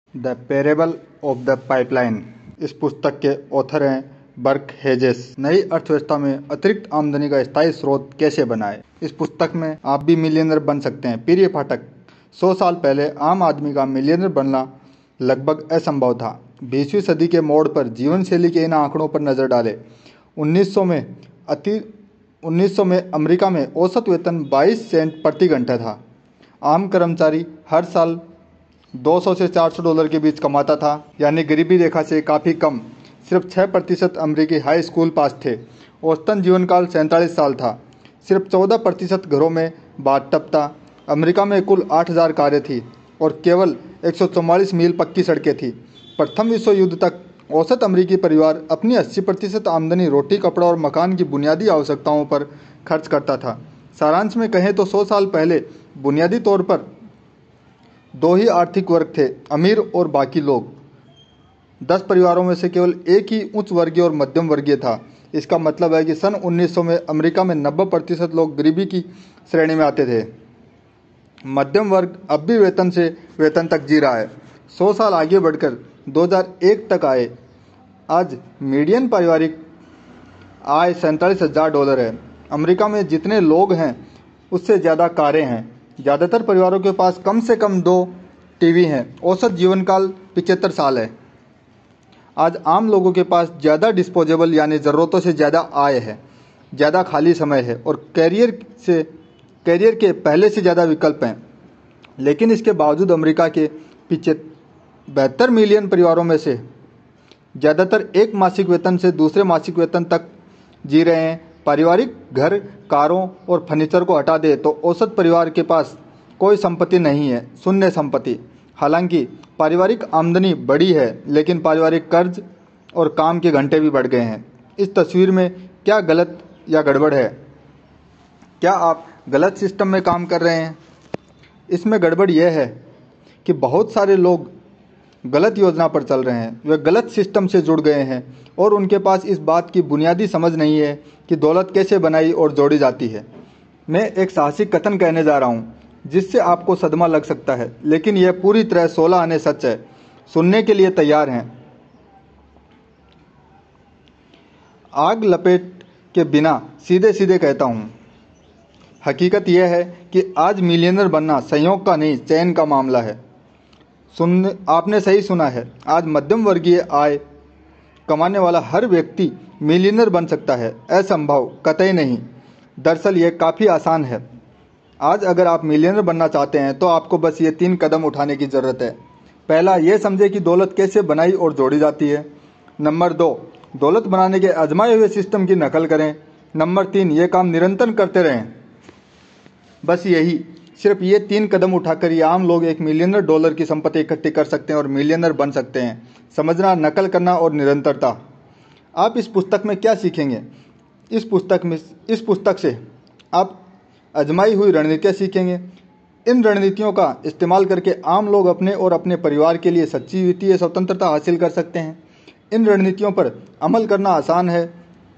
The parable of the pipeline. इस पुस्तक के ऑथर हैं बर्क हेजेस। नई अर्थव्यवस्था में अतिरिक्त आमदनी का स्थायी स्रोत कैसे बनाए। इस पुस्तक में आप भी मिलियनर बन सकते हैं। प्रिय पाठक, 100 साल पहले आम आदमी का मिलियनर बनना लगभग असंभव था। 20वीं सदी के मोड़ पर जीवन शैली के इन आंकड़ों पर नजर डालें। 1900 में अमेरिका में औसत वेतन 22 सेंट प्रति घंटा था। आम कर्मचारी हर साल $200 से $400 के बीच कमाता था, यानी गरीबी रेखा से काफ़ी कम। सिर्फ 6% अमेरिकी हाई स्कूल पास थे। औसतन जीवन काल 47 साल था। सिर्फ 14% घरों में बाथटब था। अमेरिका में कुल 8,000 कारें थी और केवल 144 मील पक्की सड़कें थी। प्रथम विश्व युद्ध तक औसत अमेरिकी परिवार अपनी 80% आमदनी रोटी, कपड़ा और मकान की बुनियादी आवश्यकताओं पर खर्च करता था। सारांश में कहें तो 100 साल पहले बुनियादी तौर पर दो ही आर्थिक वर्ग थे, अमीर और बाकी लोग। 10 परिवारों में से केवल एक ही उच्च वर्गीय और मध्यम वर्गीय था। इसका मतलब है कि सन 1900 में अमेरिका में 90% लोग गरीबी की श्रेणी में आते थे। मध्यम वर्ग अब भी वेतन से वेतन तक जी रहा है। 100 साल आगे बढ़कर 2001 तक आए। आज मीडियन पारिवारिक आय $47,000 है। अमेरिका में जितने लोग हैं उससे ज़्यादा कारें हैं। ज़्यादातर परिवारों के पास कम से कम 2 टीवी हैं। औसत जीवन काल 75 साल है। आज आम लोगों के पास ज़्यादा डिस्पोजेबल यानी ज़रूरतों से ज़्यादा आय है, ज़्यादा खाली समय है और कैरियर के पहले से ज़्यादा विकल्प हैं। लेकिन इसके बावजूद अमेरिका के 72 मिलियन परिवारों में से ज़्यादातर एक मासिक वेतन से दूसरे मासिक वेतन तक जी रहे हैं। पारिवारिक घर, कारों और फर्नीचर को हटा दे तो औसत परिवार के पास कोई संपत्ति नहीं है, शून्य संपत्ति। हालांकि पारिवारिक आमदनी बढ़ी है, लेकिन पारिवारिक कर्ज और काम के घंटे भी बढ़ गए हैं। इस तस्वीर में क्या गलत या गड़बड़ है? क्या आप गलत सिस्टम में काम कर रहे हैं? इसमें गड़बड़ यह है कि बहुत सारे लोग गलत योजना पर चल रहे हैं। वे गलत सिस्टम से जुड़ गए हैं और उनके पास इस बात की बुनियादी समझ नहीं है कि दौलत कैसे बनाई और जोड़ी जाती है। मैं एक साहसिक कथन कहने जा रहा हूँ जिससे आपको सदमा लग सकता है, लेकिन यह पूरी तरह 16 आने सच है। सुनने के लिए तैयार हैं? आग लपेट के बिना सीधे सीधे कहता हूँ, हकीकत यह है कि आज मिलियनर बनना संयोग का नहीं, चयन का मामला है। आपने सही सुना है। आज मध्यम वर्गीय आय कमाने वाला हर व्यक्ति मिलियनर बन सकता है। असंभव कतई नहीं। दरअसल यह काफ़ी आसान है। आज अगर आप मिलियनर बनना चाहते हैं तो आपको बस ये 3 कदम उठाने की ज़रूरत है। पहला, ये समझे कि दौलत कैसे बनाई और जोड़ी जाती है। नंबर 2, दौलत बनाने के आजमाए हुए सिस्टम की नकल करें। नंबर 3, ये काम निरंतर करते रहें। बस यही, सिर्फ ये 3 कदम उठाकर ये आम लोग $1 मिलियन की संपत्ति इकट्ठी कर सकते हैं और मिलियनर बन सकते हैं। समझना, नकल करना और निरंतरता। आप इस पुस्तक में क्या सीखेंगे? इस पुस्तक से आप आजमाई हुई रणनीतियाँ सीखेंगे। इन रणनीतियों का इस्तेमाल करके आम लोग अपने और अपने परिवार के लिए सच्ची वित्तीय स्वतंत्रता हासिल कर सकते हैं। इन रणनीतियों पर अमल करना आसान है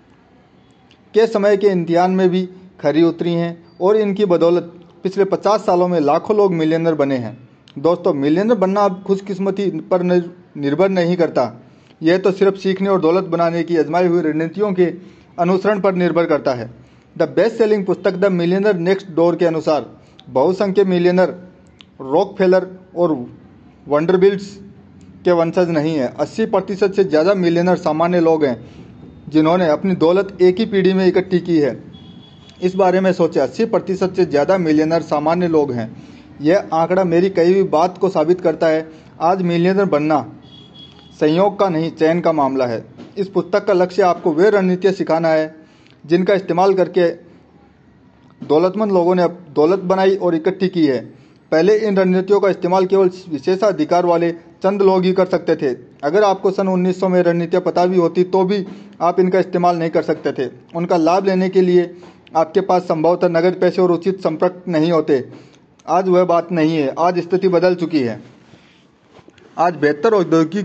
के समय के इम्तिहान में भी खरी उतरी हैं और इनकी बदौलत पिछले 50 सालों में लाखों लोग मिलियनर बने हैं। दोस्तों, मिलियनर बनना अब खुशकिस्मती पर निर्भर नहीं करता। यह तो सिर्फ सीखने और दौलत बनाने की आजमाई हुई रणनीतियों के अनुसरण पर निर्भर करता है। द बेस्ट सेलिंग पुस्तक द मिलियनर नेक्स्ट डोर के अनुसार बहुसंख्यक मिलियनर रॉकफेलर और वंडरबिल्ट्स के वंशज नहीं है। 80% से ज़्यादा मिलियनर सामान्य लोग हैं जिन्होंने अपनी दौलत एक ही पीढ़ी में इकट्ठी की है। इस बारे में सोचें, 80% से ज़्यादा मिलियनर सामान्य लोग हैं। यह आंकड़ा मेरी कही हुई बात को साबित करता है। आज मिलियनर बनना संयोग का नहीं, चयन का मामला है। इस पुस्तक का लक्ष्य आपको वे रणनीतियाँ सिखाना है जिनका इस्तेमाल करके दौलतमंद लोगों ने दौलत बनाई और इकट्ठी की है। पहले इन रणनीतियों का इस्तेमाल केवल विशेषाधिकार वाले चंद लोग ही कर सकते थे। अगर आपको सन 1900 में रणनीतियाँ पता भी होती तो भी आप इनका इस्तेमाल नहीं कर सकते थे। उनका लाभ लेने के लिए आपके पास संभवतः नगद पैसे और उचित संपर्क नहीं होते। आज वह बात नहीं है। आज स्थिति बदल चुकी है। आज बेहतर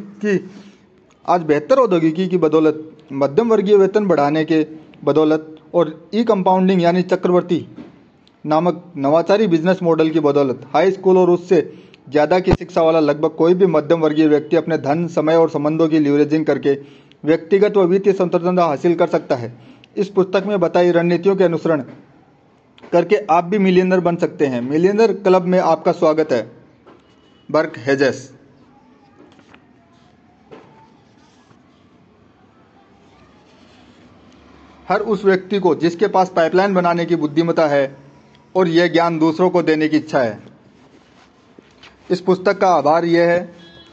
औद्योगिकी की बदौलत, मध्यम वर्गीय वेतन बढ़ाने के बदौलत और कंपाउंडिंग यानी चक्रवर्ती नामक नवाचारी बिजनेस मॉडल की बदौलत, हाई स्कूल और उससे ज़्यादा की शिक्षा वाला लगभग कोई भी मध्यम वर्गीय व्यक्ति अपने धन, समय और संबंधों की लीवरेजिंग करके व्यक्तिगत व वित्तीय स्वतंत्रता हासिल कर सकता है। इस पुस्तक में बताई रणनीतियों के अनुसरण करके आप भी मिलियनर बन सकते हैं। मिलियनर क्लब में आपका स्वागत है। बर्क हेजेस। हर उस व्यक्ति को जिसके पास पाइपलाइन बनाने की बुद्धिमत्ता है और यह ज्ञान दूसरों को देने की इच्छा है। इस पुस्तक का आभार यह है,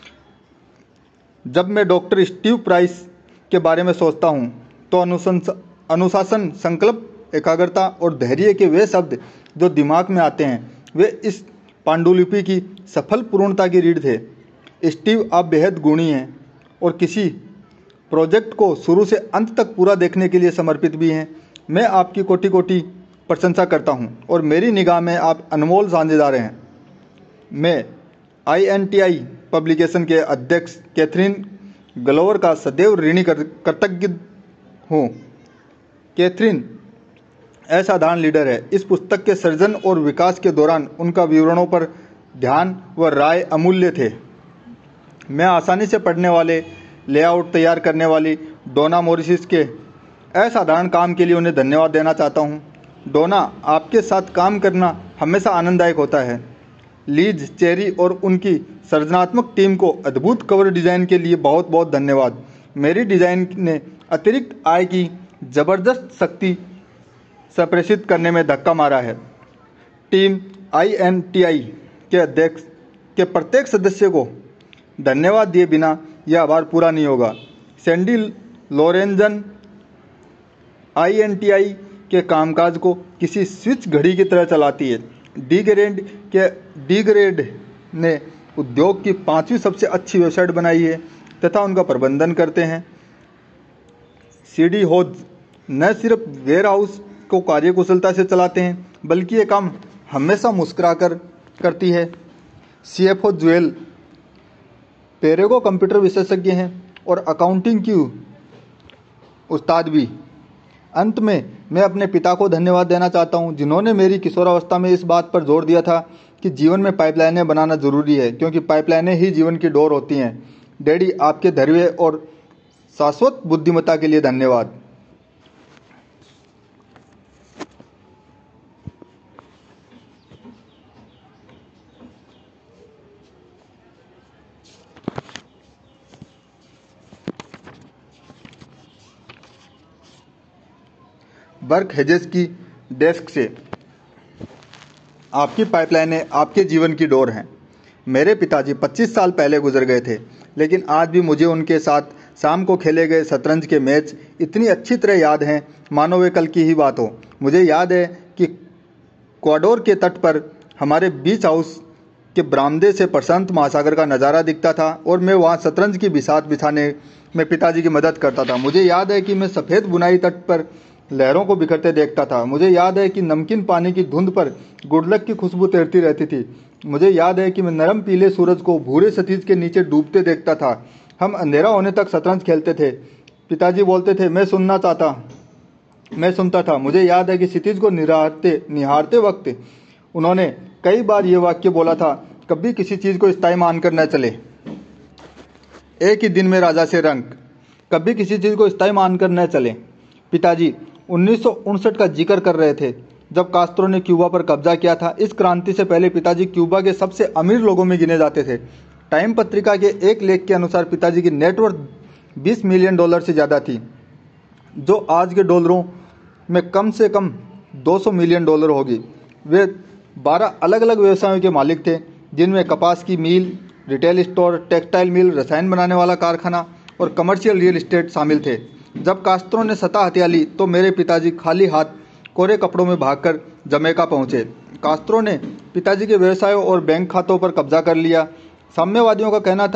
जब मैं डॉक्टर स्टीव प्राइस के बारे में सोचता हूँ तो अनुशासन, संकल्प, एकाग्रता और धैर्य के वे शब्द जो दिमाग में आते हैं वे इस पांडुलिपि की सफल पूर्णता की रीढ़ थे। स्टीव, आप बेहद गुणी हैं और किसी प्रोजेक्ट को शुरू से अंत तक पूरा देखने के लिए समर्पित भी हैं। मैं आपकी कोटि कोटि प्रशंसा करता हूं और मेरी निगाह में आप अनमोल साझेदार हैं। मैं INTI पब्लिकेशन के अध्यक्ष कैथरीन ग्लोवर का सदैव ऋणी कृतज्ञ हूँ। कैथरीन असाधारण लीडर है। इस पुस्तक के सृजन और विकास के दौरान उनका विवरणों पर ध्यान व राय अमूल्य थे। मैं आसानी से पढ़ने वाले लेआउट तैयार करने वाली डोना मोरिस के असाधारण काम के लिए उन्हें धन्यवाद देना चाहता हूं। डोना, आपके साथ काम करना हमेशा आनंददायक होता है। लीज चेरी और उनकी सृजनात्मक टीम को अद्भुत कवर डिज़ाइन के लिए बहुत बहुत धन्यवाद। मेरी डिज़ाइन ने अतिरिक्त आय की जबरदस्त शक्ति संप्रेषित करने में धक्का मारा है। टीम INTI के अध्यक्ष के प्रत्येक सदस्य को धन्यवाद दिए बिना यह आभार पूरा नहीं होगा। सैंडी लोरेंजन INTI के कामकाज को किसी स्विच घड़ी की तरह चलाती है। डीग्रेड ने उद्योग की 5वीं सबसे अच्छी वेबसाइट बनाई है तथा उनका प्रबंधन करते हैं। CD होज न सिर्फ वेयर हाउस को कार्यकुशलता से चलाते हैं बल्कि ये काम हमेशा मुस्कुराकर करती है। CFO जुएल पेरेगो कंप्यूटर विशेषज्ञ हैं और अकाउंटिंग की उस्ताद भी। अंत में मैं अपने पिता को धन्यवाद देना चाहता हूं, जिन्होंने मेरी किशोरावस्था में इस बात पर जोर दिया था कि जीवन में पाइपलाइनें बनाना जरूरी है, क्योंकि पाइपलाइनें ही जीवन की डोर होती हैं। डैडी, आपके धैर्य और शाश्वत बुद्धिमत्ता के लिए धन्यवाद। बर्क हेजेस की डेस्क से। आपकी पाइपलाइनें आपके जीवन की डोर हैं। मेरे पिताजी 25 साल पहले गुजर गए थे, लेकिन आज भी मुझे उनके साथ शाम को खेले गए शतरंज के मैच इतनी अच्छी तरह याद हैं मानो वे कल की ही बात हो। मुझे याद है कि इक्वाडोर के तट पर हमारे बीच हाउस के बरामदे से प्रशांत महासागर का नज़ारा दिखता था और मैं वहाँ शतरंज की बिसात बिछाने में पिताजी की मदद करता था। मुझे याद है कि मैं सफ़ेद बुनाई तट पर लहरों को बिखरते देखता था। मुझे याद है कि नमकीन पानी की धुंध पर गुड़लक की खुशबू तैरती रहती थी। मुझे याद है कि मैं नरम पीले सूरज को भूरे क्षितिज के नीचे डूबते देखता था। हम अंधेरा होने तक शतरंज खेलते थे। पिताजी बोलते थे, मैं सुनता था। मुझे याद है कि क्षितिज को निहारते वक्त उन्होंने कई बार ये वाक्य बोला था, कभी किसी चीज़ को स्थायी मानकर न चले। एक ही दिन में राजा से रंक, कभी किसी चीज़ को स्थायी मानकर न चले। पिताजी 1959 का जिक्र कर रहे थे, जब कास्त्रो ने क्यूबा पर कब्जा किया था। इस क्रांति से पहले पिताजी क्यूबा के सबसे अमीर लोगों में गिने जाते थे। टाइम पत्रिका के एक लेख के अनुसार पिताजी की नेटवर्थ $20 मिलियन से ज़्यादा थी, जो आज के डॉलरों में कम से कम $200 मिलियन होगी। वे 12 अलग अलग व्यवसायों के मालिक थे, जिनमें कपास की mill, retail store, textile mill, रसायन बनाने वाला कारखाना और कमर्शियल रियल एस्टेट शामिल थे। जब कास्त्रो ने सत्ता हथियाली तो मेरे पिताजी खाली हाथ कोरे कपड़ों में भागकर जमैका पहुंचे। कास्त्रो ने पिताजी के व्यवसायों और बैंक खातों पर कब्जा कर लिया। साम्यवादियों का कहना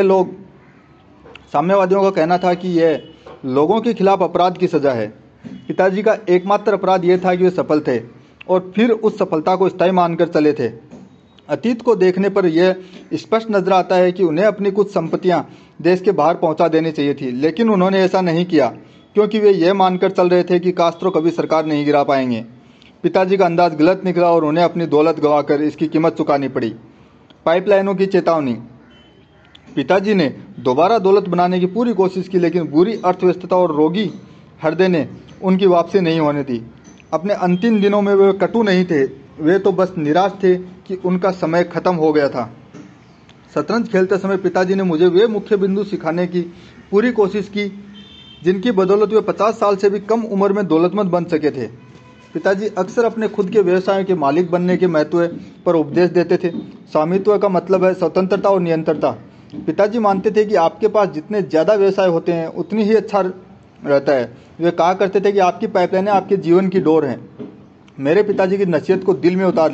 था कि यह लोगों के खिलाफ अपराध की सजा है। पिताजी का एकमात्र अपराध यह था कि वे सफल थे और फिर उस सफलता को स्थायी मानकर चले थे। अतीत को देखने पर यह स्पष्ट नजर आता है कि उन्हें अपनी कुछ संपत्तियां देश के बाहर पहुंचा देनी चाहिए थी, लेकिन उन्होंने ऐसा नहीं किया क्योंकि वे यह मानकर चल रहे थे कि कास्त्रो कभी सरकार नहीं गिरा पाएंगे। पिताजी का अंदाज गलत निकला और उन्हें अपनी दौलत गंवाकर इसकी कीमत चुकानी पड़ी। पाइपलाइनों की चेतावनी। पिताजी ने दोबारा दौलत बनाने की पूरी कोशिश की, लेकिन बुरी अर्थव्यवस्था और रोगी हृदय ने उनकी वापसी नहीं होने दी। अपने अंतिम दिनों में वे कटु नहीं थे, वे तो बस निराश थे कि उनका समय खत्म हो गया था। शतरंज खेलते समय पिताजी ने मुझे वे मुख्य बिंदु सिखाने की पूरी कोशिश की जिनकी बदौलत वे 50 साल से भी कम उम्र में दौलतमंद बन सके थे। पिताजी अक्सर अपने खुद के व्यवसायों के मालिक बनने के महत्व पर उपदेश देते थे। स्वामित्व का मतलब है स्वतंत्रता और नियंत्रणता। पिताजी मानते थे कि आपके पास जितने ज़्यादा व्यवसाय होते हैं उतनी ही अच्छा रहता है। वे कहा करते थे कि आपकी पाइपलाइनें आपके जीवन की डोर हैं। मैंने पिताजी की नसीहत को दिल में उतार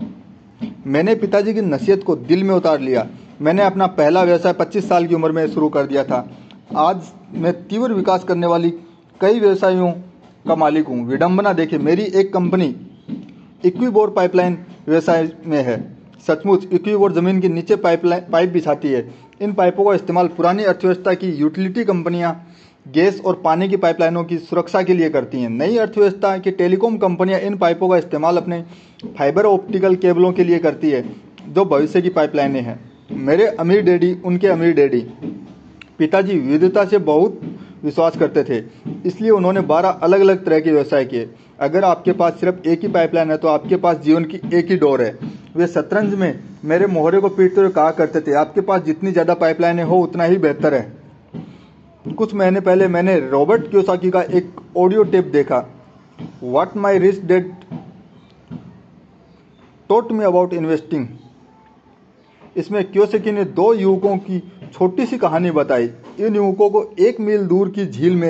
लिया। मैंने अपना पहला व्यवसाय 25 साल की उम्र में शुरू कर दिया था। आज मैं तीव्र विकास करने वाली कई व्यवसायों का मालिक हूँ। विडंबना देखिए, मेरी एक कंपनी इक्विबोर पाइपलाइन व्यवसाय में है। सचमुच इक्विबोर जमीन के नीचे पाइप बिछाती है। इन पाइपों का इस्तेमाल पुरानी अर्थव्यवस्था की यूटिलिटी कंपनियां गैस और पानी की पाइपलाइनों की सुरक्षा के लिए करती हैं। नई अर्थव्यवस्था की टेलीकॉम कंपनियां इन पाइपों का इस्तेमाल अपने फाइबर ऑप्टिकल केबलों के लिए करती है, जो भविष्य की पाइपलाइनें हैं। मेरे अमीर डैडी, उनके अमीर डैडी, पिताजी विविधता से बहुत विश्वास करते थे, इसलिए उन्होंने 12 अलग अलग तरह के व्यवसाय किए। अगर आपके पास सिर्फ एक ही पाइपलाइन है तो आपके पास जीवन की एक ही डोर है। वे शतरंज में मेरे मोहरे को पीटते हुए कहा करते थे, आपके पास जितनी ज़्यादा पाइपलाइनें हो उतना ही बेहतर है। कुछ महीने पहले मैंने रॉबर्ट कियोसाकी का एक ऑडियो टेप देखा, what my rich dad taught me about investing. इसमें कियोसाकी ने 2 युवकों की छोटी सी कहानी बताई। इन युवकों को 1 मील दूर की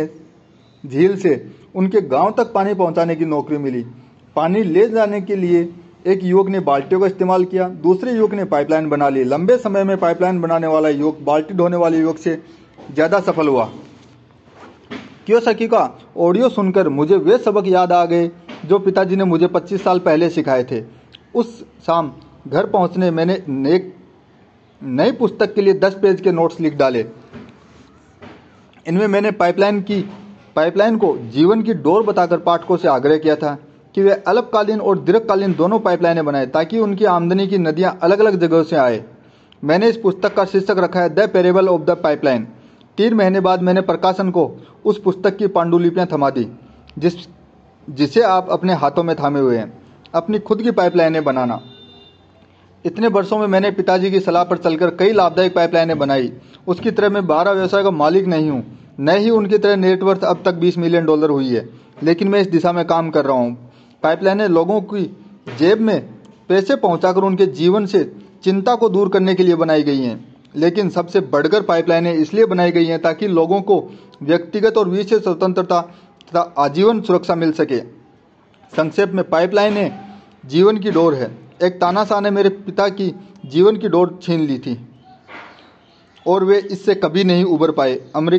झील से उनके गांव तक पानी पहुंचाने की नौकरी मिली। पानी ले जाने के लिए एक युवक ने बाल्टियों का इस्तेमाल किया, दूसरे युवक ने पाइपलाइन बना ली। लंबे समय में पाइपलाइन बनाने वाला युवक बाल्टी ढोने वाले युवक से ज़्यादा सफल हुआ। कियोसाकी का ऑडियो सुनकर मुझे वे सबक याद आ गए जो पिताजी ने मुझे 25 साल पहले सिखाए थे। उस शाम घर पहुंचने मैंने एक नई पुस्तक के लिए 10 पेज के नोट्स लिख डाले। इनमें मैंने पाइपलाइन को जीवन की डोर बताकर पाठकों से आग्रह किया था कि वे अल्पकालीन और दीर्घकालीन दोनों पाइपलाइनें बनाएं ताकि उनकी आमदनी की नदियां अलग अलग जगहों से आए। मैंने इस पुस्तक का शीर्षक रखा है the parable of the pipeline. 3 महीने बाद मैंने प्रकाशन को उस पुस्तक की पांडुलिपियां थमा दी जिसे आप अपने हाथों में थामे हुए हैं, अपनी खुद की पाइपलाइनें बनाना। इतने वर्षों में मैंने पिताजी की सलाह पर चलकर कई लाभदायक पाइपलाइनें बनाई। उसकी तरह मैं 12 व्यवसाय का मालिक नहीं हूँ, न ही उनकी तरह नेटवर्थ अब तक $20 मिलियन हुई है, लेकिन मैं इस दिशा में काम कर रहा हूँ। पाइपलाइनें लोगों की जेब में पैसे पहुँचाकर उनके जीवन से चिंता को दूर करने के लिए बनाई गई हैं, लेकिन सबसे बढ़कर पाइपलाइनें इसलिए बनाई गई हैं ताकि लोगों को व्यक्तिगत और विशेष स्वतंत्रता तथा आजीवन सुरक्षा मिल सके। संक्षेप में, पाइपलाइनें जीवन की डोर है। एक तानाशाह ने मेरे पिता की जीवन की डोर छीन ली थी और वे इससे कभी नहीं उबर पाए।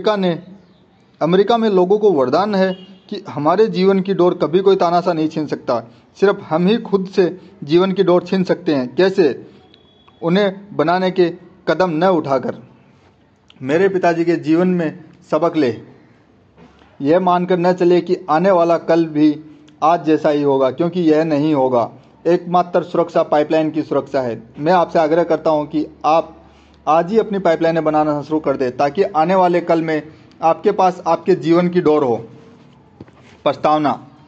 अमेरिका में लोगों को वरदान है कि हमारे जीवन की डोर कभी कोई तानाशाह नहीं छीन सकता, सिर्फ हम ही खुद से जीवन की डोर छीन सकते हैं। कैसे? उन्हें बनाने के कदम न उठाकर। मेरे पिताजी के जीवन में सबक ले, यह मानकर न चले कि आने वाला कल भी आज जैसा ही होगा, क्योंकि यह नहीं होगा। एकमात्र सुरक्षा पाइपलाइन की सुरक्षा है। मैं आपसे आग्रह करता हूं कि आप आज ही अपनी पाइपलाइनें बनाना शुरू कर दें ताकि आने वाले कल में आपके पास आपके जीवन की डोर हो। प्रस्तावना।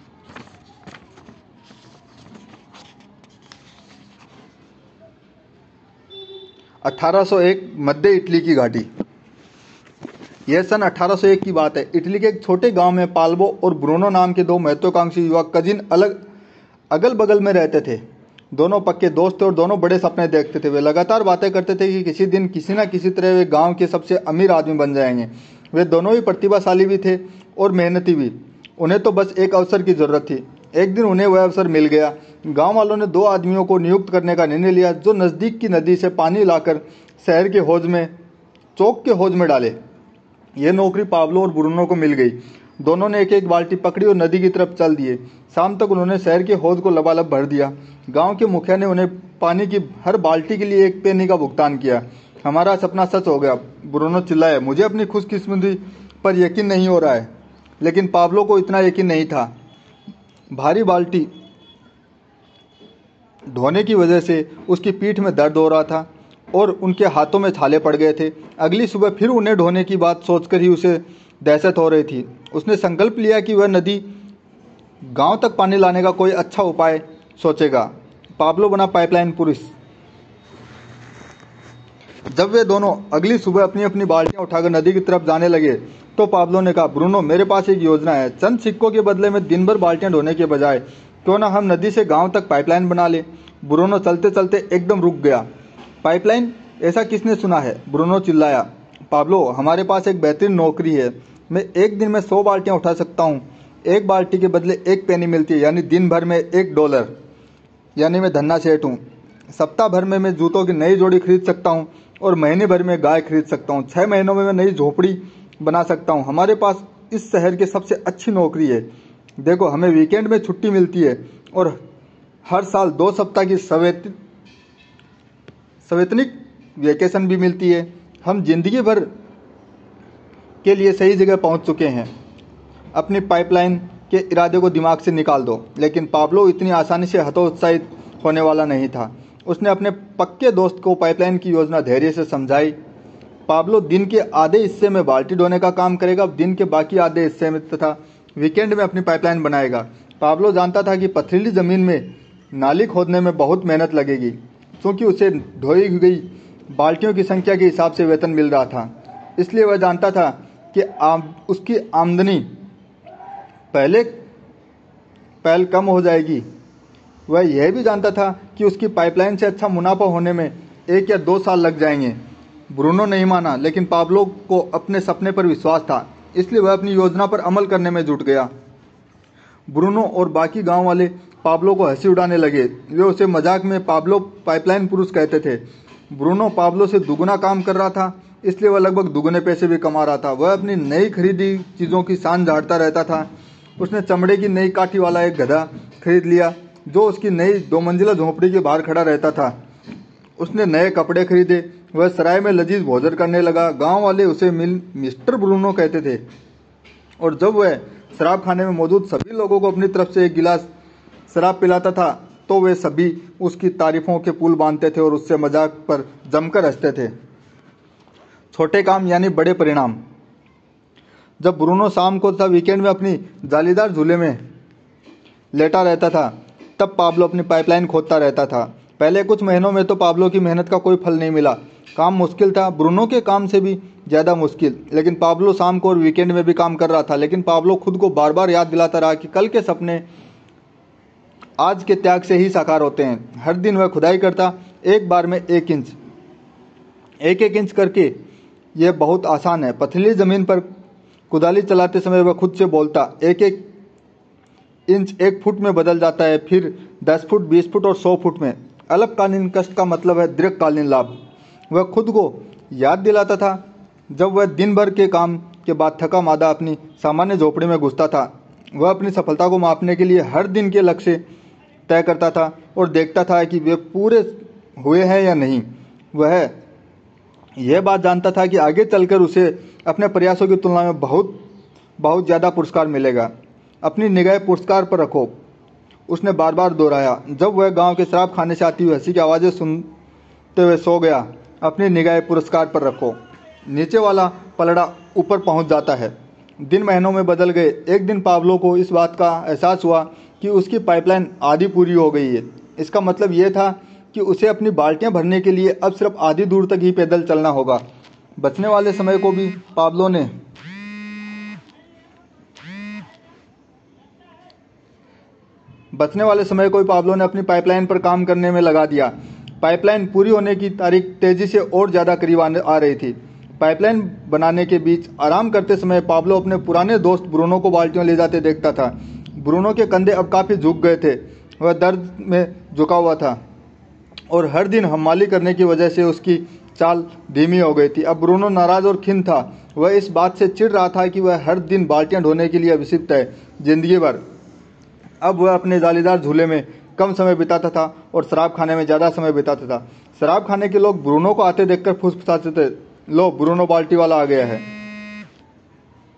मध्य इटली की घाटी। यह सन 1801 की बात है। इटली के एक छोटे गांव में पाल्बो और ब्रूनो नाम के 2 महत्वाकांक्षी युवा कजिन अगल बगल में रहते थे। दोनों पक्के दोस्त थे और दोनों बड़े सपने देखते थे। वे लगातार बातें करते थे कि किसी दिन किसी न किसी तरह वे गांव के सबसे अमीर आदमी बन जाएंगे। वे दोनों ही प्रतिभाशाली भी थे और मेहनती भी। उन्हें तो बस एक अवसर की जरूरत थी। एक दिन उन्हें वह अवसर मिल गया। गांव वालों ने 2 आदमियों को नियुक्त करने का निर्णय लिया जो नज़दीक की नदी से पानी लाकर शहर के चौक के हौज में डाले। यह नौकरी पाब्लो और ब्रूनो को मिल गई। दोनों ने एक एक बाल्टी पकड़ी और नदी की तरफ चल दिए। शाम तक उन्होंने शहर के हौज को लबालब भर दिया। गांव के मुखिया ने उन्हें पानी की हर बाल्टी के लिए 1 पेनी का भुगतान किया। हमारा सपना सच हो गया, ब्रूनो चिल्लाया। मुझे अपनी खुशकिस्मती पर यकीन नहीं हो रहा है, लेकिन पाब्लो को इतना यकीन नहीं था। भारी बाल्टी ढोने की वजह से उसकी पीठ में दर्द हो रहा था। और उनके हाथों में छाले पड़ गए थे। अगली सुबह फिर उन्हें ढोने की बात सोचकर ही उसे दहशत हो रही थी। उसने संकल्प लिया कि वह नदी गांव तक पानी लाने का कोई अच्छा उपाय सोचेगा। पाब्लो बना पाइपलाइन पुरुष। जब वे दोनों अगली सुबह अपनी अपनी बाल्टियां उठाकर नदी की तरफ जाने लगे तो पाब्लो ने कहा, ब्रूनो, मेरे पास एक योजना है। चंद सिक्कों के बदले में दिन भर बाल्टियां ढोने के बजाय क्यों ना हम नदी से गांव तक पाइपलाइन बना ले। ब्रूनो चलते चलते एकदम रुक गया। पाइपलाइन? ऐसा किसने सुना है? ब्रूनो चिल्लाया। पाब्लो, हमारे पास एक बेहतरीन नौकरी है। मैं एक दिन में 100 बाल्टियां उठा सकता हूँ। एक बाल्टी के बदले 1 पेनी मिलती है, यानी दिन भर में $1, यानी मैं धन्ना सेठ हूँ। सप्ताह भर में मैं जूतों की नई जोड़ी खरीद सकता हूँ और महीने भर में गाय खरीद सकता हूँ। 6 महीनों में मैं नई झोपड़ी बना सकता हूँ। हमारे पास इस शहर की सबसे अच्छी नौकरी है। देखो, हमें वीकेंड में छुट्टी मिलती है और हर साल 2 सप्ताह की सवैतनिक वेकेशन भी मिलती है। हम जिंदगी भर के लिए सही जगह पहुंच चुके हैं। अपनी पाइपलाइन के इरादे को दिमाग से निकाल दो। लेकिन पाब्लो इतनी आसानी से हतोत्साहित होने वाला नहीं था। उसने अपने पक्के दोस्त को पाइपलाइन की योजना धैर्य से समझाई। पाब्लो दिन के आधे हिस्से में बाल्टी ढोने का काम करेगा, दिन के बाकी आधे हिस्से में तथा वीकेंड में अपनी पाइपलाइन बनाएगा। पाब्लो जानता था कि पथरीली जमीन में नाली खोदने में बहुत मेहनत लगेगी, क्योंकि उसे ढोई गई बाल्टियों की संख्या के हिसाब से वेतन मिल रहा था। इसलिए वह जानता था कि उसकी आमदनी पहल कम हो जाएगी। वह यह भी जानता था कि उसकी पाइपलाइन से अच्छा मुनाफा होने में 1 या 2 साल लग जाएंगे। ब्रूनो नहीं माना, लेकिन पाब्लो को अपने सपने पर विश्वास था, इसलिए वह अपनी योजना पर अमल करने में जुट गया। ब्रूनो और बाकी गांव वाले पाब्लो को हंसी उड़ाने लगे। वे उसे मजाक में पाब्लो पाइपलाइन पुरुष कहते थे। ब्रूनो पाब्लो से दुगुना काम कर रहा था, इसलिए वह लगभग दुगने पैसे भी कमा रहा था। वह अपनी नई खरीदी चीज़ों की शान झाड़ता रहता था। उसने चमड़े की नई काठी वाला एक गधा खरीद लिया जो उसकी नई 2 मंजिला झोंपड़ी के बाहर खड़ा रहता था। उसने नए कपड़े खरीदे। वह सराय में लजीज भोजन करने लगा। गांव वाले उसे मिस्टर ब्रूनो कहते थे और जब वह शराब खाने में मौजूद सभी लोगों को अपनी तरफ से एक गिलास शराब पिलाता था तो वे सभी उसकी तारीफों के पुल बांधते थे और उससे मजाक पर जमकर हंसते थे। छोटे काम यानी बड़े परिणाम। जब ब्रूनो शाम को तथा वीकेंड में अपनी जालीदार झूले में लेटा रहता था तब पाब्लो अपनी पाइपलाइन खोदता रहता था। पहले कुछ महीनों में तो पाब्लो की मेहनत का कोई फल नहीं मिला। काम मुश्किल था, ब्रूनो के काम से भी ज़्यादा मुश्किल। लेकिन पाब्लो शाम को और वीकेंड में भी काम कर रहा था। लेकिन पाब्लो खुद को बार बार याद दिलाता रहा कि कल के सपने आज के त्याग से ही साकार होते हैं। हर दिन वह खुदाई करता, एक बार में 1 इंच, एक इंच करके। यह बहुत आसान है। पथरीली जमीन पर कुदाली चलाते समय वह खुद से बोलता, 1 इंच 1 फुट में बदल जाता है, फिर 10 फुट, 20 फुट और 100 फुट में। अल्पकालीन कष्ट का मतलब है दीर्घकालीन लाभ। वह खुद को याद दिलाता था। जब वह दिन भर के काम के बाद थका मादा अपनी सामान्य झोपड़ी में घुसता था, वह अपनी सफलता को मापने के लिए हर दिन के लक्ष्य तय करता था और देखता था कि वे पूरे हुए हैं या नहीं। वह यह बात जानता था कि आगे चलकर उसे अपने प्रयासों की तुलना में बहुत ज़्यादा पुरस्कार मिलेगा। अपनी निगाह पुरस्कार पर रखो, उसने बार बार दोहराया। जब वह गांव के शराब खाने से आती हुई हंसी की आवाज़ें सुनते हुए सो गया। अपनी निगाह पुरस्कार पर रखो। नीचे वाला पलड़ा ऊपर पहुंच जाता है। दिन महीनों में बदल गए। एक दिन पाब्लो को इस बात का एहसास हुआ कि उसकी पाइपलाइन आधी पूरी हो गई है। इसका मतलब यह था कि उसे अपनी बाल्टियां भरने के लिए अब सिर्फ आधी दूर तक ही पैदल चलना होगा। बचने वाले समय को भी पाब्लो ने अपनी पाइपलाइन पर काम करने में लगा दिया। पाइपलाइन पूरी होने की तारीख तेजी से और ज़्यादा करीब आ रही थी। पाइपलाइन बनाने के बीच आराम करते समय पाब्लो अपने पुराने दोस्त ब्रूनो को बाल्टियां ले जाते देखता था। ब्रूनो के कंधे अब काफ़ी झुक गए थे। वह दर्द में झुका हुआ था और हर दिन हमाली करने की वजह से उसकी चाल धीमी हो गई थी। अब ब्रूनो नाराज और खिन्न था। वह इस बात से चिढ़ रहा था कि वह हर दिन बाल्टियां ढोने के लिए अभिषिक्त है जिंदगी भर। अब वह अपने जालीदार झूले में कम समय बिताता था और शराब खाने में ज़्यादा समय बिताता था। शराब खाने के लोग ब्रूनो को आते देखकर फुसफुसाते थे, लो ब्रूनो बाल्टी वाला आ गया है।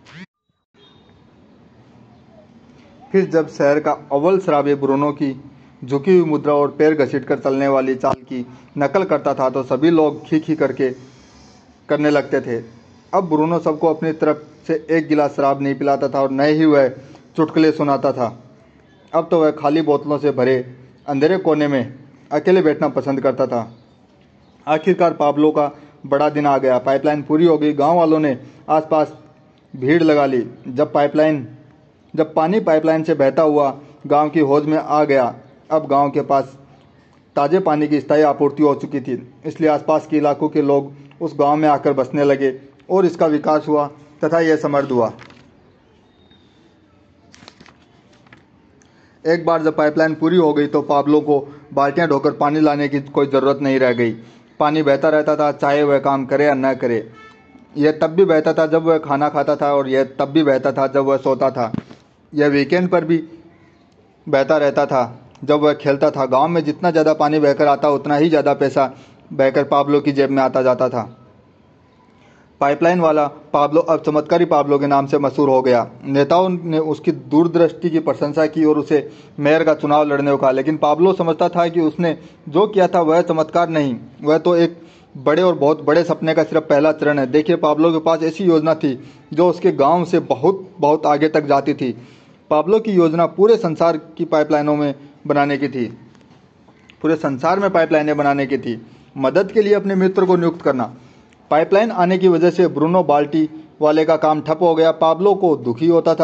फिर जब शहर का अव्वल शराबी ब्रूनो की झुकी हुई मुद्रा और पैर घसीटकर चलने वाली चाल की नकल करता था तो सभी लोग खी खी करके करने लगते थे। अब ब्रूनो सबको अपनी तरफ से एक गिलास शराब नहीं पिलाता था और न ही वह चुटकुले सुनाता था। अब तो वह खाली बोतलों से भरे अंधेरे कोने में अकेले बैठना पसंद करता था। आखिरकार पाब्लो का बड़ा दिन आ गया। पाइपलाइन पूरी हो गई। गांव वालों ने आसपास भीड़ लगा ली। जब पानी पाइपलाइन से बहता हुआ गांव की हौज में आ गया, अब गांव के पास ताजे पानी की स्थायी आपूर्ति हो चुकी थी, इसलिए आसपास के इलाकों के लोग उस गांव में आकर बसने लगे और इसका विकास हुआ तथा यह समृद्ध हुआ। एक बार जब पाइपलाइन पूरी हो गई तो पाब्लो को बाल्टियां ढोकर पानी लाने की कोई ज़रूरत नहीं रह गई। पानी बहता रहता था, चाहे वह काम करे या न करे। यह तब भी बहता था जब वह खाना खाता था और यह तब भी बहता था जब वह सोता था। यह वीकेंड पर भी बहता रहता था जब वह खेलता था। गांव में जितना ज़्यादा पानी बहकर आता उतना ही ज़्यादा पैसा बहकर पाब्लो की जेब में आता जाता था। पाइपलाइन वाला पाब्लो अब चमत्कारी पाब्लो के नाम से मशहूर हो गया। नेताओं ने उसकी दूरदृष्टि की प्रशंसा की और उसे मेयर का चुनाव लड़ने को कहा, लेकिन पाब्लो समझता था कि उसने जो किया था वह चमत्कार नहीं, वह तो एक बड़े और बहुत बड़े सपने का सिर्फ पहला चरण है। देखिए, पाब्लो के पास ऐसी योजना थी जो उसके गांव से बहुत बहुत आगे तक जाती थी। पाब्लो की योजना पूरे संसार की पाइपलाइनों में बनाने की थी, पूरे संसार में पाइपलाइनें बनाने की थी। मदद के लिए अपने मित्र को नियुक्त करना। पाइपलाइन आने की वजह से ब्रूनो बाल्टी वाले का काम ठप हो गया। पाब्लो को दुख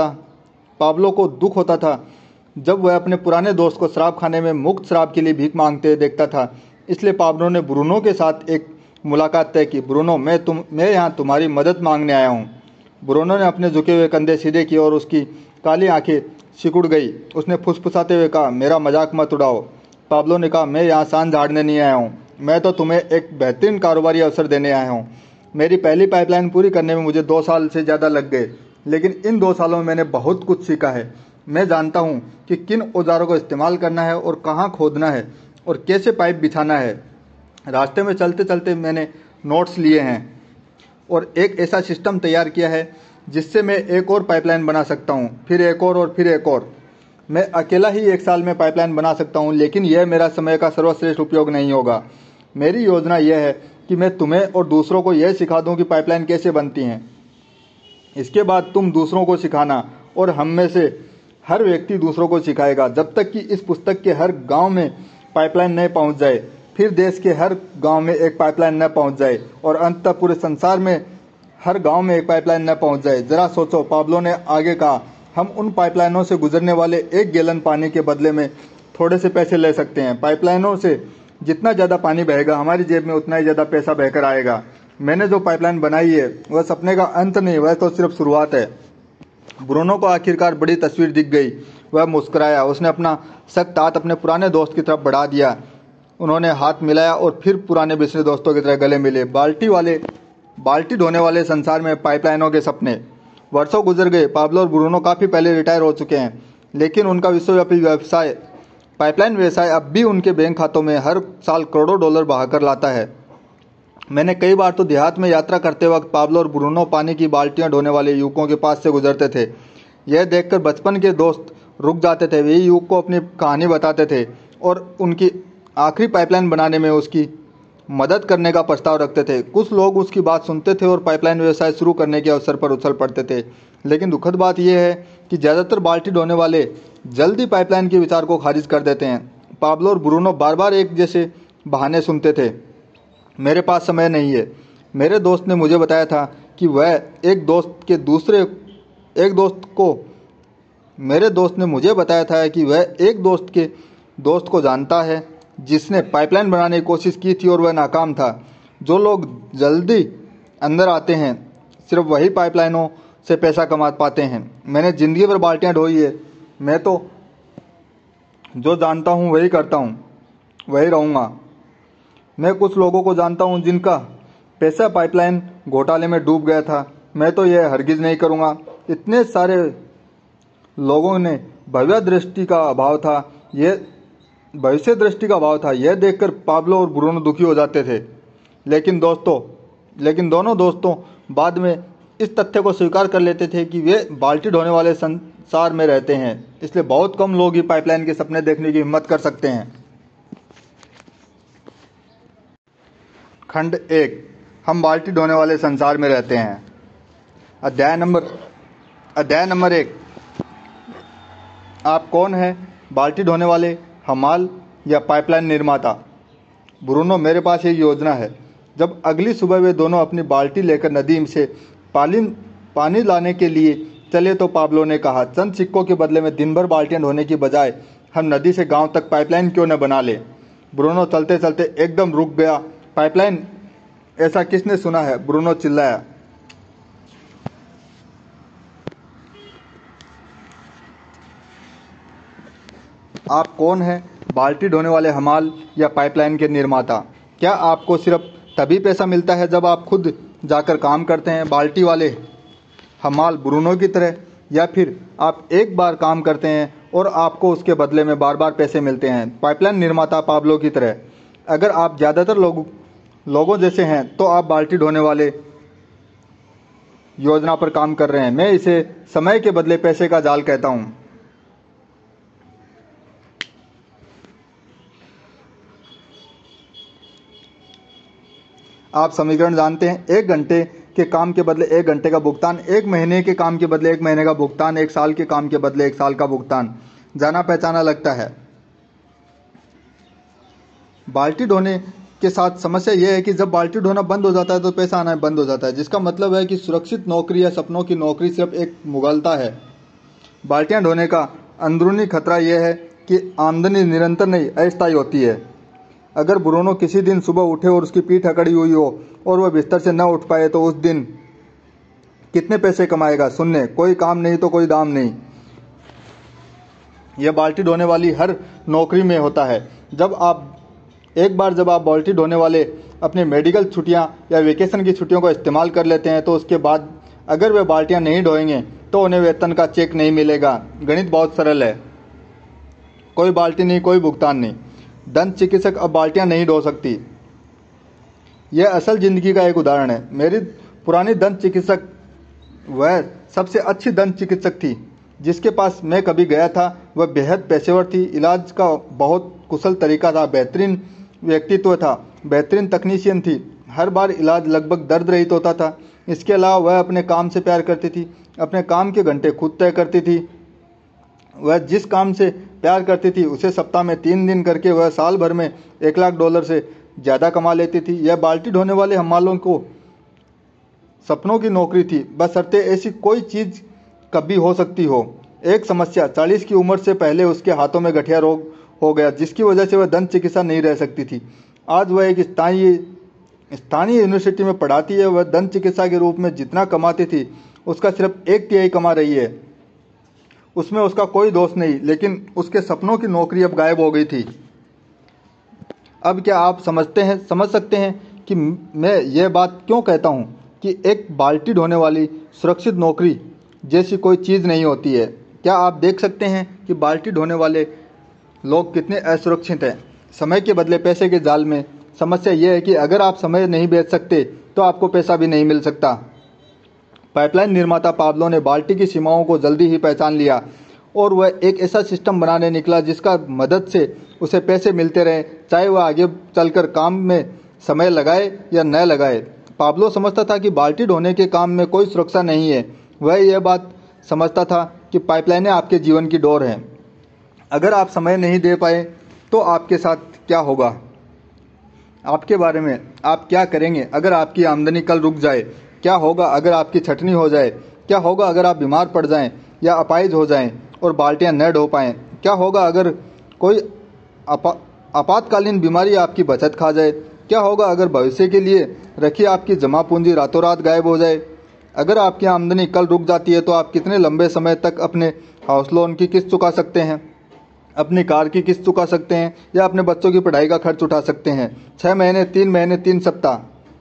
होता था जब वह अपने पुराने दोस्त को शराब खाने में मुफ्त शराब के लिए भीख मांगते देखता था। इसलिए पाब्लो ने ब्रूनो के साथ एक मुलाकात तय की। ब्रूनो, मैं यहाँ तुम्हारी मदद मांगने आया हूँ। ब्रूनो ने अपने झुके हुए कंधे सीधे किए और उसकी काली आंखें सिकुड़ गई। उसने फुसफुसाते हुए कहा, मेरा मजाक मत उड़ाओ। पाब्लो ने कहा, मैं यहाँ शान झाड़ने नहीं आया हूँ, मैं तो तुम्हें एक बेहतरीन कारोबारी अवसर देने आया हूँ। मेरी पहली पाइपलाइन पूरी करने में मुझे 2 साल से ज़्यादा लग गए, लेकिन इन 2 सालों में मैंने बहुत कुछ सीखा है। मैं जानता हूँ कि किन औजारों को इस्तेमाल करना है और कहाँ खोदना है और कैसे पाइप बिछाना है। रास्ते में चलते चलते मैंने नोट्स लिए हैं और एक ऐसा सिस्टम तैयार किया है जिससे मैं एक और पाइपलाइन बना सकता हूँ, फिर एक और फिर एक और। मैं अकेला ही 1 साल में पाइपलाइन बना सकता हूँ, लेकिन यह मेरा समय का सर्वश्रेष्ठ उपयोग नहीं होगा। मेरी योजना यह है कि मैं तुम्हें और दूसरों को यह सिखा दूं कि पाइपलाइन कैसे बनती हैं। इसके बाद तुम दूसरों को सिखाना और हम में से हर व्यक्ति दूसरों को सिखाएगा, जब तक कि इस पुस्तक के हर गांव में पाइपलाइन न पहुंच जाए, फिर देश के हर गांव में एक पाइपलाइन न पहुंच जाए और अंततः पूरे संसार में हर गांव में एक पाइपलाइन न पहुंच जाए। जरा सोचो, पाब्लो ने आगे कहा, हम उन पाइपलाइनों से गुजरने वाले 1 गैलन पानी के बदले में थोड़े से पैसे ले सकते हैं। पाइपलाइनों से जितना ज़्यादा पानी बहेगा हमारी जेब में उतना ही ज़्यादा पैसा बहकर आएगा। मैंने जो पाइपलाइन बनाई है वह सपने का अंत नहीं, वह तो सिर्फ शुरुआत है। ब्रूनो को आखिरकार बड़ी तस्वीर दिख गई। वह मुस्कुराया। उसने अपना सख्त हाथ अपने पुराने दोस्त की तरफ बढ़ा दिया। उन्होंने हाथ मिलाया और फिर पुराने बिछड़े दोस्तों की तरह गले मिले। बाल्टी ढोने वाले संसार में पाइपलाइनों के सपने। वर्षों गुजर गए। पाब्लो और ब्रूनो काफ़ी पहले रिटायर हो चुके हैं, लेकिन उनका विश्वव्यापी व्यवसाय पाइपलाइन व्यवसाय अब भी उनके बैंक खातों में हर साल करोड़ों डॉलर बहाकर लाता है। मैंने कई बार तो देहात में यात्रा करते वक्त पाब्लो और ब्रूनो पानी की बाल्टियां ढोने वाले युवकों के पास से गुजरते थे। यह देखकर बचपन के दोस्त रुक जाते थे। वे युवक को अपनी कहानी बताते थे और उनकी आखिरी पाइपलाइन बनाने में उसकी मदद करने का प्रस्ताव रखते थे। कुछ लोग उसकी बात सुनते थे और पाइपलाइन व्यवसाय शुरू करने के अवसर पर उछल पड़ते थे, लेकिन दुखद बात यह है कि ज़्यादातर बाल्टी ढोने वाले जल्दी पाइपलाइन के विचार को खारिज कर देते हैं। पाब्लो और ब्रूनो बार बार एक जैसे बहाने सुनते थे। मेरे पास समय नहीं है। मेरे दोस्त ने मुझे बताया था कि वह एक दोस्त को जानता है जिसने पाइपलाइन बनाने की कोशिश की थी और वह नाकाम था। जो लोग जल्दी अंदर आते हैं सिर्फ वही पाइपलाइनों से पैसा कमा पाते हैं। मैंने ज़िंदगी भर बाल्टियाँ ढोई है। मैं तो जो जानता हूँ वही करता हूँ, वही रहूँगा। मैं कुछ लोगों को जानता हूँ जिनका पैसा पाइपलाइन घोटाले में डूब गया था। मैं तो यह हरगिज़ नहीं करूँगा। इतने सारे लोगों ने भविष्य दृष्टि का अभाव था। यह देखकर पाब्लो और ब्रूनो दुखी हो जाते थे। लेकिन दोनों दोस्तों बाद में इस तथ्य को स्वीकार कर लेते थे कि वे बाल्टी ढोने वाले संसार में रहते हैं, इसलिए बहुत कम लोग ही पाइपलाइन के सपने देखने की हिम्मत कर सकते हैं। खंड 1, हम बाल्टी ढोने वाले संसार में रहते हैं। अध्याय नंबर 1, आप कौन हैं, बाल्टी ढोने वाले, हमाल या पाइपलाइन निर्माता? ब्रूनो, मेरे पास एक योजना है। जब अगली सुबह वे दोनों अपनी बाल्टी लेकर नदी से पानी लाने के लिए चले तो पाब्लो ने कहा, चंद सिक्कों के बदले में दिन भर बाल्टियां ढोने की बजाय हम नदी से गांव तक पाइपलाइन क्यों न बना ले? ब्रूनो चलते चलते एकदम रुक गया। पाइपलाइन, ऐसा किसने सुना है? ब्रूनो चिल्लाया। आप कौन हैं, बाल्टी ढोने वाले हमाल या पाइपलाइन के निर्माता? क्या आपको सिर्फ तभी पैसा मिलता है जब आप खुद जाकर काम करते हैं, बाल्टी वाले हमाल ब्रूनो की तरह, या फिर आप एक बार काम करते हैं और आपको उसके बदले में बार बार पैसे मिलते हैं, पाइपलाइन निर्माता पाब्लो की तरह? अगर आप ज़्यादातर लोगों जैसे हैं तो आप बाल्टी ढोने वाले योजना पर काम कर रहे हैं। मैं इसे समय के बदले पैसे का जाल कहता हूं। आप समीकरण जानते हैं, 1 घंटे के काम के बदले 1 घंटे का भुगतान, 1 महीने के काम के बदले 1 महीने का भुगतान, 1 साल के काम के बदले 1 साल का भुगतान। जाना पहचाना लगता है। बाल्टी ढोने के साथ समस्या यह है कि जब बाल्टी ढोना बंद हो जाता है तो पैसा आना बंद हो जाता है, जिसका मतलब है कि सुरक्षित नौकरी या सपनों की नौकरी सिर्फ एक मुगलता है। बाल्टियां ढोने का अंदरूनी खतरा यह है कि आमदनी निरंतर नहीं, अस्थायी होती है। अगर ब्रूनो किसी दिन सुबह उठे और उसकी पीठ अकड़ी हुई हो और वह बिस्तर से न उठ पाए तो उस दिन कितने पैसे कमाएगा? शून्य। कोई काम नहीं तो कोई दाम नहीं। यह बाल्टी ढोने वाली हर नौकरी में होता है। एक बार जब आप बाल्टी ढोने वाले अपने मेडिकल छुट्टियां या वेकेशन की छुट्टियों का इस्तेमाल कर लेते हैं तो उसके बाद अगर वे बाल्टियां नहीं ढोएंगे तो उन्हें वेतन का चेक नहीं मिलेगा। गणित बहुत सरल है। कोई बाल्टी नहीं, कोई भुगतान नहीं। दंत चिकित्सक अब बाल्टियां नहीं ढो सकती। यह असल जिंदगी का एक उदाहरण है। मेरी पुरानी दंत चिकित्सक वह सबसे अच्छी दंत चिकित्सक थी जिसके पास मैं कभी गया था। वह बेहद पेशेवर थी, इलाज का बहुत कुशल तरीका था, बेहतरीन व्यक्तित्व था, बेहतरीन तकनीशियन थी। हर बार इलाज लगभग दर्द रहित होता था। इसके अलावा वह अपने काम से प्यार करती थी, अपने काम के घंटे खुद तय करती थी। वह जिस काम से प्यार करती थी उसे सप्ताह में 3 दिन करके वह साल भर में $1 लाख से ज़्यादा कमा लेती थी। यह बाल्टी ढोने वाले हमालों को सपनों की नौकरी थी, बशर्ते ऐसी कोई चीज़ कभी हो सकती हो। एक समस्या, 40 की उम्र से पहले उसके हाथों में गठिया रोग हो गया जिसकी वजह से वह दंत चिकित्सा नहीं रह सकती थी। आज वह एक स्थानीय यूनिवर्सिटी में पढ़ाती है। वह दंत चिकित्सा के रूप में जितना कमाती थी उसका सिर्फ 1/3 कमा रही है। उसमें उसका कोई दोष नहीं, लेकिन उसके सपनों की नौकरी अब गायब हो गई थी। अब क्या आप समझ सकते हैं कि मैं यह बात क्यों कहता हूं कि एक बाल्टी ढोने वाली सुरक्षित नौकरी जैसी कोई चीज़ नहीं होती है? क्या आप देख सकते हैं कि बाल्टी ढोने वाले लोग कितने असुरक्षित हैं? समय के बदले पैसे के जाल में समस्या यह है कि अगर आप समय नहीं बेच सकते तो आपको पैसा भी नहीं मिल सकता। पाइपलाइन निर्माता पाब्लो ने बाल्टी की सीमाओं को जल्दी ही पहचान लिया और वह एक ऐसा सिस्टम बनाने निकला जिसका मदद से उसे पैसे मिलते रहे, चाहे वह आगे चलकर काम में समय लगाए या न लगाए। पाब्लो समझता था कि बाल्टी ढोने के काम में कोई सुरक्षा नहीं है। वह यह बात समझता था कि पाइपलाइनें आपके जीवन की डोर हैं। अगर आप समय नहीं दे पाए तो आपके साथ क्या होगा? आपके बारे में आप क्या करेंगे अगर आपकी आमदनी कल रुक जाए? क्या होगा अगर आपकी छटनी हो जाए? क्या होगा अगर आप बीमार पड़ जाएं या अपाहिज हो जाएं और बाल्टियां न ढो पाएं? क्या होगा अगर कोई आपातकालीन बीमारी आपकी बचत खा जाए? क्या होगा अगर भविष्य के लिए रखी आपकी जमा पूंजी रातों रात गायब हो जाए? अगर आपकी आमदनी कल रुक जाती है तो आप कितने लंबे समय तक अपने हाउस लोन की किस्त चुका सकते हैं, अपनी कार की किस्त चुका सकते हैं या अपने बच्चों की पढ़ाई का खर्च उठा सकते हैं? 6 महीने, 3 महीने, 3 सप्ताह।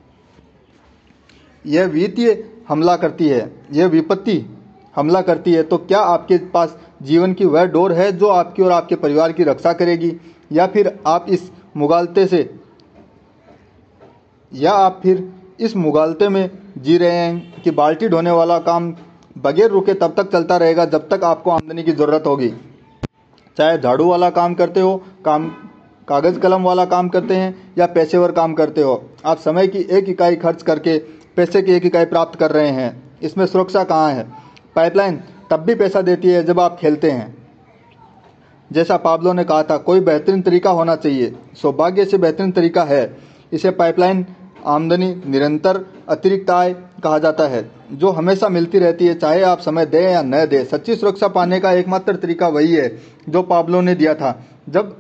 यह वित्तीय हमला करती है, यह विपत्ति हमला करती है, तो क्या आपके पास जीवन की वह डोर है जो आपकी और आपके परिवार की रक्षा करेगी, या फिर आप इस मुगालते में जी रहे हैं कि बाल्टी ढोने वाला काम बगैर रुके तब तक चलता रहेगा जब तक आपको आमदनी की ज़रूरत होगी। चाहे झाड़ू वाला काम करते हो, कागज़ कलम वाला काम करते हैं या पेशेवर काम करते हो, आप समय की एक इकाई खर्च करके पैसे की एक इकाई प्राप्त कर रहे हैं। इसमें सुरक्षा कहाँ है? पाइपलाइन तब भी पैसा देती है जब आप खेलते हैं। जैसा पाब्लो ने कहा था, कोई बेहतरीन तरीका होना चाहिए। सौभाग्य से बेहतरीन तरीका है। इसे पाइपलाइन आमदनी, निरंतर अतिरिक्त आय कहा जाता है, जो हमेशा मिलती रहती है, चाहे आप समय दें या न दें। सच्ची सुरक्षा पाने का एकमात्र तरीका वही है जो पाब्लो ने दिया था। जब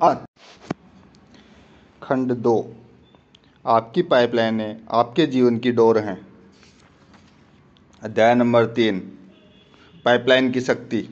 खंड 2, आपकी पाइपलाइनें आपके जीवन की डोर हैं। अध्याय नंबर 3, पाइपलाइन की शक्ति।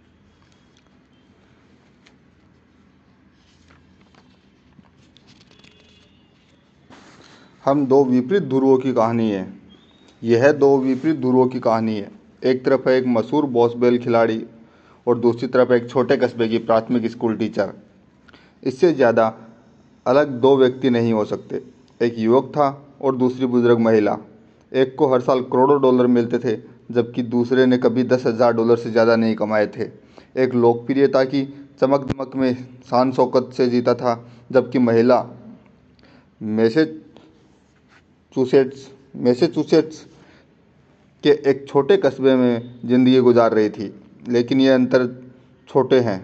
हम दो विपरीत ध्रुवों की कहानी है। यह दो विपरीत ध्रुवों की कहानी है। एक तरफ है एक मशहूर बॉसबॉल खिलाड़ी और दूसरी तरफ एक छोटे कस्बे की प्राथमिक स्कूल टीचर। इससे ज़्यादा अलग दो व्यक्ति नहीं हो सकते। एक युवक था और दूसरी बुजुर्ग महिला। एक को हर साल करोड़ों डॉलर मिलते थे, जबकि दूसरे ने कभी 10,000 डॉलर से ज़्यादा नहीं कमाए थे। एक लोकप्रियता की चमक दमक में शान शौकत से जीता था, जबकि महिला मैसेचुसेट्स के एक छोटे कस्बे में ज़िंदगी गुजार रही थी। लेकिन ये अंतर छोटे हैं।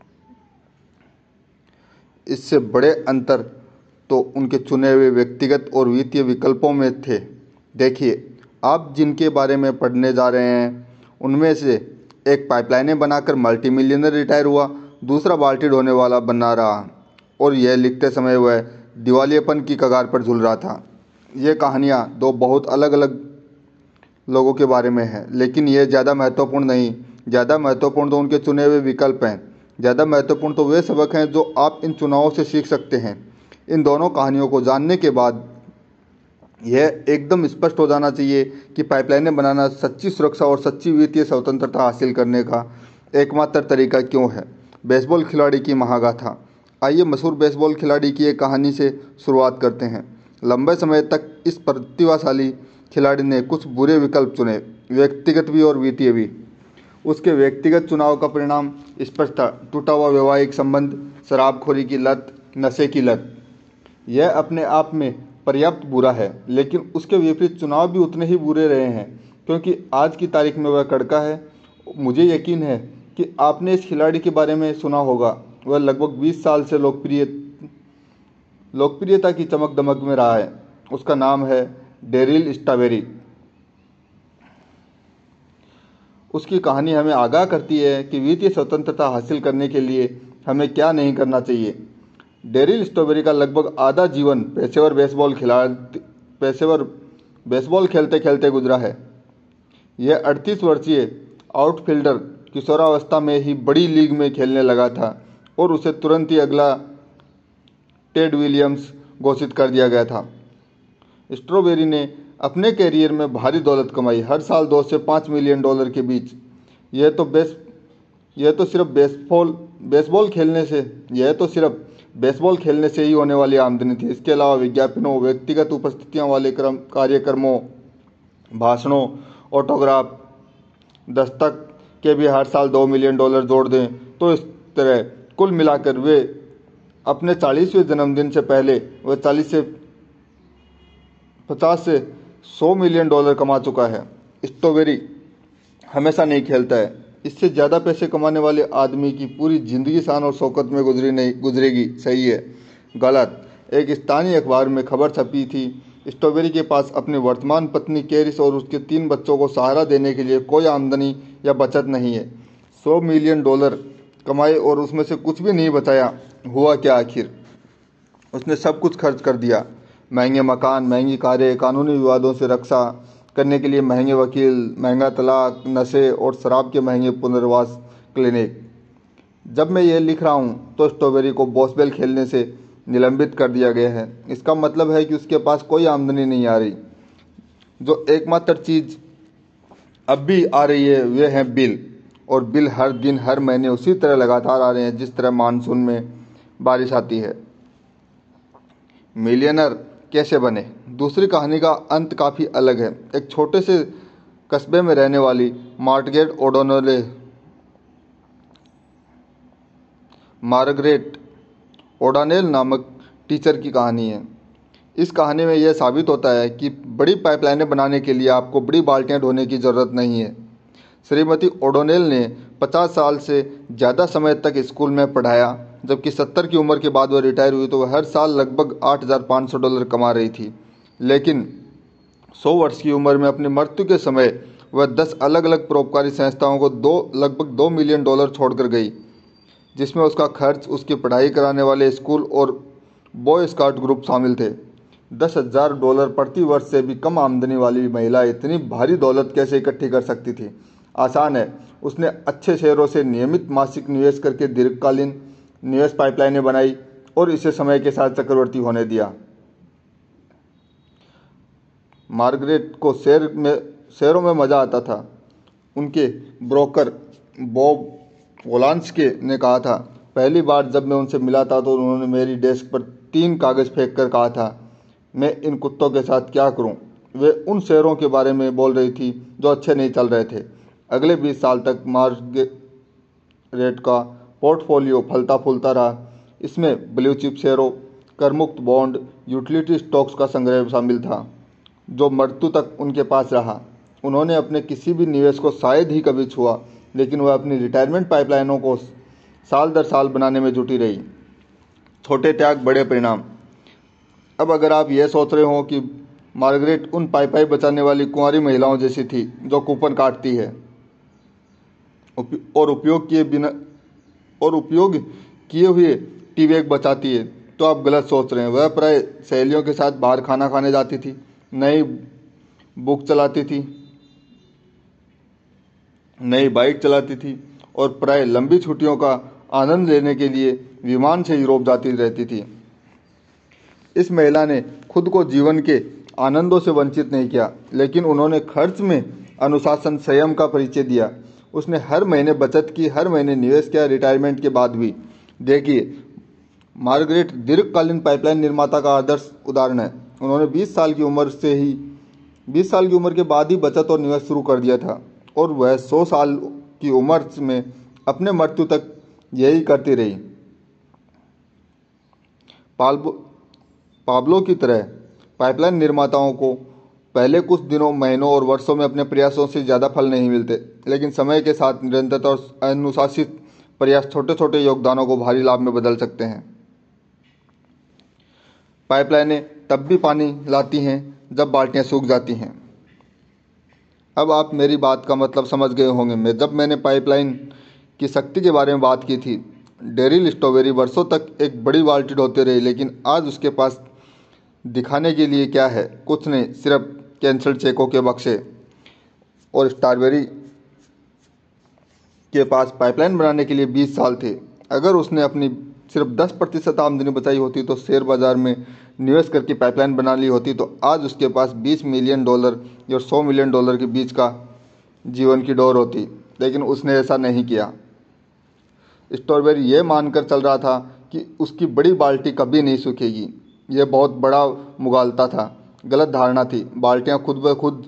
इससे बड़े अंतर तो उनके चुने हुए व्यक्तिगत और वित्तीय विकल्पों में थे। देखिए, आप जिनके बारे में पढ़ने जा रहे हैं उनमें से एक पाइपलाइनें बनाकर मल्टीमिलियनर रिटायर हुआ, दूसरा बाल्टी ढोने वाला बना रहा, और यह लिखते समय वह दिवालियेपन की कगार पर झूल रहा था। ये कहानियाँ दो बहुत अलग अलग लोगों के बारे में है, लेकिन ये ज़्यादा महत्वपूर्ण नहीं। ज़्यादा महत्वपूर्ण तो उनके चुने हुए विकल्प हैं। ज़्यादा महत्वपूर्ण तो वे सबक हैं जो आप इन चुनावों से सीख सकते हैं। इन दोनों कहानियों को जानने के बाद यह एकदम स्पष्ट हो जाना चाहिए कि पाइपलाइनें बनाना सच्ची सुरक्षा और सच्ची वित्तीय स्वतंत्रता हासिल करने का एकमात्र तरीका क्यों है। बेसबॉल खिलाड़ी की महागाथा। आइए मशहूर बेसबॉल खिलाड़ी की एक कहानी से शुरुआत करते हैं। लंबे समय तक इस प्रतिभाशाली खिलाड़ी ने कुछ बुरे विकल्प चुने, व्यक्तिगत भी और वित्तीय भी। उसके व्यक्तिगत चुनाव का परिणाम स्पष्ट था: टूटा हुआ वैवाहिक संबंध, शराबखोरी की लत, नशे की लत। यह अपने आप में पर्याप्त बुरा है, लेकिन उसके विपरीत चुनाव भी उतने ही बुरे रहे हैं, क्योंकि आज की तारीख में वह कड़का है। मुझे यकीन है कि आपने इस खिलाड़ी के बारे में सुना होगा। वह लगभग 20 साल से लोकप्रियता की चमक दमक में रहा है। उसका नाम है डेरिल स्ट्रॉबेरी। उसकी कहानी हमें आगाह करती है कि वित्तीय स्वतंत्रता हासिल करने के लिए हमें क्या नहीं करना चाहिए। डेरिल स्ट्रॉबेरी का लगभग आधा जीवन पेशेवर बेसबॉल खेलते खेलते गुजरा है। यह 38 वर्षीय आउटफील्डर किशोरावस्था में ही बड़ी लीग में खेलने लगा था और उसे तुरंत ही अगला टेड विलियम्स घोषित कर दिया गया था। स्ट्रॉबेरी ने अपने कैरियर में भारी दौलत कमाई, हर साल 2 से 5 मिलियन डॉलर के बीच। यह तो सिर्फ बेसबॉल खेलने से ही होने वाली आमदनी थी। इसके अलावा विज्ञापनों, व्यक्तिगत उपस्थितियों वाले कार्यक्रमों, भाषणों, ऑटोग्राफ, दस्तक के भी हर साल 2 मिलियन डॉलर जोड़ दें तो इस तरह कुल मिलाकर वे अपने 40वें जन्मदिन से पहले वह 50 से 100 मिलियन डॉलर कमा चुका है। स्ट्रॉबेरी हमेशा नहीं खेलता है। इससे ज़्यादा पैसे कमाने वाले आदमी की पूरी जिंदगी शान और शौकत में गुजरेगी। सही है? गलत। एक स्थानीय अखबार में खबर छपी थी, स्ट्रॉबेरी के पास अपनी वर्तमान पत्नी कैरिस और उसके 3 बच्चों को सहारा देने के लिए कोई आमदनी या बचत नहीं है। 100 मिलियन डॉलर कमाए और उसमें से कुछ भी नहीं बचाया। हुआ क्या आखिर? उसने सब कुछ खर्च कर दिया। महंगे मकान, महंगी कारें, कानूनी विवादों से रक्षा करने के लिए महंगे वकील, महंगा तलाक, नशे और शराब के महंगे पुनर्वास क्लिनिक। जब मैं ये लिख रहा हूँ तो स्ट्रॉबेरी को बॉसबॉल खेलने से निलंबित कर दिया गया है। इसका मतलब है कि उसके पास कोई आमदनी नहीं आ रही। जो एकमात्र चीज़ अब भी आ रही है वे हैं बिल, और बिल हर दिन हर महीने उसी तरह लगातार आ रहे हैं जिस तरह मानसून में बारिश आती है। मिलियनर कैसे बने। दूसरी कहानी का अंत काफ़ी अलग है। एक छोटे से कस्बे में रहने वाली मार्गरेट ओडानेल नामक टीचर की कहानी है। इस कहानी में यह साबित होता है कि बड़ी पाइपलाइनें बनाने के लिए आपको बड़ी बाल्टियां ढोने की ज़रूरत नहीं है। श्रीमती ओडोनेल ने 50 साल से ज़्यादा समय तक स्कूल में पढ़ाया। जबकि 70 की उम्र के बाद वह रिटायर हुई तो वह हर साल लगभग $8,500 कमा रही थी। लेकिन 100 वर्ष की उम्र में अपनी मृत्यु के समय वह 10 अलग अलग परोपकारी संस्थाओं को लगभग $2 मिलियन छोड़कर गई, जिसमें उसका खर्च, उसकी पढ़ाई कराने वाले स्कूल और बॉय स्काउट ग्रुप शामिल थे। $10,000 प्रति वर्ष से भी कम आमदनी वाली महिला इतनी भारी दौलत कैसे इकट्ठी कर सकती थी? आसान है। उसने अच्छे शेयरों से नियमित मासिक निवेश करके दीर्घकालीन निवेश पाइपलाइनें बनाई और इसे समय के साथ चक्रवर्ती होने दिया। मार्गरेट को शेयरों में मज़ा आता था। उनके ब्रोकर बॉब वोलांस्की ने कहा था, पहली बार जब मैं उनसे मिला था तो उन्होंने मेरी डेस्क पर 3 कागज़ फेंक कर कहा था, मैं इन कुत्तों के साथ क्या करूं? वे उन शेयरों के बारे में बोल रही थी जो अच्छे नहीं चल रहे थे। अगले 20 साल तक मार्गरेट का पोर्टफोलियो फलता फूलता रहा। इसमें ब्लू चिप शेयरों, करमुक्त बॉन्ड, यूटिलिटी स्टॉक्स का संग्रह शामिल था, जो मृत्यु तक उनके पास रहा। उन्होंने अपने किसी भी निवेश को शायद ही कभी छुआ, लेकिन वह अपनी रिटायरमेंट पाइपलाइनों को साल दर साल बनाने में जुटी रही। छोटे त्याग, बड़े परिणाम। अब अगर आप यह सोच रहे हो कि मार्गरेट उन पाई बचाने वाली कुंवारी महिलाओं जैसी थी जो कूपन काटती है और उपयोग किए हुए टी बैग बचाती है, तो आप गलत सोच रहे हैं। वह प्राय सहेलियों के साथ बाहर खाना खाने जाती थी, नई बुक चलाती थी, नई बाइक चलाती थी और प्राय लंबी छुट्टियों का आनंद लेने के लिए विमान से यूरोप जाती रहती थी। इस महिला ने खुद को जीवन के आनंदों से वंचित नहीं किया, लेकिन उन्होंने खर्च में अनुशासन, संयम का परिचय दिया। उसने हर महीने बचत की, हर महीने निवेश किया, रिटायरमेंट के बाद भी। देखिए, मार्गरेट दीर्घकालीन पाइपलाइन निर्माता का आदर्श उदाहरण है। उन्होंने 20 साल की उम्र के बाद ही बचत और निवेश शुरू कर दिया था और वह 100 साल की उम्र में अपने मृत्यु तक यही करती रही। पाब्लो की तरह पाइपलाइन निर्माताओं को पहले कुछ दिनों, महीनों और वर्षों में अपने प्रयासों से ज़्यादा फल नहीं मिलते, लेकिन समय के साथ निरंतरता और अनुशासित प्रयास छोटे छोटे योगदानों को भारी लाभ में बदल सकते हैं। पाइपलाइनें तब भी पानी लाती हैं जब बाल्टियां सूख जाती हैं। अब आप मेरी बात का मतलब समझ गए होंगे। जब मैंने पाइपलाइन की शक्ति के बारे में बात की थी, डेरिल स्ट्रॉबेरी वर्षों तक एक बड़ी बाल्टी ढोते रही, लेकिन आज उसके पास दिखाने के लिए क्या है? कुछ नहीं, सिर्फ कैंसल्ड चेकों के बक्से। और स्ट्रॉबेरी के पास पाइपलाइन बनाने के लिए 20 साल थे। अगर उसने अपनी सिर्फ 10% आमदनी बचाई होती तो शेयर बाजार में निवेश करके पाइपलाइन बना ली होती, तो आज उसके पास $20 मिलियन और $100 मिलियन के बीच का जीवन की डोर होती। लेकिन उसने ऐसा नहीं किया। स्ट्रॉबेरी ये मानकर चल रहा था कि उसकी बड़ी बाल्टी कभी नहीं सूखेगी। यह बहुत बड़ा मुगालता था, गलत धारणा थी। बाल्टियां खुद ब खुद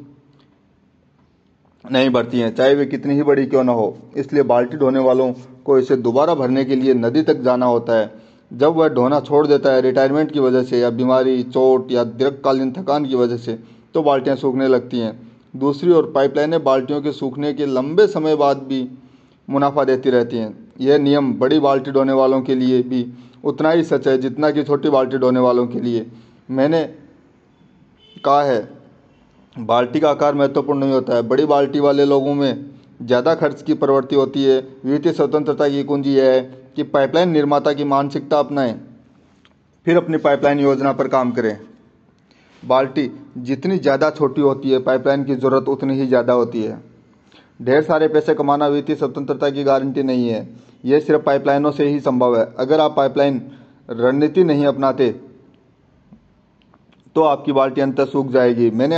नहीं भरती हैं, चाहे वे कितनी ही बड़ी क्यों न हो। इसलिए बाल्टी ढोने वालों को इसे दोबारा भरने के लिए नदी तक जाना होता है। जब वह ढोना छोड़ देता है, रिटायरमेंट की वजह से या बीमारी, चोट या दीर्घकालीन थकान की वजह से, तो बाल्टियां सूखने लगती हैं। दूसरी ओर पाइपलाइनें बाल्टियों के सूखने के लंबे समय बाद भी मुनाफा देती रहती हैं। यह नियम बड़ी बाल्टी ढोने वालों के लिए भी उतना ही सच है जितना कि छोटी बाल्टी ढोने वालों के लिए। मैंने कहा है, बाल्टी का आकार महत्वपूर्ण नहीं होता है। बड़ी बाल्टी वाले लोगों में ज़्यादा खर्च की प्रवृत्ति होती है। वित्तीय स्वतंत्रता की कुंजी यह है कि पाइपलाइन निर्माता की मानसिकता अपनाएं, फिर अपनी पाइपलाइन योजना पर काम करें। बाल्टी जितनी ज़्यादा छोटी होती है, पाइपलाइन की ज़रूरत उतनी ही ज़्यादा होती है। ढेर सारे पैसे कमाना वित्तीय स्वतंत्रता की गारंटी नहीं है। यह सिर्फ पाइपलाइनों से ही संभव है। अगर आप पाइपलाइन रणनीति नहीं अपनाते तो आपकी बाल्टी अंततः सूख जाएगी। मैंने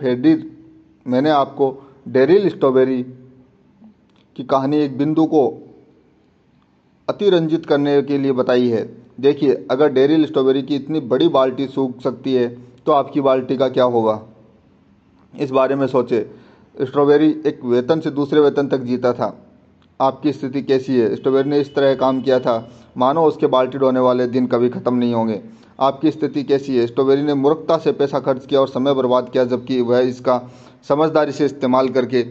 आपको डेरिल स्ट्रॉबेरी की कहानी एक बिंदु को अतिरंजित करने के लिए बताई है। देखिए, अगर डेरिल स्ट्रॉबेरी की इतनी बड़ी बाल्टी सूख सकती है तो आपकी बाल्टी का क्या होगा? इस बारे में सोचे। स्ट्रॉबेरी एक वेतन से दूसरे वेतन तक जीता था। आपकी स्थिति कैसी है? स्ट्रॉबेरी ने इस तरह काम किया था मानो उसके बाल्टी ढोने वाले दिन कभी ख़त्म नहीं होंगे। आपकी स्थिति कैसी है? स्ट्रॉबेरी ने मूर्खता से पैसा खर्च किया और समय बर्बाद किया, जबकि वह इसका समझदारी से इस्तेमाल करके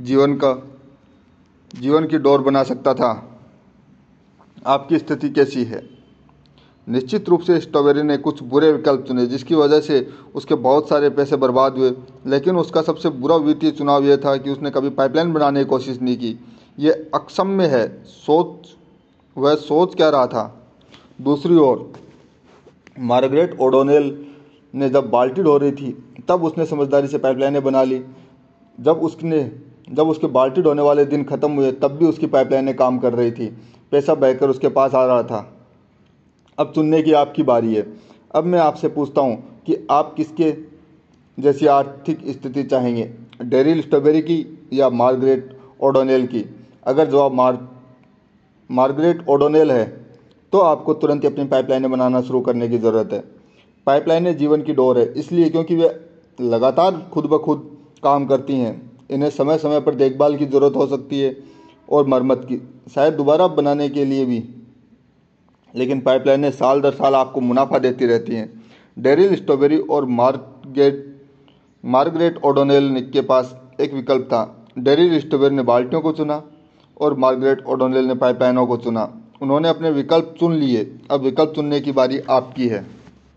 जीवन की डोर बना सकता था। आपकी स्थिति कैसी है? निश्चित रूप से स्ट्रॉबेरी ने कुछ बुरे विकल्प चुने, जिसकी वजह से उसके बहुत सारे पैसे बर्बाद हुए। लेकिन उसका सबसे बुरा वित्तीय चुनाव यह था कि उसने कभी पाइपलाइन बनाने की कोशिश नहीं की। ये अक्षम्य है। वह सोच क्या रहा था? दूसरी ओर मार्गरेट ओडोनेल ने जब बाल्टी ढो रही थी, तब उसने समझदारी से पाइपलाइनें बना ली। जब उसके बाल्टी ढोने वाले दिन खत्म हुए, तब भी उसकी पाइपलाइनें काम कर रही थी। पैसा बहकर उसके पास आ रहा था। अब चुनने की आपकी बारी है। अब मैं आपसे पूछता हूँ कि आप किसके जैसी आर्थिक स्थिति चाहेंगे, डेरिल स्ट्रॉबेरी की या मार्गरेट ओडोनेल की? अगर जवाब मार्गरेट ओडोनेल है, तो आपको तुरंत ही अपनी पाइपलाइनें बनाना शुरू करने की ज़रूरत है। पाइपलाइनें जीवन की डोर है, इसलिए क्योंकि वे लगातार खुद ब खुद काम करती हैं। इन्हें समय समय पर देखभाल की ज़रूरत हो सकती है और मरम्मत की, शायद दोबारा बनाने के लिए भी, लेकिन पाइपलाइनें साल दर साल आपको मुनाफा देती रहती हैं। डेरिल स्ट्रॉबेरी और मार्गरेट ओडोनेल के पास एक विकल्प था। डेरिल स्ट्रॉबेरी ने बाल्टियों को चुना और मार्गरेट ओडोनेल ने पाइपलाइनों को चुना। उन्होंने अपने विकल्प चुन लिए। अब विकल्प चुनने की बारी आपकी है।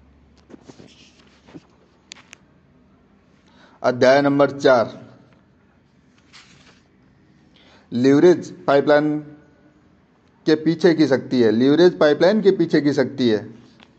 अध्याय नंबर 4, लीवरेज पाइपलाइन के पीछे की शक्ति है। लीवरेज पाइपलाइन के पीछे की शक्ति है।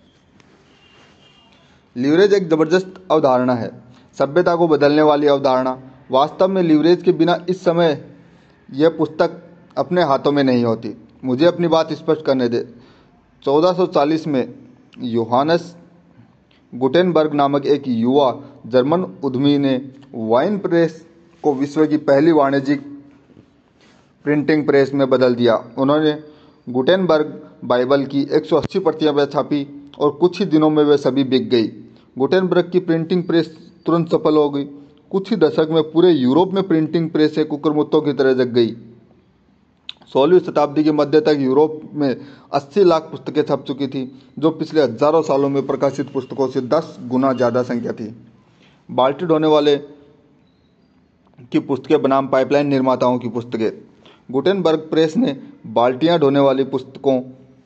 लीवरेज एक जबरदस्त अवधारणा है, सभ्यता को बदलने वाली अवधारणा। वास्तव में लीवरेज के बिना इस समय यह पुस्तक अपने हाथों में नहीं होती। मुझे अपनी बात स्पष्ट करने दे। 1440 में योहानस गुटेनबर्ग नामक एक युवा जर्मन उद्यमी ने वाइन प्रेस को विश्व की पहली वाणिज्यिक प्रिंटिंग प्रेस में बदल दिया। उन्होंने गुटेनबर्ग बाइबल की 180 प्रतियां छापी और कुछ ही दिनों में वे सभी बिक गई। गुटेनबर्ग की प्रिंटिंग प्रेस तुरंत सफल हो गई। कुछ ही दशक में पूरे यूरोप में प्रिंटिंग प्रेसें कुकुरमुत्तों की तरह जग गई। 16वीं शताब्दी के मध्य तक यूरोप में 80 लाख पुस्तकें छप चुकी थी, जो पिछले हजारों सालों में प्रकाशित पुस्तकों से 10 गुना ज़्यादा संख्या थी। बाल्टी ढोने वाले की पुस्तकें बनाम पाइपलाइन निर्माताओं की पुस्तकें। गुटेनबर्ग प्रेस ने बाल्टियां ढोने वाली पुस्तकों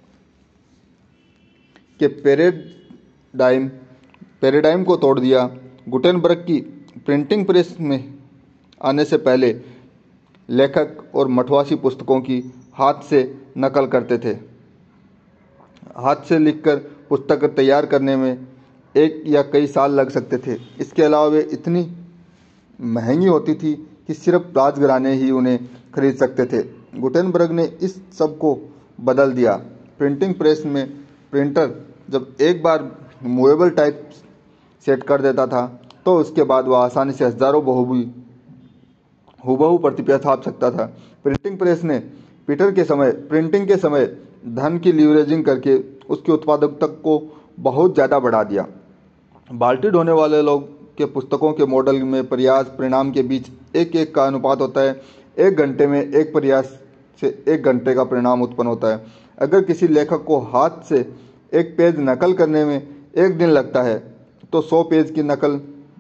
के पैराडाइम को तोड़ दिया। गुटेनबर्ग की प्रिंटिंग प्रेस में आने से पहले लेखक और मठवासी पुस्तकों की हाथ से नकल करते थे। हाथ से लिखकर पुस्तक तैयार करने में 1 या कई साल लग सकते थे। इसके अलावा वे इतनी महंगी होती थी कि सिर्फ राजघराने ही उन्हें खरीद सकते थे। गुटेनबर्ग ने इस सब को बदल दिया। प्रिंटिंग प्रेस में प्रिंटर जब एक बार मूवेबल टाइप सेट कर देता था, तो उसके बाद वह आसानी से हजारों हुबहू प्रतियां छाप सकता था। प्रिंटिंग प्रेस ने प्रिंटिंग के समय धन की लीवरेजिंग करके उसकी उत्पादकता को बहुत ज़्यादा बढ़ा दिया। बाल्टी ढोने वाले लोग के पुस्तकों के मॉडल में प्रयास परिणाम के बीच 1:1 का अनुपात होता है। 1 घंटे में 1 प्रयास से 1 घंटे का परिणाम उत्पन्न होता है। अगर किसी लेखक को हाथ से 1 पेज नकल करने में 1 दिन लगता है, तो 100 पेज की नकल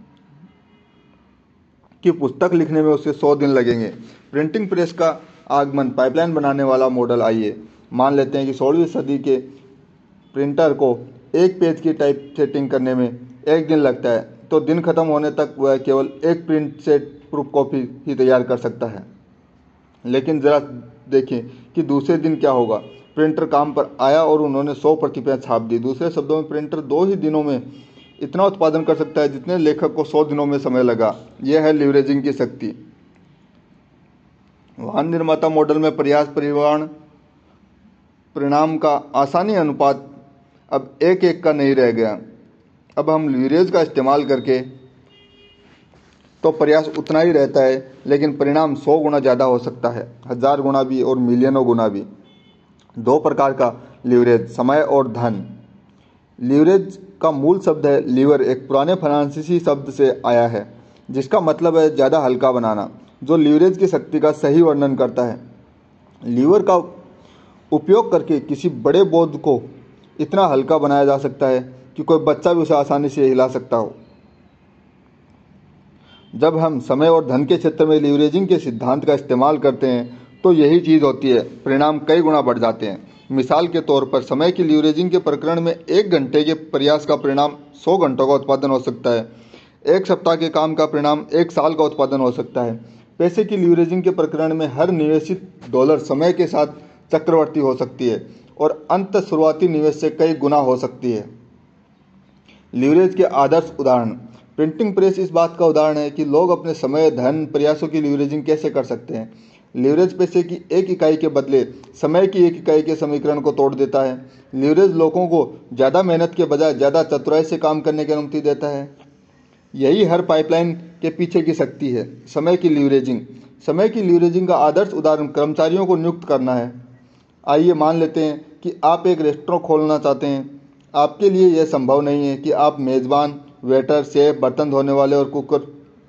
की पुस्तक लिखने में उसे 100 दिन लगेंगे। प्रिंटिंग प्रेस का आगमन पाइपलाइन बनाने वाला मॉडल। आइए मान लेते हैं कि 16वीं सदी के प्रिंटर को 1 पेज की टाइप सेटिंग करने में 1 दिन लगता है, तो दिन खत्म होने तक वह केवल 1 प्रिंट सेट प्रूफ कॉपी ही तैयार कर सकता है। लेकिन ज़रा देखें कि दूसरे दिन क्या होगा। प्रिंटर काम पर आया और उन्होंने 100 प्रतियां छाप दी। दूसरे शब्दों में प्रिंटर 2 ही दिनों में इतना उत्पादन कर सकता है जितने लेखक को 100 दिनों में समय लगा। यह है लीवरेजिंग की शक्ति। वाहन निर्माता मॉडल में प्रयास परिणाम का आसानी अनुपात अब 1:1 का नहीं रह गया। अब हम लीवरेज का इस्तेमाल करके तो प्रयास उतना ही रहता है, लेकिन परिणाम 100 गुना ज़्यादा हो सकता है, 1000 गुना भी और मिलियनों गुना भी। 2 प्रकार का लीवरेज, समय और धन। लीवरेज का मूल शब्द है लीवर, एक पुराने फ्रांसीसी शब्द से आया है जिसका मतलब है ज़्यादा हल्का बनाना, जो लीवरेज की शक्ति का सही वर्णन करता है। लीवर का उपयोग करके किसी बड़े बोझ को इतना हल्का बनाया जा सकता है कि कोई बच्चा भी उसे आसानी से हिला सकता हो। जब हम समय और धन के क्षेत्र में लीवरेजिंग के सिद्धांत का इस्तेमाल करते हैं तो यही चीज़ होती है, परिणाम कई गुना बढ़ जाते हैं। मिसाल के तौर पर समय की लीवरेजिंग के प्रकरण में 1 घंटे के प्रयास का परिणाम 100 घंटों का उत्पादन हो सकता है। 1 सप्ताह के काम का परिणाम 1 साल का उत्पादन हो सकता है। पैसे की लीवरेजिंग के प्रकरण में हर निवेशित डॉलर समय के साथ चक्रवर्ती हो सकती है और अंत शुरुआती निवेश से कई गुना हो सकती है। लीवरेज के आदर्श उदाहरण। प्रिंटिंग प्रेस इस बात का उदाहरण है कि लोग अपने समय, धन, प्रयासों की लीवरेजिंग कैसे कर सकते हैं। लीवरेज पैसे की 1 इकाई के बदले समय की 1 इकाई के समीकरण को तोड़ देता है। लीवरेज लोगों को ज़्यादा मेहनत के बजाय ज़्यादा चतुराई से काम करने की अनुमति देता है। यही हर पाइपलाइन के पीछे की शक्ति है। समय की लीवरेजिंग। समय की लीवरेजिंग का आदर्श उदाहरण कर्मचारियों को नियुक्त करना है। आइए मान लेते हैं कि आप एक रेस्टोरेंट खोलना चाहते हैं। आपके लिए यह संभव नहीं है कि आप मेज़बान, वेटर, शेफ, बर्तन धोने वाले और कुकर,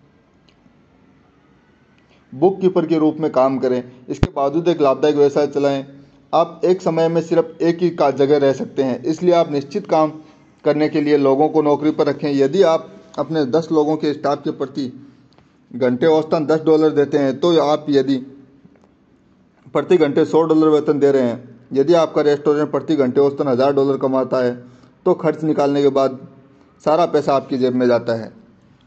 बुक कीपर के रूप में काम करें। इसके बावजूद एक लाभदायक व्यवसाय चलाएं। आप एक समय में सिर्फ एक ही का जगह रह सकते हैं, इसलिए आप निश्चित काम करने के लिए लोगों को नौकरी पर रखें। यदि आप अपने 10 लोगों के स्टाफ के प्रति घंटे औसतन $10 देते हैं तो आप यदि प्रति घंटे $100 वेतन दे रहे हैं, यदि आपका रेस्टोरेंट प्रति घंटे औसतन $1000 कमाता है तो खर्च निकालने के बाद सारा पैसा आपकी जेब में जाता है।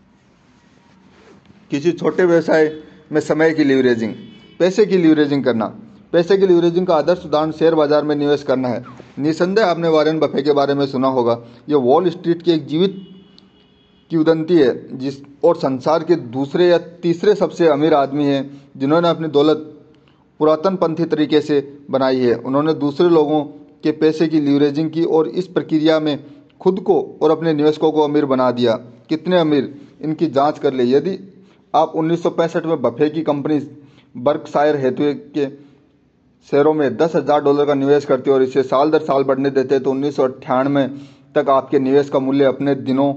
किसी छोटे व्यवसाय में समय की लीवरेजिंग। पैसे की लीवरेजिंग करना। पैसे की लीवरेजिंग का आदर्श उदाहरण शेयर बाजार में निवेश करना है। निसंदेह आपने वॉरेन बफे के बारे में सुना होगा। यह वॉल स्ट्रीट की एक जीवित किंवदंती है जिस और संसार के दूसरे या तीसरे सबसे अमीर आदमी हैं जिन्होंने अपनी दौलत पुरातनपंथी तरीके से बनाई है। उन्होंने दूसरे लोगों के पैसे की लीवरेजिंग की और इस प्रक्रिया में खुद को और अपने निवेशकों को अमीर बना दिया। कितने अमीर, इनकी जांच कर ले। यदि आप 1965 में बफे की कंपनी बर्कशायर हैथवे के शेयरों में $10,000 का निवेश करते और इसे साल दर साल बढ़ने देते तो 1998 तक आपके निवेश का मूल्य अपने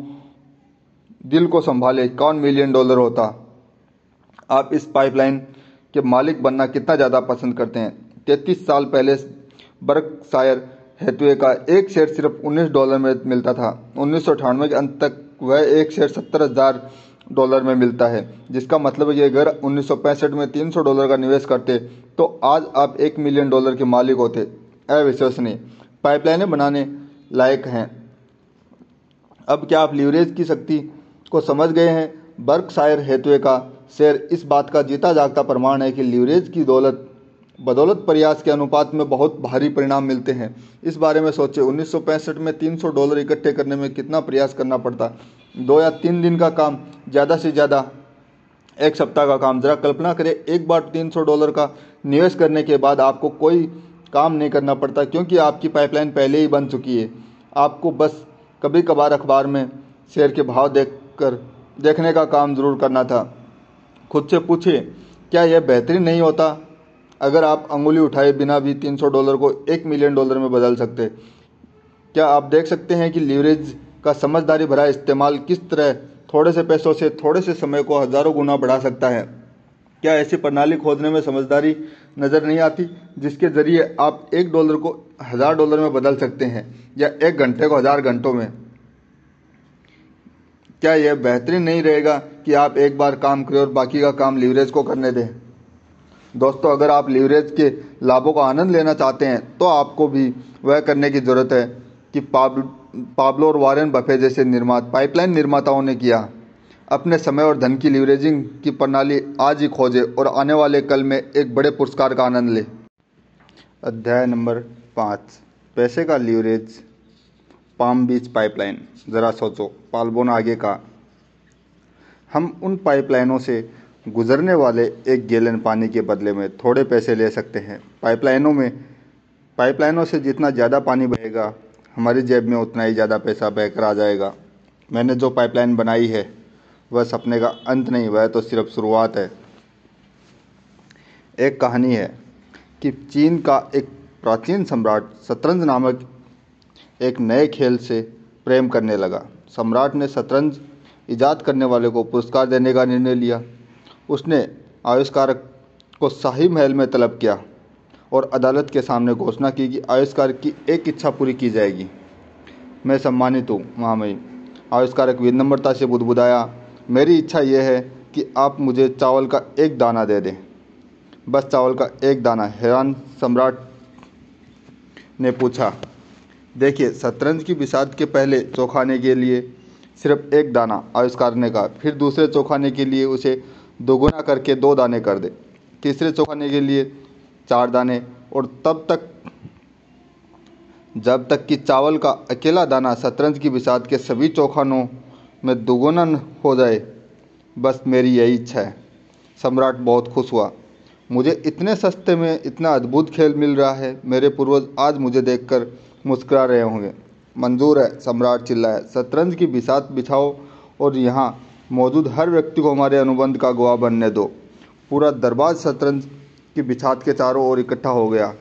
दिल को संभाले $51 मिलियन होता। आप इस पाइपलाइन के मालिक बनना कितना ज़्यादा पसंद करते हैं। 33 साल पहले बर्कशायर हैथवे का एक शेयर सिर्फ $19 में मिलता था। 1998 के अंत तक वह एक शेयर $70,000 में मिलता है, जिसका मतलब है कि अगर 1965 में $300 का निवेश करते तो आज आप $1 मिलियन के मालिक होते। अविश्वसनीय। पाइपलाइनें बनाने लायक हैं। अब क्या आप लीवरेज की शक्ति को समझ गए हैं। बर्कशायर हैथवे का शेयर इस बात का जीता जागता प्रमाण है कि लीवरेज की बदौलत प्रयास के अनुपात में बहुत भारी परिणाम मिलते हैं। इस बारे में सोचें, 1965 में $300 इकट्ठे करने में कितना प्रयास करना पड़ता। 2 या 3 दिन का काम, ज़्यादा से ज़्यादा 1 सप्ताह का काम। जरा कल्पना करें, एक बार $300 का निवेश करने के बाद आपको कोई काम नहीं करना पड़ता क्योंकि आपकी पाइपलाइन पहले ही बन चुकी है। आपको बस कभी कभार अखबार में शेयर के भाव देखने का काम जरूर करना था। खुद से पूछिए, क्या यह बेहतरीन नहीं होता अगर आप अंगुली उठाए बिना भी $300 को $1 मिलियन में बदल सकते। क्या आप देख सकते हैं कि लीवरेज का समझदारी भरा इस्तेमाल किस तरह थोड़े से पैसों से थोड़े से समय को हजारों गुना बढ़ा सकता है। क्या ऐसी प्रणाली खोजने में समझदारी नज़र नहीं आती जिसके जरिए आप $1 को $1000 में बदल सकते हैं या 1 घंटे को 1000 घंटों में। क्या यह बेहतरीन नहीं रहेगा कि आप एक बार काम करें और बाकी का काम लीवरेज को करने दें। दोस्तों, अगर आप लीवरेज के लाभों का आनंद लेना चाहते हैं तो आपको भी वह करने की ज़रूरत है कि पाब्लो और वॉरेन बफे जैसे पाइपलाइन निर्माताओं ने किया। अपने समय और धन की लीवरेजिंग की प्रणाली आज ही खोजें और आने वाले कल में एक बड़े पुरस्कार का आनंद लें। अध्याय नंबर 5, पैसे का लीवरेज। पाम बीच पाइपलाइन। ज़रा सोचो, पाल्बोना आगे का। हम उन पाइपलाइनों से गुजरने वाले 1 गैलन पानी के बदले में थोड़े पैसे ले सकते हैं। पाइपलाइनों से जितना ज़्यादा पानी बहेगा, हमारी जेब में उतना ही ज़्यादा पैसा बहकर आ जाएगा। मैंने जो पाइपलाइन बनाई है वह सपने का अंत नहीं, वह तो सिर्फ शुरुआत है। एक कहानी है कि चीन का एक प्राचीन सम्राट शतरंज नामक एक नए खेल से प्रेम करने लगा। सम्राट ने शतरंज ईजाद करने वाले को पुरस्कार देने का निर्णय लिया। उसने आविष्कारक को शाही महल में तलब किया और अदालत के सामने घोषणा की कि आविष्कार की एक इच्छा पूरी की जाएगी। मैं सम्मानित हूँ महामहिम, आविष्कारक विनम्रता से बुदबुदाया। मेरी इच्छा यह है कि आप मुझे चावल का एक दाना दे दें। बस चावल का एक दाना? हैरान सम्राट ने पूछा। देखिए, शतरंज की बिसात के पहले चौखाने के लिए सिर्फ एक दाना, आविष्कार ने कहा। फिर दूसरे चौखाने के लिए उसे दोगुना करके 2 दाने कर दे, तीसरे चौखाने के लिए 4 दाने, और तब तक जब तक कि चावल का अकेला दाना शतरंज की बिसात के सभी चौखानों में दोगुना हो जाए। बस मेरी यही इच्छा है। सम्राट बहुत खुश हुआ। मुझे इतने सस्ते में इतना अद्भुत खेल मिल रहा है। मेरे पूर्वज आज मुझे देखकर मुस्कुरा रहे होंगे। मंजूर है, सम्राट चिल्लाया। शतरंज की बिसात बिछाओ और यहाँ मौजूद हर व्यक्ति को हमारे अनुबंध का गवाह बनने दो। पूरा दरबार शतरंज की बिसात के चारों ओर इकट्ठा हो गया।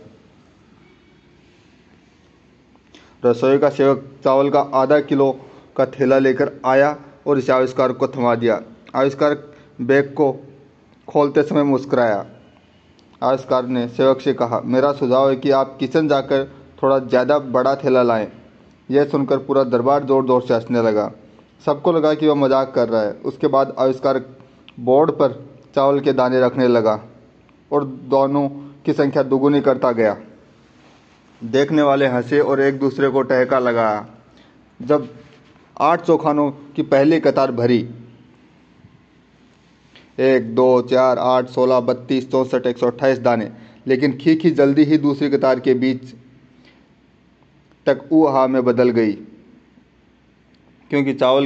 रसोई का सेवक चावल का आधा किलो का थैला लेकर आया और इसे आविष्कार को थमा दिया। आविष्कार बैग को खोलते समय मुस्कुराया। आविष्कार ने सेवक से कहा, मेरा सुझाव है कि आप किचन जाकर थोड़ा ज़्यादा बड़ा थैला लाएं। यह सुनकर पूरा दरबार जोर जोर से हंसने लगा। सबको लगा कि वह मजाक कर रहा है। उसके बाद आविष्कार बोर्ड पर चावल के दाने रखने लगा और दोनों की संख्या दोगुनी करता गया। देखने वाले हंसे और एक दूसरे को टहका लगाया। जब 8 चौखानों की पहली कतार भरी, 1 2 4 8 16 32 64 128 दाने, लेकिन खीखी जल्दी ही दूसरी कतार के बीच तक ऊहा में बदल गई, क्योंकि चावल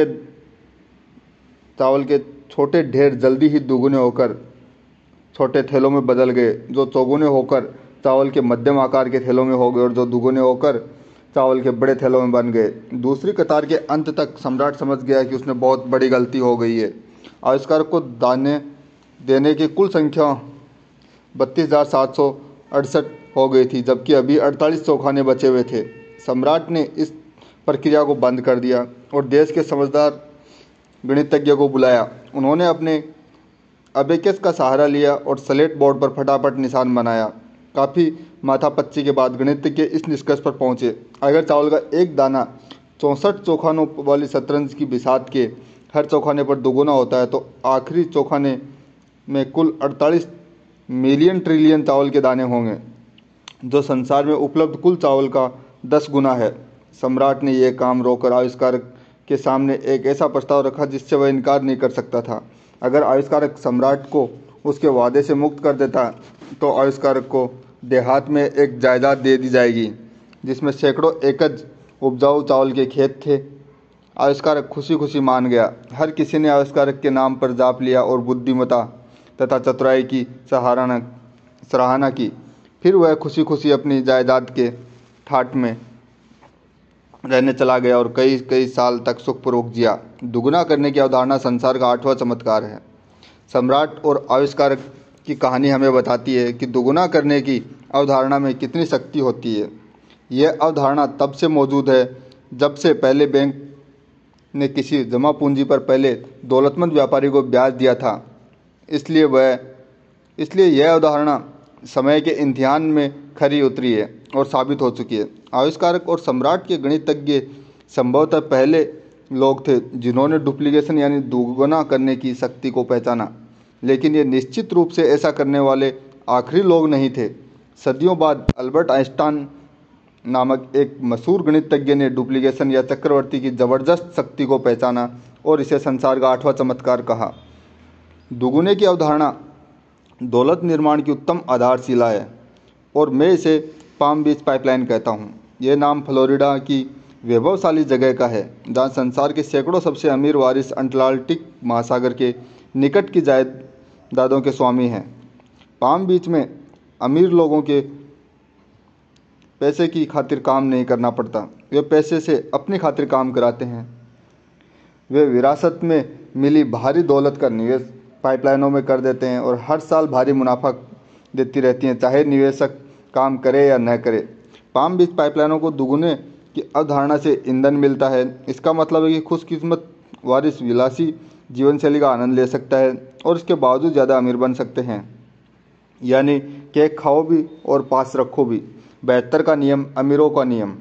के छोटे ढेर जल्दी ही दुगुने होकर छोटे थैलों में बदल गए, जो चौगुने होकर चावल के मध्यम आकार के थैलों में हो गए और जो दुगुने होकर चावल के बड़े थैलों में बन गए। दूसरी कतार के अंत तक सम्राट समझ गया कि उसने बहुत बड़ी गलती हो गई है। आविष्कार को दाने देने की कुल संख्या 32,768 हो गई थी, जबकि अभी 48 चौखाने बचे हुए थे। सम्राट ने इस प्रक्रिया को बंद कर दिया और देश के समझदार गणितज्ञ को बुलाया। उन्होंने अपने अबेकस का सहारा लिया और स्लेट बोर्ड पर फटाफट निशान बनाया। काफ़ी माथापच्ची के बाद गणितज्ञ इस निष्कर्ष पर पहुंचे, अगर चावल का एक दाना 64 चौखानों वाली शतरंज की बिसात के हर चौखाने पर दोगुना होता है, तो आखिरी चौखाने में कुल 48 मिलियन ट्रिलियन चावल के दाने होंगे, जो संसार में उपलब्ध कुल चावल का 10 गुना है। सम्राट ने यह काम रोककर आविष्कारक के सामने एक ऐसा प्रस्ताव रखा जिससे वह इनकार नहीं कर सकता था। अगर आविष्कारक सम्राट को उसके वादे से मुक्त कर देता तो आविष्कारक को देहात में एक जायदाद दे दी जाएगी जिसमें सैकड़ों एकड़ उपजाऊ चावल के खेत थे। आविष्कारक खुशी खुशी मान गया। हर किसी ने आविष्कारक के नाम पर जाप लिया और बुद्धिमत्ता तथा चतुराई की सराहना की। फिर वह खुशी खुशी अपनी जायदाद के ठाट में रहने चला गया और कई कई साल तक सुखपूर्वक जिया। दुगुना करने की अवधारणा संसार का 8वां चमत्कार है। सम्राट और आविष्कारक की कहानी हमें बताती है कि दुगुना करने की अवधारणा में कितनी शक्ति होती है। यह अवधारणा तब से मौजूद है जब से पहले बैंक ने किसी जमा पूंजी पर पहले दौलतमंद व्यापारी को ब्याज दिया था। इसलिए यह अवधारणा समय के इम्तिहान में खरी उतरी है और साबित हो चुकी है। आविष्कारक और सम्राट के गणितज्ञ संभवतः पहले लोग थे जिन्होंने डुप्लीकेशन यानी दुगुना करने की शक्ति को पहचाना, लेकिन ये निश्चित रूप से ऐसा करने वाले आखिरी लोग नहीं थे। सदियों बाद अल्बर्ट आइंस्टाइन नामक एक मशहूर गणितज्ञ ने डुप्लीकेशन या चक्रवर्ती की ज़बरदस्त शक्ति को पहचाना और इसे संसार का 8वां चमत्कार कहा। दुगुने की अवधारणा दौलत निर्माण की उत्तम आधारशिला है और मैं इसे पाम बीच पाइपलाइन कहता हूँ। यह नाम फ्लोरिडा की वैभवशाली जगह का है जहाँ संसार के सैकड़ों सबसे अमीर वारिस अटलांटिक महासागर के निकट की जायदादों के स्वामी हैं। पाम बीच में अमीर लोगों के पैसे की खातिर काम नहीं करना पड़ता, वे पैसे से अपनी खातिर काम कराते हैं। वे विरासत में मिली भारी दौलत का निवेश पाइपलाइनों में कर देते हैं और हर साल भारी मुनाफा देती रहती हैं, चाहे निवेशक काम करे या न करे। पाम बीच पाइपलाइनों को दुगुने की अवधारणा से ईंधन मिलता है। इसका मतलब है कि खुशकिस्मत वारिस विलासी जीवन शैली का आनंद ले सकता है और इसके बावजूद ज़्यादा अमीर बन सकते हैं। यानी केक खाओ भी और पास रखो भी। 72 का नियम, अमीरों का नियम।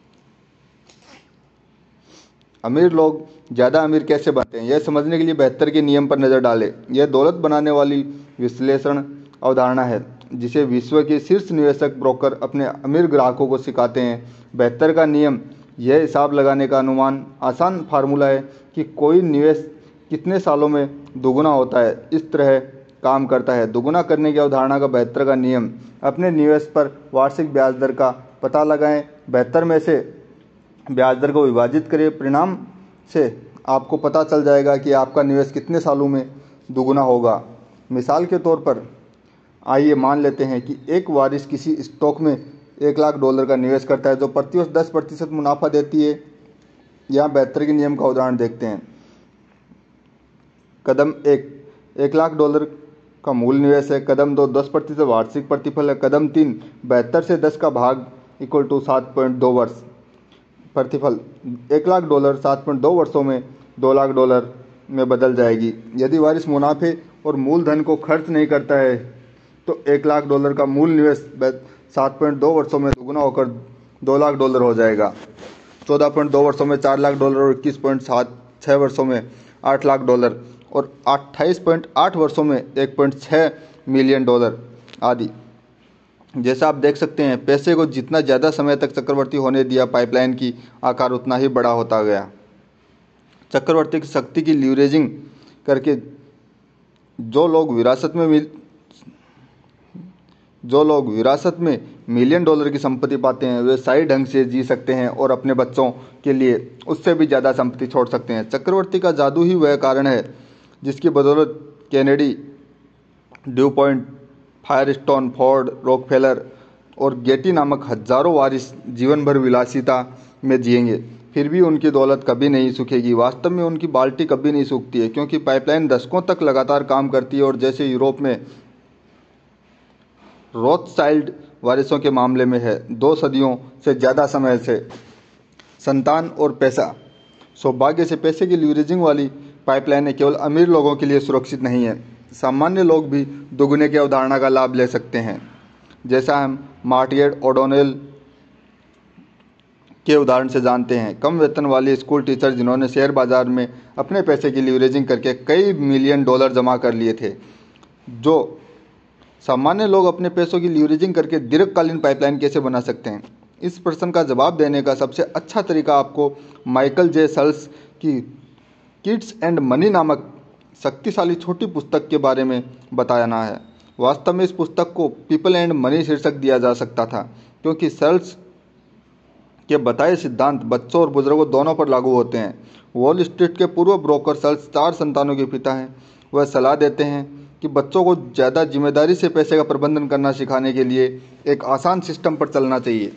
अमीर लोग ज़्यादा अमीर कैसे बनते हैं, यह समझने के लिए 72 के नियम पर नज़र डालें। यह दौलत बनाने वाली विश्लेषण अवधारणा है जिसे विश्व के शीर्ष निवेशक ब्रोकर अपने अमीर ग्राहकों को सिखाते हैं। 72 का नियम यह हिसाब लगाने का अनुमान आसान फार्मूला है कि कोई निवेश कितने सालों में दोगुना होता है। इस तरह काम करता है। दोगुना करने की अवधारणा का 72 का नियम। अपने निवेश पर वार्षिक ब्याज दर का पता लगाएं। 72 में से ब्याज दर को विभाजित करें। परिणाम से आपको पता चल जाएगा कि आपका निवेश कितने सालों में दोगुना होगा। मिसाल के तौर पर आइए मान लेते हैं कि एक वारिस किसी स्टॉक में $1,00,000 का निवेश करता है जो प्रतिवर्ष 10% मुनाफा देती है। यहाँ 72 के नियम का उदाहरण देखते हैं। कदम 1 $1,00,000 का मूल निवेश है। कदम 2 10% वार्षिक प्रतिफल है। कदम 3 72 से 10 का भाग इक्वल टू 7.2 वर्ष प्रतिफल। $1,00,000 7.2 वर्षों में $2,00,000 में बदल जाएगी। यदि वारिस मुनाफे और मूलधन को खर्च नहीं करता है तो $1,00,000 का मूल निवेश 7.2 वर्षों में दोगुना होकर $2,00,000 हो जाएगा। 14.2 वर्षों में $4,00,000 और 21.6 वर्षों में $8,00,000 और 28.8 वर्षों में $1.6 मिलियन आदि। जैसा आप देख सकते हैं, पैसे को जितना ज़्यादा समय तक चक्रवर्ती होने दिया, पाइपलाइन की आकार उतना ही बड़ा होता गया। चक्रवर्ती की शक्ति की लीवरेजिंग करके जो लोग विरासत में मिलियन डॉलर की संपत्ति पाते हैं वे सही ढंग से जी सकते हैं और अपने बच्चों के लिए उससे भी ज़्यादा संपत्ति छोड़ सकते हैं। चक्रवर्ती का जादू ही वह कारण है जिसकी बदौलत Kennedy, DuPont, Firestone, Ford, Rockefeller और गेटी नामक हजारों वारिस जीवन भर विलासिता में जिएंगे, फिर भी उनकी दौलत कभी नहीं सूखेगी। वास्तव में उनकी बाल्टी कभी नहीं सूखती है क्योंकि पाइपलाइन दशकों तक लगातार काम करती है। और जैसे यूरोप में रोथशाइल्ड वारिसों के मामले में है, 2 सदियों से ज़्यादा समय से संतान और पैसा, सौभाग्य से पैसे की लीवरेजिंग वाली पाइपलाइनें केवल अमीर लोगों के लिए सुरक्षित नहीं है, सामान्य लोग भी दोगुने की अवधारणा का लाभ ले सकते हैं। जैसा हम मार्टियर ओडोनेल के उदाहरण से जानते हैं, कम वेतन वाले स्कूल टीचर जिन्होंने शेयर बाजार में अपने पैसे की लीवरेजिंग करके कई मिलियन डॉलर जमा कर लिए थे। जो सामान्य लोग अपने पैसों की लीवरेजिंग करके दीर्घकालीन पाइपलाइन कैसे बना सकते हैं, इस प्रश्न का जवाब देने का सबसे अच्छा तरीका आपको माइकल जे सल्स की किड्स एंड मनी नामक शक्तिशाली छोटी पुस्तक के बारे में बताना है। वास्तव में इस पुस्तक को पीपल एंड मनी शीर्षक दिया जा सकता था क्योंकि सल्स के बताए सिद्धांत बच्चों और बुजुर्गों दोनों पर लागू होते हैं। वॉल स्ट्रीट के पूर्व ब्रोकर सल्स 4 संतानों के पिता हैं। वह सलाह देते हैं कि बच्चों को ज़्यादा जिम्मेदारी से पैसे का प्रबंधन करना सिखाने के लिए एक आसान सिस्टम पर चलना चाहिए।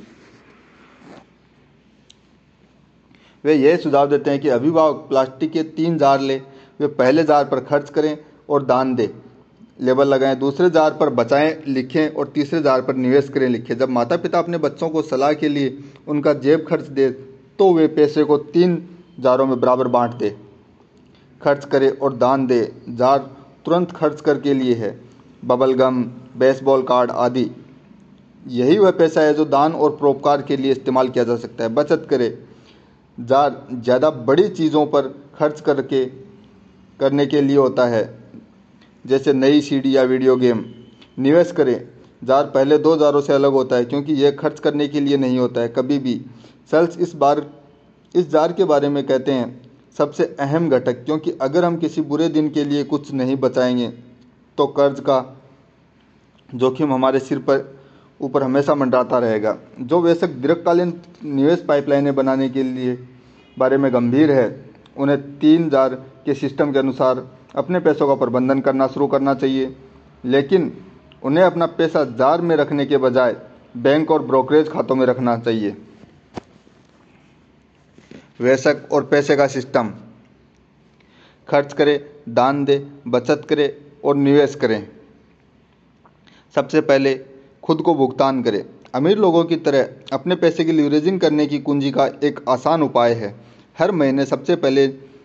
वे यह सुझाव देते हैं कि अभिभावक प्लास्टिक के 3 जार ले, वे पहले जार पर खर्च करें और दान दें, लेबल लगाएं, दूसरे जार पर बचाएं लिखें और तीसरे जार पर निवेश करें लिखें। जब माता पिता अपने बच्चों को सलाह के लिए उनका जेब खर्च दे तो वे पैसे को 3 जारों में बराबर बांट दें, खर्च करें और दान दें। जार तुरंत खर्च कर के लिए है, बबल गम, बेसबॉल कार्ड आदि। यही वह पैसा है जो दान और परोपकार के लिए इस्तेमाल किया जा सकता है। बचत करें, जार ज़्यादा बड़ी चीज़ों पर खर्च करने के लिए होता है, जैसे नई सीडी या वीडियो गेम। निवेश करें, जार पहले 2 जारों से अलग होता है क्योंकि यह खर्च करने के लिए नहीं होता है कभी भी। सेल्स इस जार के बारे में कहते हैं सबसे अहम घटक, क्योंकि अगर हम किसी बुरे दिन के लिए कुछ नहीं बचाएंगे तो कर्ज का जोखिम हमारे सिर पर ऊपर हमेशा मंडराता रहेगा। जो बेशक दीर्घकालीन निवेश पाइपलाइनें बनाने के लिए बारे में गंभीर है, उन्हें 3 जार के सिस्टम के अनुसार अपने पैसों का प्रबंधन करना शुरू करना चाहिए, लेकिन उन्हें अपना पैसा जार में रखने के बजाय बैंक और ब्रोकरेज खातों में रखना चाहिए। वैसक और पैसे का सिस्टम। खर्च करें, दान दें, बचत करें और निवेश करें। सबसे पहले खुद को भुगतान करें। अमीर लोगों की तरह अपने पैसे की लीवरेजिंग करने की कुंजी का एक आसान उपाय है। हर महीने सबसे पहले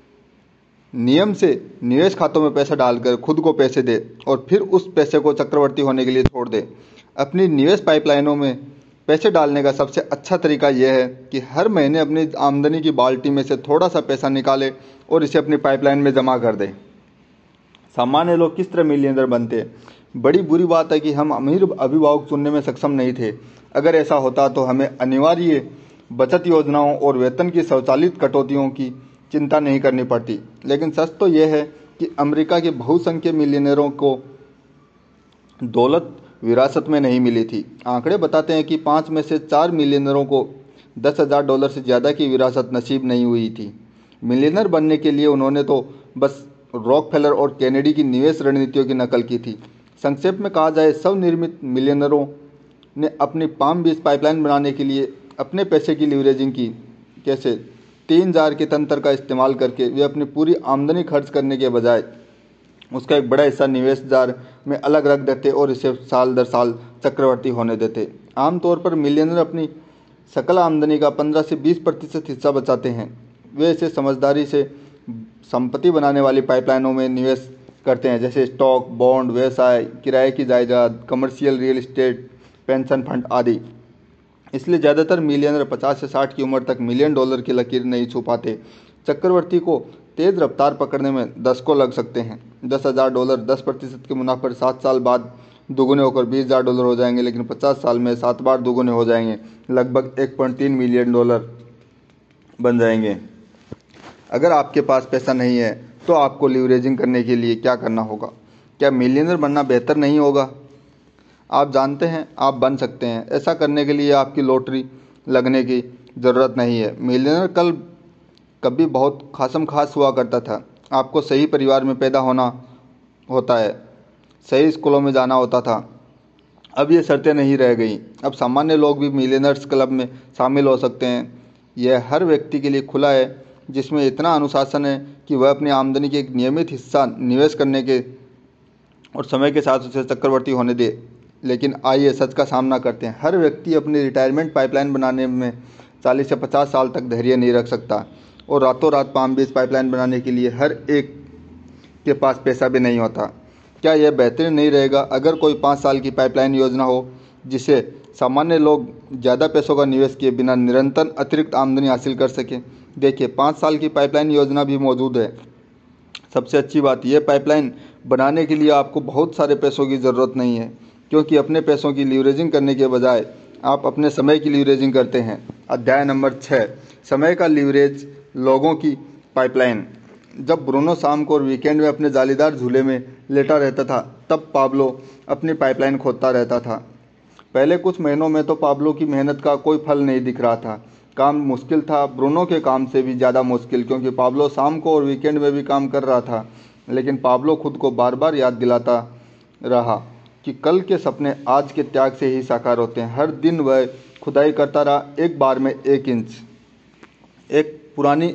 नियम से निवेश खातों में पैसा डालकर खुद को पैसे दे और फिर उस पैसे को चक्रवर्ती होने के लिए छोड़ दे। अपनी निवेश पाइपलाइनों में पैसे डालने का सबसे अच्छा तरीका यह है कि हर महीने अपनी आमदनी की बाल्टी में से थोड़ा सा पैसा निकाले और इसे अपनी पाइपलाइन में जमा कर दे। सामान्य लोग किस तरह मिलियनर बनते हैं? बड़ी बुरी बात है कि हम अमीर अभिभावक चुनने में सक्षम नहीं थे। अगर ऐसा होता तो हमें अनिवार्य बचत योजनाओं और वेतन की स्वचालित कटौतियों की चिंता नहीं करनी पड़ती। लेकिन सच तो यह है कि अमेरिका के बहुसंख्यक मिलियनरों को दौलत विरासत में नहीं मिली थी। आंकड़े बताते हैं कि 5 में से 4 मिलियनरों को $10,000 से ज़्यादा की विरासत नसीब नहीं हुई थी। मिलियनर बनने के लिए उन्होंने तो बस रॉकफेलर और कैनेडी की निवेश रणनीतियों की नकल की थी। संक्षेप में कहा जाए, स्वनिर्मित मिलियनरों ने अपनी पाम बीच पाइपलाइन बनाने के लिए अपने पैसे की लीवरेजिंग की। कैसे? 3 जार के तंत्र का इस्तेमाल करके वे अपनी पूरी आमदनी खर्च करने के बजाय उसका एक बड़ा हिस्सा निवेश जार में अलग रख देते और इसे साल दर साल चक्रवर्ती होने देते। आमतौर पर मिलियनर अपनी सकल आमदनी का 15 से 20% हिस्सा बचाते हैं। वे इसे समझदारी से संपत्ति बनाने वाली पाइपलाइनों में निवेश करते हैं, जैसे स्टॉक, बॉन्ड, व्यवसाय, किराए की जायदाद, commercial real estate, pension fund आदि। इसलिए ज़्यादातर मिलियनर 50 से 60 की उम्र तक $1,000,000 की लकीर नहीं छू पाते। चक्रवर्ती को तेज़ रफ्तार पकड़ने में दशकों लग सकते हैं। $10,000 10% के मुनाफे पर 7 साल बाद दोगुने होकर $20,000 हो जाएंगे, लेकिन 50 साल में 7 बार दोगुने हो जाएंगे, लगभग $1.3 मिलियन बन जाएंगे। अगर आपके पास पैसा नहीं है तो आपको लीवरेजिंग करने के लिए क्या करना होगा? क्या मिलियनर बनना बेहतर नहीं होगा? आप जानते हैं, आप बन सकते हैं। ऐसा करने के लिए आपकी लॉटरी लगने की ज़रूरत नहीं है। मिलियनर कभी बहुत खासम खास हुआ करता था। आपको सही परिवार में पैदा होना होता है, सही स्कूलों में जाना होता था। अब ये शर्तें नहीं रह गई। अब सामान्य लोग भी मिलियनर्स क्लब में शामिल हो सकते हैं। यह हर व्यक्ति के लिए खुला है जिसमें इतना अनुशासन है कि वह अपनी आमदनी के एक नियमित हिस्सा निवेश करने के और समय के साथ उसे चक्रवर्ती होने दे। लेकिन आइए सच का सामना करते हैं। हर व्यक्ति अपनी रिटायरमेंट पाइपलाइन बनाने में 40 से 50 साल तक धैर्य नहीं रख सकता, और रातों रात पाम बीच पाइपलाइन बनाने के लिए हर एक के पास पैसा भी नहीं होता। क्या यह बेहतर नहीं रहेगा अगर कोई 5 साल की पाइपलाइन योजना हो जिसे सामान्य लोग ज़्यादा पैसों का निवेश किए बिना निरंतर अतिरिक्त आमदनी हासिल कर सकें? देखिए, 5 साल की पाइपलाइन योजना भी मौजूद है। सबसे अच्छी बात, यह पाइपलाइन बनाने के लिए आपको बहुत सारे पैसों की ज़रूरत नहीं है, क्योंकि अपने पैसों की लीवरेजिंग करने के बजाय आप अपने समय की लीवरेजिंग करते हैं। अध्याय नंबर 6, समय का लीवरेज लोगों की पाइपलाइन। जब ब्रूनो शाम को और वीकेंड में अपने जालीदार झूले में लेटा रहता था, तब पाब्लो अपनी पाइपलाइन खोदता रहता था। पहले कुछ महीनों में तो पाब्लो की मेहनत का कोई फल नहीं दिख रहा था। काम मुश्किल था, ब्रूनो के काम से भी ज़्यादा मुश्किल, क्योंकि पाब्लो शाम को और वीकेंड में भी काम कर रहा था। लेकिन पाब्लो खुद को बार बार याद दिलाता रहा कि कल के सपने आज के त्याग से ही साकार होते हैं। हर दिन वह खुदाई करता रहा, एक बार में 1 इंच। एक पुरानी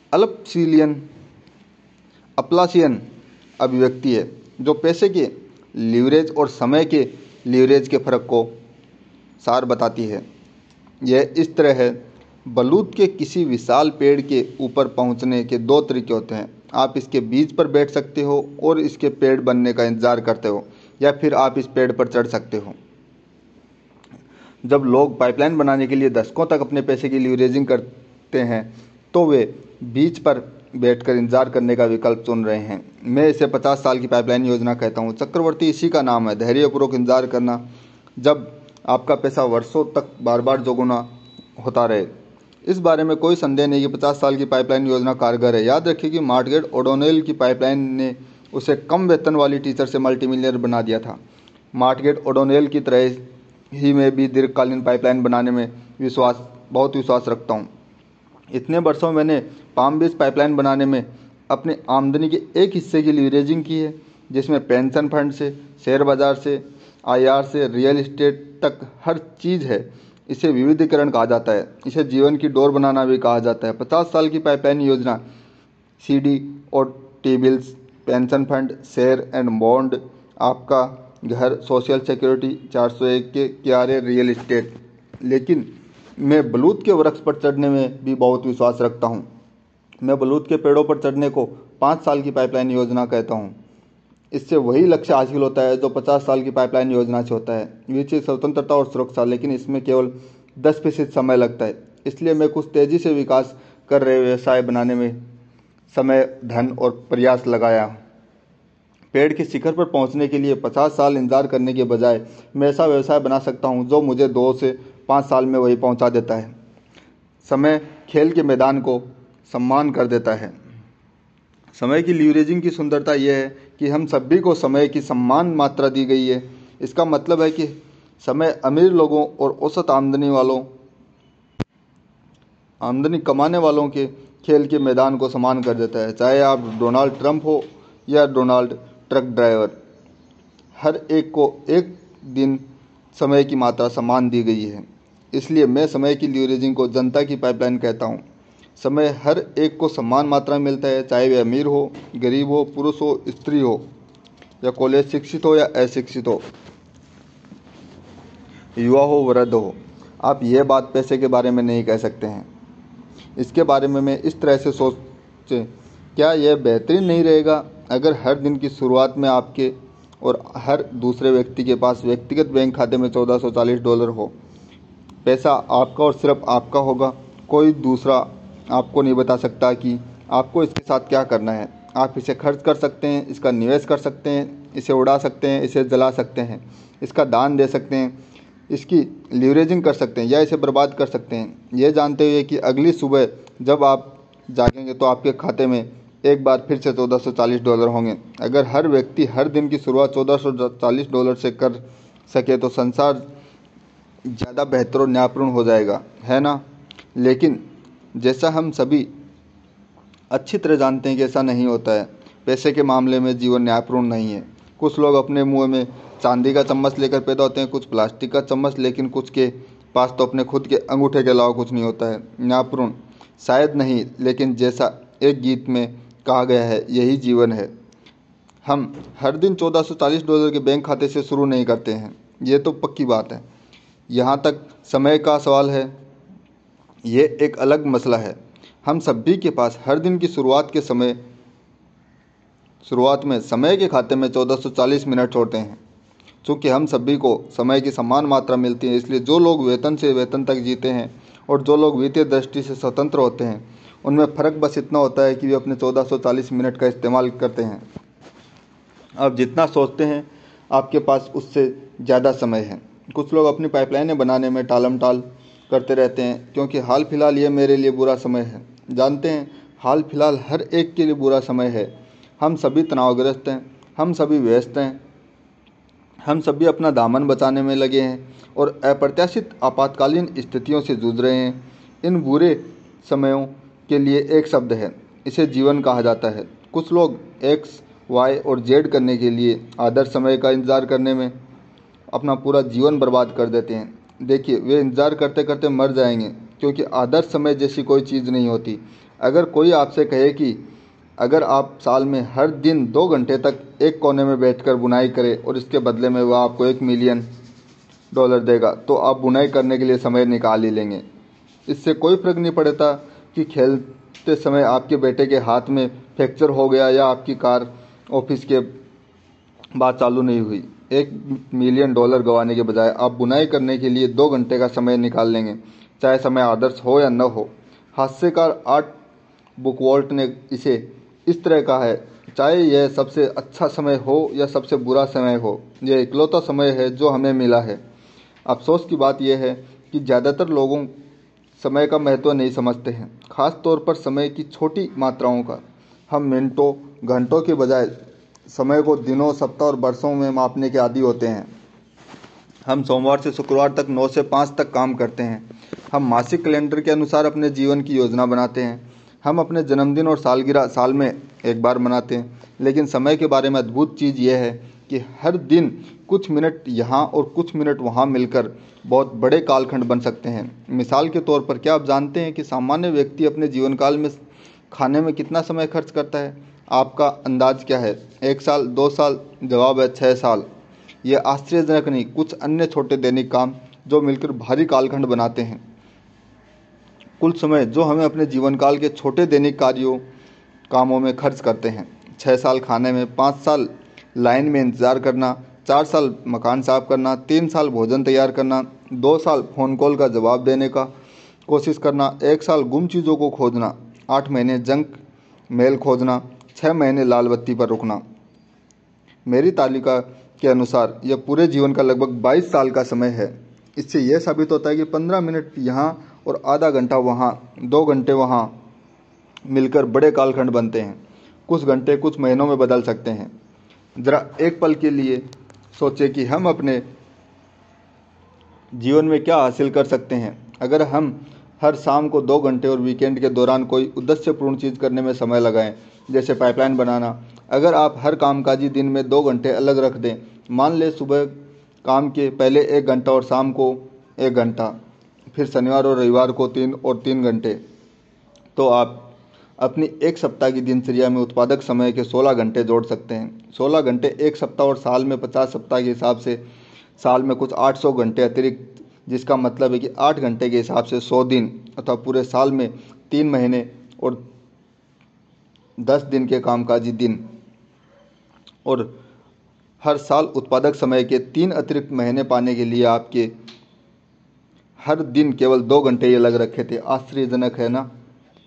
अपलासियन अभिव्यक्ति है जो पैसे के लीवरेज और समय के लीवरेज के फर्क को सार बताती है। यह इस तरह है, बलूत के किसी विशाल पेड़ के ऊपर पहुंचने के 2 तरीके होते हैं। आप इसके बीज पर बैठ सकते हो और इसके पेड़ बनने का इंतजार करते हो, या फिर आप इस पेड़ पर चढ़ सकते हो। जब लोग पाइपलाइन बनाने के लिए दशकों तक अपने पैसे की लीवरेजिंग करते हैं तो वे बीच पर बैठकर इंतजार करने का विकल्प चुन रहे हैं। मैं इसे 50 साल की पाइपलाइन योजना कहता हूँ। चक्रवर्ती इसी का नाम है, धैर्यपूर्वक इंतजार करना, जब आपका पैसा वर्षों तक बार बार दोगुना होता रहे। इस बारे में कोई संदेह नहीं कि 50 साल की पाइपलाइन योजना कारगर है। याद रखिए कि मार्गरेट ओडोनेल की पाइपलाइन ने उसे कम वेतन वाली टीचर से मल्टीमिलियनर बना दिया था। मार्गरेट ओडोनेल की तरह ही मैं भी दीर्घकालीन पाइपलाइन बनाने में बहुत विश्वास रखता हूँ। इतने वर्षों में मैंने पाम बीच पाइपलाइन बनाने में अपनी आमदनी के एक हिस्से की लीवरेजिंग की है, जिसमें पेंशन फंड से, शेयर बाजार से, आईआर से, रियल एस्टेट तक हर चीज़ है। इसे विविधीकरण कहा जाता है। इसे जीवन की डोर बनाना भी कहा जाता है। 50 साल की पाइपलाइन योजना सीडी और T bills, pension fund, share and bond, आपका घर, सोशल सिक्योरिटी, 401 के किराए, रियल एस्टेट लेकिन मैं बलूत के वृक्ष पर चढ़ने में भी बहुत विश्वास रखता हूँ। मैं बलूत के पेड़ों पर चढ़ने को 5 साल की पाइपलाइन योजना कहता हूँ। इससे वही लक्ष्य हासिल होता है जो 50 साल की पाइपलाइन योजना से होता है, वित्तीय स्वतंत्रता और सुरक्षा, लेकिन इसमें केवल 10% समय लगता है। इसलिए मैं कुछ तेज़ी से विकास कर रहे व्यवसाय बनाने में समय, धन और प्रयास लगाया। पेड़ के शिखर पर पहुंचने के लिए 50 साल इंतजार करने के बजाय मैं ऐसा व्यवसाय बना सकता हूं जो मुझे 2 से 5 साल में वही पहुंचा देता है। समय खेल के मैदान को सम्मान कर देता है। समय की लीवरेजिंग की सुंदरता यह है कि हम सभी को समय की समान मात्रा दी गई है। इसका मतलब है कि समय अमीर लोगों और औसत आमदनी कमाने वालों के खेल के मैदान को समान कर देता है। चाहे आप डोनाल्ड ट्रंप हो या डोनाल्ड ट्रक ड्राइवर, हर एक को एक दिन समय की मात्रा समान दी गई है। इसलिए मैं समय की लीवरेजिंग को जनता की पाइपलाइन कहता हूँ। समय हर एक को समान मात्रा में मिलता है, चाहे वे अमीर हो, गरीब हो, पुरुष हो, स्त्री हो, या कॉलेज शिक्षित हो या अशिक्षित हो, युवा हो, वृद्ध हो। आप यह बात पैसे के बारे में नहीं कह सकते हैं। इसके बारे में मैं इस तरह से सोचें, क्या यह बेहतरीन नहीं रहेगा अगर हर दिन की शुरुआत में आपके और हर दूसरे व्यक्ति के पास व्यक्तिगत बैंक खाते में $1440 हो। पैसा आपका और सिर्फ आपका होगा। कोई दूसरा आपको नहीं बता सकता कि आपको इसके साथ क्या करना है। आप इसे खर्च कर सकते हैं, इसका निवेश कर सकते हैं, इसे उड़ा सकते हैं, इसे जला सकते हैं, इसका दान दे सकते हैं, इसकी लीवरेजिंग कर सकते हैं या इसे बर्बाद कर सकते हैं, यह जानते हुए कि अगली सुबह जब आप जागेंगे तो आपके खाते में एक बार फिर से $1440 होंगे। अगर हर व्यक्ति हर दिन की शुरुआत $1440 से कर सके तो संसार ज़्यादा बेहतर और न्यायपूर्ण हो जाएगा, है ना? लेकिन जैसा हम सभी अच्छी तरह जानते हैं कि ऐसा नहीं होता है। पैसे के मामले में जीवन न्यायपूर्ण नहीं है। कुछ लोग अपने मुंह में चांदी का चम्मच लेकर पैदा होते हैं, कुछ प्लास्टिक का चम्मच, लेकिन कुछ के पास तो अपने खुद के अंगूठे के अलावा कुछ नहीं होता है। न्यायपूर्ण शायद नहीं, लेकिन जैसा एक गीत में कहा गया है, यही जीवन है। हम हर दिन $1440 के बैंक खाते से शुरू नहीं करते हैं, ये तो पक्की बात है। यहाँ तक समय का सवाल है, ये एक अलग मसला है। हम सभी के पास हर दिन की शुरुआत में समय के खाते में 1440 मिनट होते हैं। चूँकि हम सभी को समय की समान मात्रा मिलती है, इसलिए जो लोग वेतन से वेतन तक जीते हैं और जो लोग वित्तीय दृष्टि से स्वतंत्र होते हैं, उनमें फ़र्क बस इतना होता है कि वे अपने 1440 मिनट का इस्तेमाल करते हैं। आप जितना सोचते हैं आपके पास उससे ज़्यादा समय है। कुछ लोग अपनी पाइपलाइनें बनाने में टालमटाल करते रहते हैं क्योंकि हाल फिलहाल ये मेरे लिए बुरा समय है। जानते हैं, हाल फिलहाल हर एक के लिए बुरा समय है। हम सभी तनावग्रस्त हैं, हम सभी व्यस्त हैं, हम सभी अपना दामन बचाने में लगे हैं और अप्रत्याशित आपातकालीन स्थितियों से जूझ रहे हैं। इन बुरे समयों के लिए एक शब्द है, इसे जीवन कहा जाता है। कुछ लोग एक्स, वाई और जेड करने के लिए आदर्श समय का इंतज़ार करने में अपना पूरा जीवन बर्बाद कर देते हैं। देखिए, वे इंतज़ार करते करते मर जाएंगे, क्योंकि आदर्श समय जैसी कोई चीज़ नहीं होती। अगर कोई आपसे कहे कि अगर आप साल में हर दिन 2 घंटे तक एक कोने में बैठकर बुनाई करें और इसके बदले में वह आपको $1 मिलियन देगा, तो आप बुनाई करने के लिए समय निकाल ही लेंगे। इससे कोई फर्क नहीं पड़ता कि खेलते समय आपके बेटे के हाथ में फ्रैक्चर हो गया या आपकी कार ऑफिस के बाद चालू नहीं हुई। $1 मिलियन गंवाने के बजाय आप बुनाई करने के लिए 2 घंटे का समय निकाल लेंगे, चाहे समय आदर्श हो या न हो। हास्यकार आर्ट बुकवॉल्ट ने इसे इस तरह कहा है, चाहे यह सबसे अच्छा समय हो या सबसे बुरा समय हो, यह इकलौता समय है जो हमें मिला है। अफसोस की बात यह है कि ज़्यादातर लोगों समय का महत्व नहीं समझते हैं, खास तौर पर समय की छोटी मात्राओं का। हम मिनटों, घंटों के बजाय समय को दिनों, सप्ताह और वर्षों में मापने के आदी होते हैं। हम सोमवार से शुक्रवार तक 9 से 5 तक काम करते हैं। हम मासिक कैलेंडर के अनुसार अपने जीवन की योजना बनाते हैं। हम अपने जन्मदिन और सालगिरह साल में एक बार मनाते हैं। लेकिन समय के बारे में अद्भुत चीज़ यह है कि हर दिन कुछ मिनट यहाँ और कुछ मिनट वहाँ मिलकर बहुत बड़े कालखंड बन सकते हैं। मिसाल के तौर पर, क्या आप जानते हैं कि सामान्य व्यक्ति अपने जीवन काल में खाने में कितना समय खर्च करता है? आपका अंदाज क्या है? 1 साल, 2 साल? जवाब है 6 साल। यह आश्चर्यजनक नहीं, कुछ अन्य छोटे दैनिक काम जो मिलकर भारी कालखंड बनाते हैं। कुल समय जो हमें अपने जीवन काल के छोटे दैनिक कामों में खर्च करते हैं। 6 साल खाने में, 5 साल लाइन में इंतज़ार करना, 4 साल मकान साफ करना, 3 साल भोजन तैयार करना, 2 साल फ़ोन कॉल का जवाब देने का कोशिश करना, 1 साल गुम चीज़ों को खोजना, 8 महीने जंक मेल खोजना, 6 महीने लाल बत्ती पर रुकना। मेरी तालिका के अनुसार यह पूरे जीवन का लगभग 22 साल का समय है। इससे यह साबित होता है कि 15 मिनट यहाँ और आधा घंटा वहाँ, 2 घंटे वहाँ मिलकर बड़े कालखंड बनते हैं। कुछ घंटे कुछ महीनों में बदल सकते हैं। जरा एक पल के लिए सोचें कि हम अपने जीवन में क्या हासिल कर सकते हैं अगर हम हर शाम को 2 घंटे और वीकेंड के दौरान कोई उद्देश्यपूर्ण चीज़ करने में समय लगाएं, जैसे पाइपलाइन बनाना। अगर आप हर कामकाजी दिन में 2 घंटे अलग रख दें, मान लें सुबह काम के पहले 1 घंटा और शाम को 1 घंटा, फिर शनिवार और रविवार को 3 घंटे, तो आप अपनी एक सप्ताह की दिनचर्या में उत्पादक समय के 16 घंटे जोड़ सकते हैं। 16 घंटे एक सप्ताह और साल में 50 सप्ताह के हिसाब से साल में कुछ 800 घंटे अतिरिक्त, जिसका मतलब है कि 8 घंटे के हिसाब से 100 दिन, अथवा पूरे साल में 3 महीने और 10 दिन के कामकाजी दिन, और हर साल उत्पादक समय के 3 अतिरिक्त महीने पाने के लिए आपके हर दिन केवल 2 घंटे ये अलग रखे थे। आश्चर्यजनक है ना?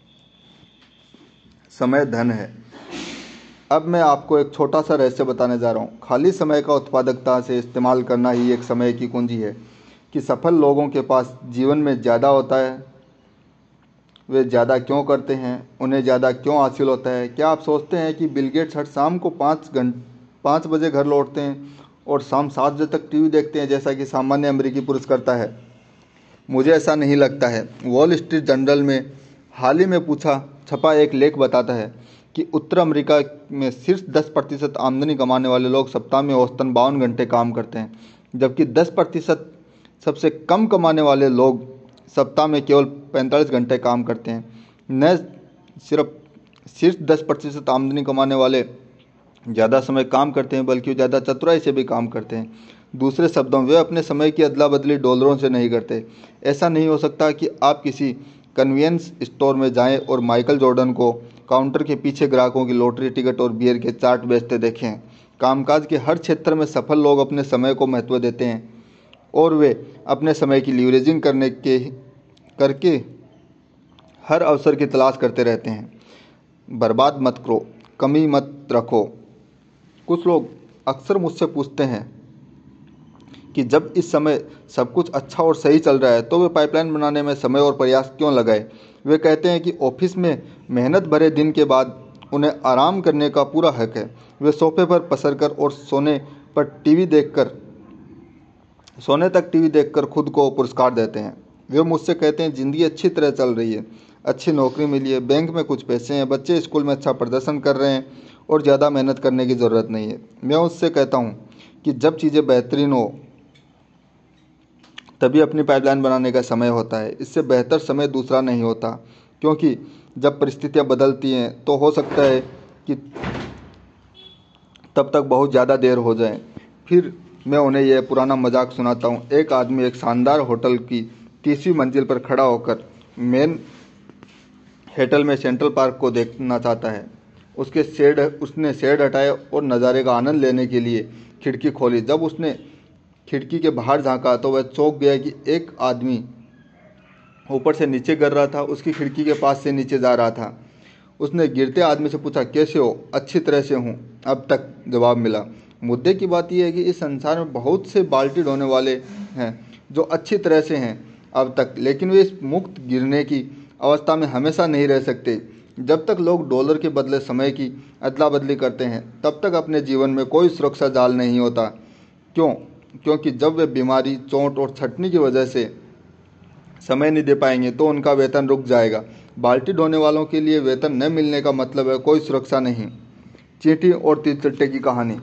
समय धन है। अब मैं आपको एक छोटा सा रहस्य बताने जा रहा हूँ। खाली समय का उत्पादकता से इस्तेमाल करना ही एक समय की कुंजी है। कि सफल लोगों के पास जीवन में ज़्यादा होता है, वे ज़्यादा क्यों करते हैं, उन्हें ज़्यादा क्यों हासिल होता है। क्या आप सोचते हैं कि बिल गेट्स हर शाम को 5 बजे घर लौटते हैं और शाम 7 बजे तक टीवी देखते हैं, जैसा कि सामान्य अमेरिकी पुरुष करता है? मुझे ऐसा नहीं लगता है। वॉल स्ट्रीट जर्नल में हाल ही में छपा एक लेख बताता है कि उत्तर अमेरिका में शीर्ष 10% आमदनी कमाने वाले लोग सप्ताह में औसतन 52 घंटे काम करते हैं, जबकि 10% सबसे कम कमाने वाले लोग सप्ताह में केवल 45 घंटे काम करते हैं। न सिर्फ शीर्ष 10% आमदनी कमाने वाले ज़्यादा समय काम करते हैं, बल्कि ज़्यादा चतुराई से भी काम करते हैं। दूसरे शब्दों में, वे अपने समय की अदला बदली डॉलरों से नहीं करते। ऐसा नहीं हो सकता कि आप किसी कन्वीनियंस स्टोर में जाएं और माइकल जॉर्डन को काउंटर के पीछे ग्राहकों की लॉटरी टिकट और बियर के चार्ट बेचते देखें। कामकाज के हर क्षेत्र में सफल लोग अपने समय को महत्व देते हैं और वे अपने समय की लीवरेजिंग करके हर अवसर की तलाश करते रहते हैं। बर्बाद मत करो, कमी मत रखो। कुछ लोग अक्सर मुझसे पूछते हैं कि जब इस समय सब कुछ अच्छा और सही चल रहा है तो वे पाइपलाइन बनाने में समय और प्रयास क्यों लगाए। वे कहते हैं कि ऑफिस में मेहनत भरे दिन के बाद उन्हें आराम करने का पूरा हक है। वे सोफे पर पसरकर और सोने तक टीवी देखकर खुद को पुरस्कार देते हैं। वे मुझसे कहते हैं ज़िंदगी अच्छी तरह चल रही है, अच्छी नौकरी मिली है, बैंक में कुछ पैसे हैं, बच्चे स्कूल में अच्छा प्रदर्शन कर रहे हैं और ज़्यादा मेहनत करने की ज़रूरत नहीं है। मैं उससे कहता हूँ कि जब चीज़ें बेहतरीन हो तभी अपनी पाइपलाइन बनाने का समय होता है। इससे बेहतर समय दूसरा नहीं होता, क्योंकि जब परिस्थितियाँ बदलती हैं तो हो सकता है कि तब तक बहुत ज़्यादा देर हो जाए। फिर मैं उन्हें यह पुराना मजाक सुनाता हूँ। एक आदमी एक शानदार होटल की 30वीं मंजिल पर खड़ा होकर मेन हेटल में सेंट्रल पार्क को देखना चाहता है। उसने शेड हटाए और नज़ारे का आनंद लेने के लिए खिड़की खोली। जब उसने खिड़की के बाहर झांका तो वह चौंक गया कि एक आदमी ऊपर से नीचे गिर रहा था, उसकी खिड़की के पास से नीचे जा रहा था। उसने गिरते आदमी से पूछा, कैसे हो? अच्छी तरह से हूँ, अब तक जवाब मिला। मुद्दे की बात यह है कि इस संसार में बहुत से बाल्टी ढोने वाले हैं जो अच्छी तरह से हैं अब तक, लेकिन वे इस मुक्त गिरने की अवस्था में हमेशा नहीं रह सकते। जब तक लोग डॉलर के बदले समय की अदला बदली करते हैं तब तक अपने जीवन में कोई सुरक्षा जाल नहीं होता। क्योंकि जब वे बीमारी, चोट और छटनी की वजह से समय नहीं दे पाएंगे तो उनका वेतन रुक जाएगा। बाल्टी ढोने वालों के लिए वेतन न मिलने का मतलब है कोई सुरक्षा नहीं। चींटी और तीरचट्टे की कहानी।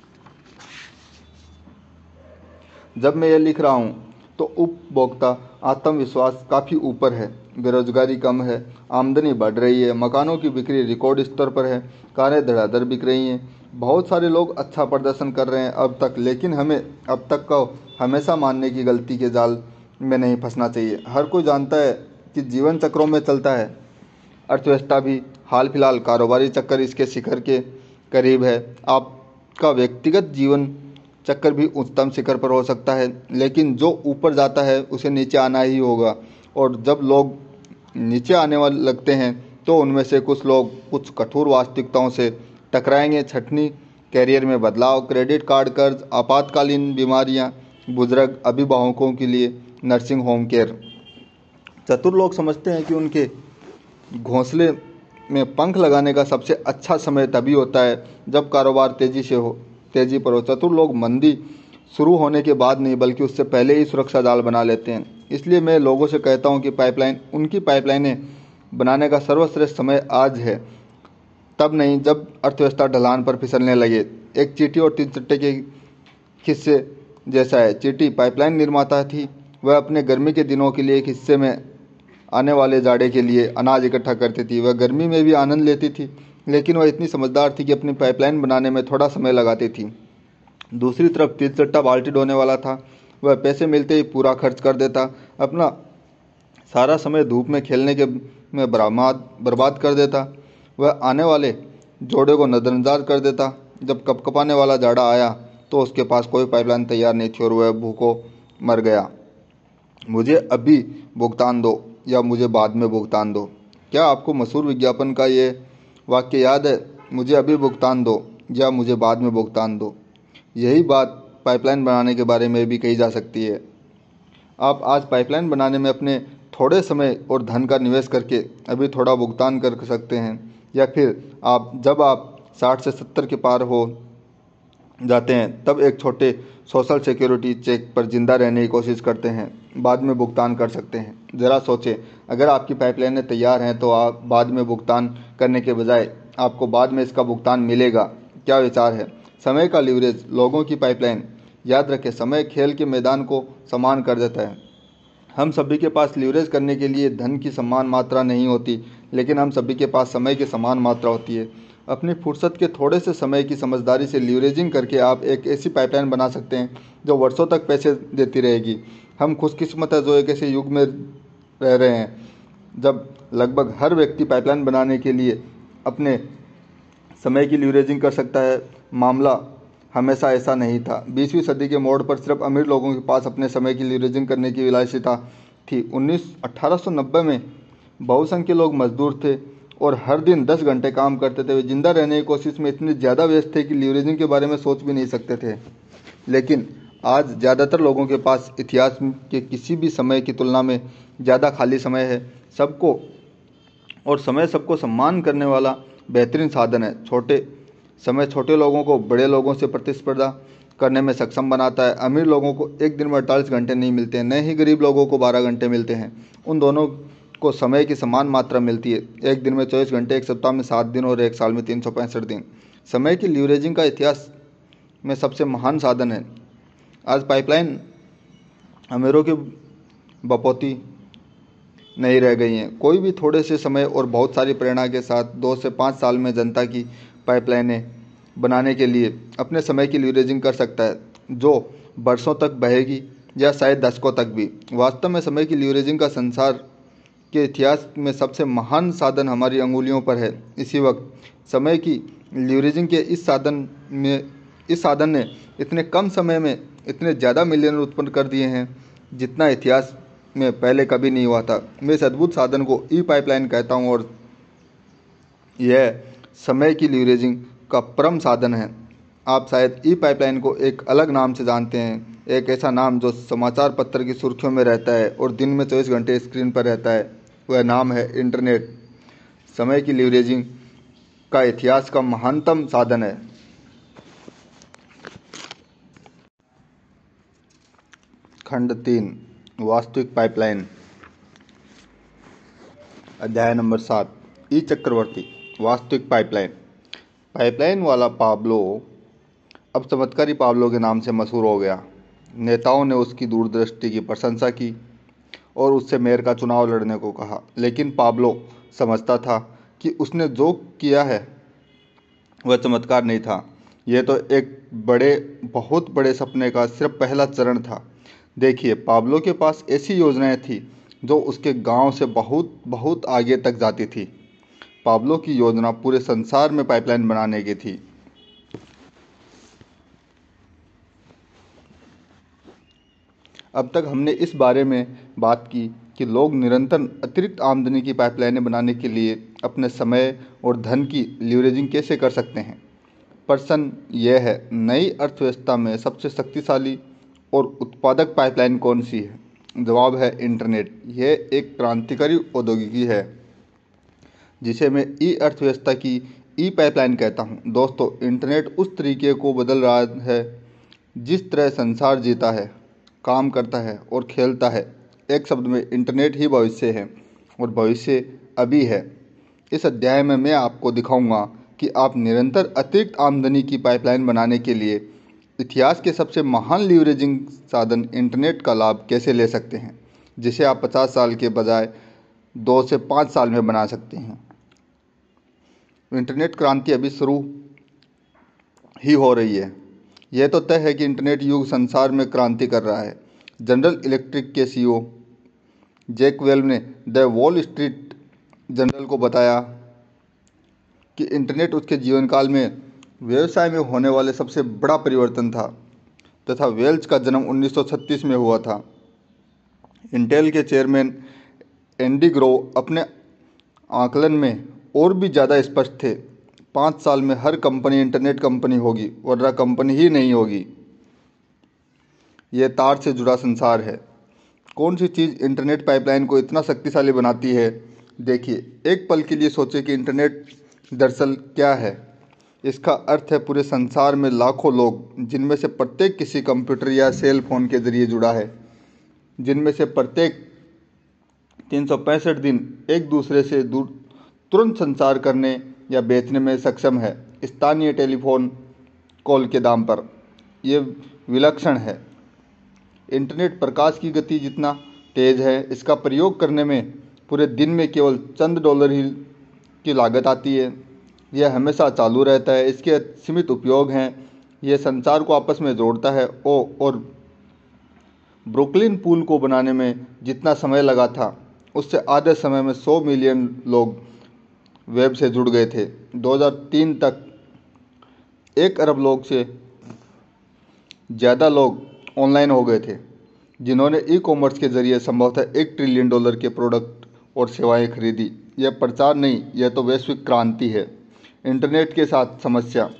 जब मैं ये लिख रहा हूँ तो उपभोक्ता आत्मविश्वास काफ़ी ऊपर है, बेरोजगारी कम है, आमदनी बढ़ रही है, मकानों की बिक्री रिकॉर्ड स्तर पर है, कारें धड़ाधड़ बिक रही हैं, बहुत सारे लोग अच्छा प्रदर्शन कर रहे हैं अब तक, लेकिन हमें अब तक को हमेशा मानने की गलती के जाल में नहीं फंसना चाहिए। हर कोई जानता है कि जीवन चक्रों में चलता है। अर्थव्यवस्था भी हाल फिलहाल कारोबारी चक्कर इसके शिखर के करीब है। आपका व्यक्तिगत जीवन चक्कर भी उच्चतम शिखर पर हो सकता है, लेकिन जो ऊपर जाता है उसे नीचे आना ही होगा। और जब लोग नीचे आने वाले लगते हैं तो उनमें से कुछ लोग कुछ कठोर वास्तविकताओं से टकराएंगे। छठवीं, कैरियर में बदलाव, क्रेडिट कार्ड कर्ज, आपातकालीन बीमारियां, बुजुर्ग अभिभावकों के लिए नर्सिंग होम केयर। चतुर लोग समझते हैं कि उनके घोंसले में पंख लगाने का सबसे अच्छा समय तभी होता है जब कारोबार तेजी पर हो। चतुर लोग मंदी शुरू होने के बाद नहीं, बल्कि उससे पहले ही सुरक्षा जाल बना लेते हैं। इसलिए मैं लोगों से कहता हूं कि उनकी पाइपलाइनें बनाने का सर्वश्रेष्ठ समय आज है, तब नहीं जब अर्थव्यवस्था ढलान पर फिसलने लगे। एक चींटी और तीन चट्टे के किस्से जैसा है। चींटी पाइपलाइन निर्माता थी। वह अपने गर्मी के दिनों के लिए एक हिस्से में आने वाले जाड़े के लिए अनाज इकट्ठा करती थी। वह गर्मी में भी आनंद लेती थी, लेकिन वह इतनी समझदार थी कि अपनी पाइपलाइन बनाने में थोड़ा समय लगाती थी। दूसरी तरफ तीन चट्टा बाल्टी ढोने वाला था। वह पैसे मिलते ही पूरा खर्च कर देता, अपना सारा समय धूप में खेलने के में बर्बाद कर देता। वह आने वाले जोड़े को नज़रअंदाज कर देता। जब कपकपाने वाला जाड़ा आया तो उसके पास कोई पाइपलाइन तैयार नहीं थी और वह भूखों मर गया। मुझे अभी भुगतान दो या मुझे बाद में भुगतान दो। क्या आपको मशहूर विज्ञापन का ये वाक्य याद है? मुझे अभी भुगतान दो या मुझे बाद में भुगतान दो। यही बात पाइपलाइन बनाने के बारे में भी कही जा सकती है। आप आज पाइपलाइन बनाने में अपने थोड़े समय और धन का निवेश करके अभी थोड़ा भुगतान कर सकते हैं, या फिर जब आप 60 से 70 के पार हो जाते हैं तब एक छोटे सोशल सिक्योरिटी चेक पर जिंदा रहने की कोशिश करते हैं, बाद में भुगतान कर सकते हैं। ज़रा सोचें, अगर आपकी पाइपलाइनें तैयार हैं तो आप बाद में भुगतान करने के बजाय आपको बाद में इसका भुगतान मिलेगा। क्या विचार है? समय का लीवरेज, लोगों की पाइपलाइन। याद रखें, समय खेल के मैदान को समान कर देता है। हम सभी के पास लीवरेज करने के लिए धन की समान मात्रा नहीं होती, लेकिन हम सभी के पास समय की समान मात्रा होती है। अपनी फुर्सत के थोड़े से समय की समझदारी से लीवरेजिंग करके आप एक ऐसी पाइपलाइन बना सकते हैं जो वर्षों तक पैसे देती रहेगी। हम खुशकिस्मत है जो एक ऐसे युग में रह रहे हैं जब लगभग हर व्यक्ति पाइपलाइन बनाने के लिए अपने समय की लीवरेजिंग कर सकता है। मामला हमेशा ऐसा नहीं था। 20वीं सदी के मोड़ पर सिर्फ अमीर लोगों के पास अपने समय की लीवरेजिंग करने की विलासिता थी। 1890 में बहुसंख्य लोग मजदूर थे और हर दिन 10 घंटे काम करते थे। वे जिंदा रहने की कोशिश में इतने ज़्यादा व्यस्त थे कि लीवरेजिंग के बारे में सोच भी नहीं सकते थे। लेकिन आज ज़्यादातर लोगों के पास इतिहास के किसी भी समय की तुलना में ज़्यादा खाली समय है। समय सबको सम्मान करने वाला बेहतरीन साधन है। समय छोटे लोगों को बड़े लोगों से प्रतिस्पर्धा करने में सक्षम बनाता है। अमीर लोगों को एक दिन में 48 घंटे नहीं मिलते हैं, न ही गरीब लोगों को 12 घंटे मिलते हैं। उन दोनों को समय की समान मात्रा मिलती है। एक दिन में 24 घंटे, एक सप्ताह में 7 दिन और एक साल में 365 दिन। समय की लीवरेजिंग का इतिहास में सबसे महान साधन है। आज पाइपलाइन अमीरों की बपौती नहीं रह गई हैं। कोई भी थोड़े से समय और बहुत सारी प्रेरणा के साथ 2 से 5 साल में जनता की पाइपलाइनें बनाने के लिए अपने समय की लीवरेजिंग कर सकता है, जो बरसों तक बहेगी या शायद दशकों तक भी। वास्तव में समय की लीवरेजिंग का संसार के इतिहास में सबसे महान साधन हमारी अंगुलियों पर है। इसी वक्त समय की लीवरेजिंग के इस साधन ने इतने कम समय में इतने ज़्यादा मिलियनर उत्पन्न कर दिए हैं जितना इतिहास में पहले कभी नहीं हुआ था। मैं इस अद्भुत साधन को ई पाइपलाइन कहता हूँ और यह समय की लीवरेजिंग का परम साधन है। आप शायद ई पाइपलाइन को एक अलग नाम से जानते हैं, एक ऐसा नाम जो समाचार पत्र की सुर्खियों में रहता है और दिन में 24 घंटे स्क्रीन पर रहता है। वह नाम है इंटरनेट। समय की लीवरेजिंग का इतिहास का महानतम साधन है। खंड 3, वास्तविक पाइपलाइन। अध्याय नंबर 7, ई चक्रवर्ती, वास्तविक पाइपलाइन। पाइपलाइन वाला पाब्लो अब चमत्कारी पाब्लो के नाम से मशहूर हो गया। नेताओं ने उसकी दूरदृष्टि की प्रशंसा की और उससे मेयर का चुनाव लड़ने को कहा, लेकिन पाब्लो समझता था कि उसने जो किया है वह चमत्कार नहीं था, यह तो एक बहुत बड़े सपने का सिर्फ पहला चरण था। देखिए, पाब्लो के पास ऐसी योजनाएं थी जो उसके गांव से बहुत बहुत आगे तक जाती थी। पाब्लो की योजना पूरे संसार में पाइपलाइन बनाने की थी। अब तक हमने इस बारे में बात की कि लोग निरंतर अतिरिक्त आमदनी की पाइपलाइनें बनाने के लिए अपने समय और धन की लीवरेजिंग कैसे कर सकते हैं। प्रश्न यह है, नई अर्थव्यवस्था में सबसे शक्तिशाली और उत्पादक पाइपलाइन कौन सी है? जवाब है इंटरनेट। यह एक क्रांतिकारी प्रौद्योगिकी है जिसे मैं ई अर्थव्यवस्था की ई पाइपलाइन कहता हूँ। दोस्तों, इंटरनेट उस तरीके को बदल रहा है जिस तरह संसार जीता है, काम करता है और खेलता है। एक शब्द में, इंटरनेट ही भविष्य है और भविष्य अभी है। इस अध्याय में मैं आपको दिखाऊंगा कि आप निरंतर अतिरिक्त आमदनी की पाइपलाइन बनाने के लिए इतिहास के सबसे महान लीवरेजिंग साधन इंटरनेट का लाभ कैसे ले सकते हैं, जिसे आप 50 साल के बजाय 2 से 5 साल में बना सकते हैं। इंटरनेट क्रांति अभी शुरू ही हो रही है। यह तो तय है कि इंटरनेट युग संसार में क्रांति कर रहा है। जनरल इलेक्ट्रिक के सीईओ जैक वेल्व ने द वॉल स्ट्रीट जर्नल को बताया कि इंटरनेट उसके जीवनकाल में व्यवसाय में होने वाले सबसे बड़ा परिवर्तन था तथा वेल्च का जन्म 1936 में हुआ था। इंटेल के चेयरमैन एंडी ग्रो अपने आकलन में और भी ज़्यादा स्पष्ट थे। 5 साल में हर कंपनी इंटरनेट कंपनी होगी, वरना कंपनी ही नहीं होगी। यह तार से जुड़ा संसार है। कौन सी चीज़ इंटरनेट पाइपलाइन को इतना शक्तिशाली बनाती है? देखिए, एक पल के लिए सोचें कि इंटरनेट दरअसल क्या है। इसका अर्थ है पूरे संसार में लाखों लोग, जिनमें से प्रत्येक किसी कंप्यूटर या सेल फोन के जरिए जुड़ा है, जिनमें से प्रत्येक 365 दिन एक दूसरे से दूर तुरंत संचार करने या बेचने में सक्षम है, स्थानीय टेलीफोन कॉल के दाम पर। यह विलक्षण है। इंटरनेट प्रकाश की गति जितना तेज है, इसका प्रयोग करने में पूरे दिन में केवल चंद डॉलर ही की लागत आती है। यह हमेशा चालू रहता है। इसके सीमित उपयोग हैं। यह संचार को आपस में जोड़ता है और ब्रुकलिन पुल को बनाने में जितना समय लगा था, उससे आधे समय में 100 मिलियन लोग वेब से जुड़ गए थे। 2003 तक 1 अरब लोग से ज़्यादा लोग ऑनलाइन हो गए थे, जिन्होंने ई कॉमर्स के जरिए संभवतः $1 ट्रिलियन के प्रोडक्ट और सेवाएं खरीदी। यह प्रचार नहीं, यह तो वैश्विक क्रांति है। इंटरनेट के साथ समस्या।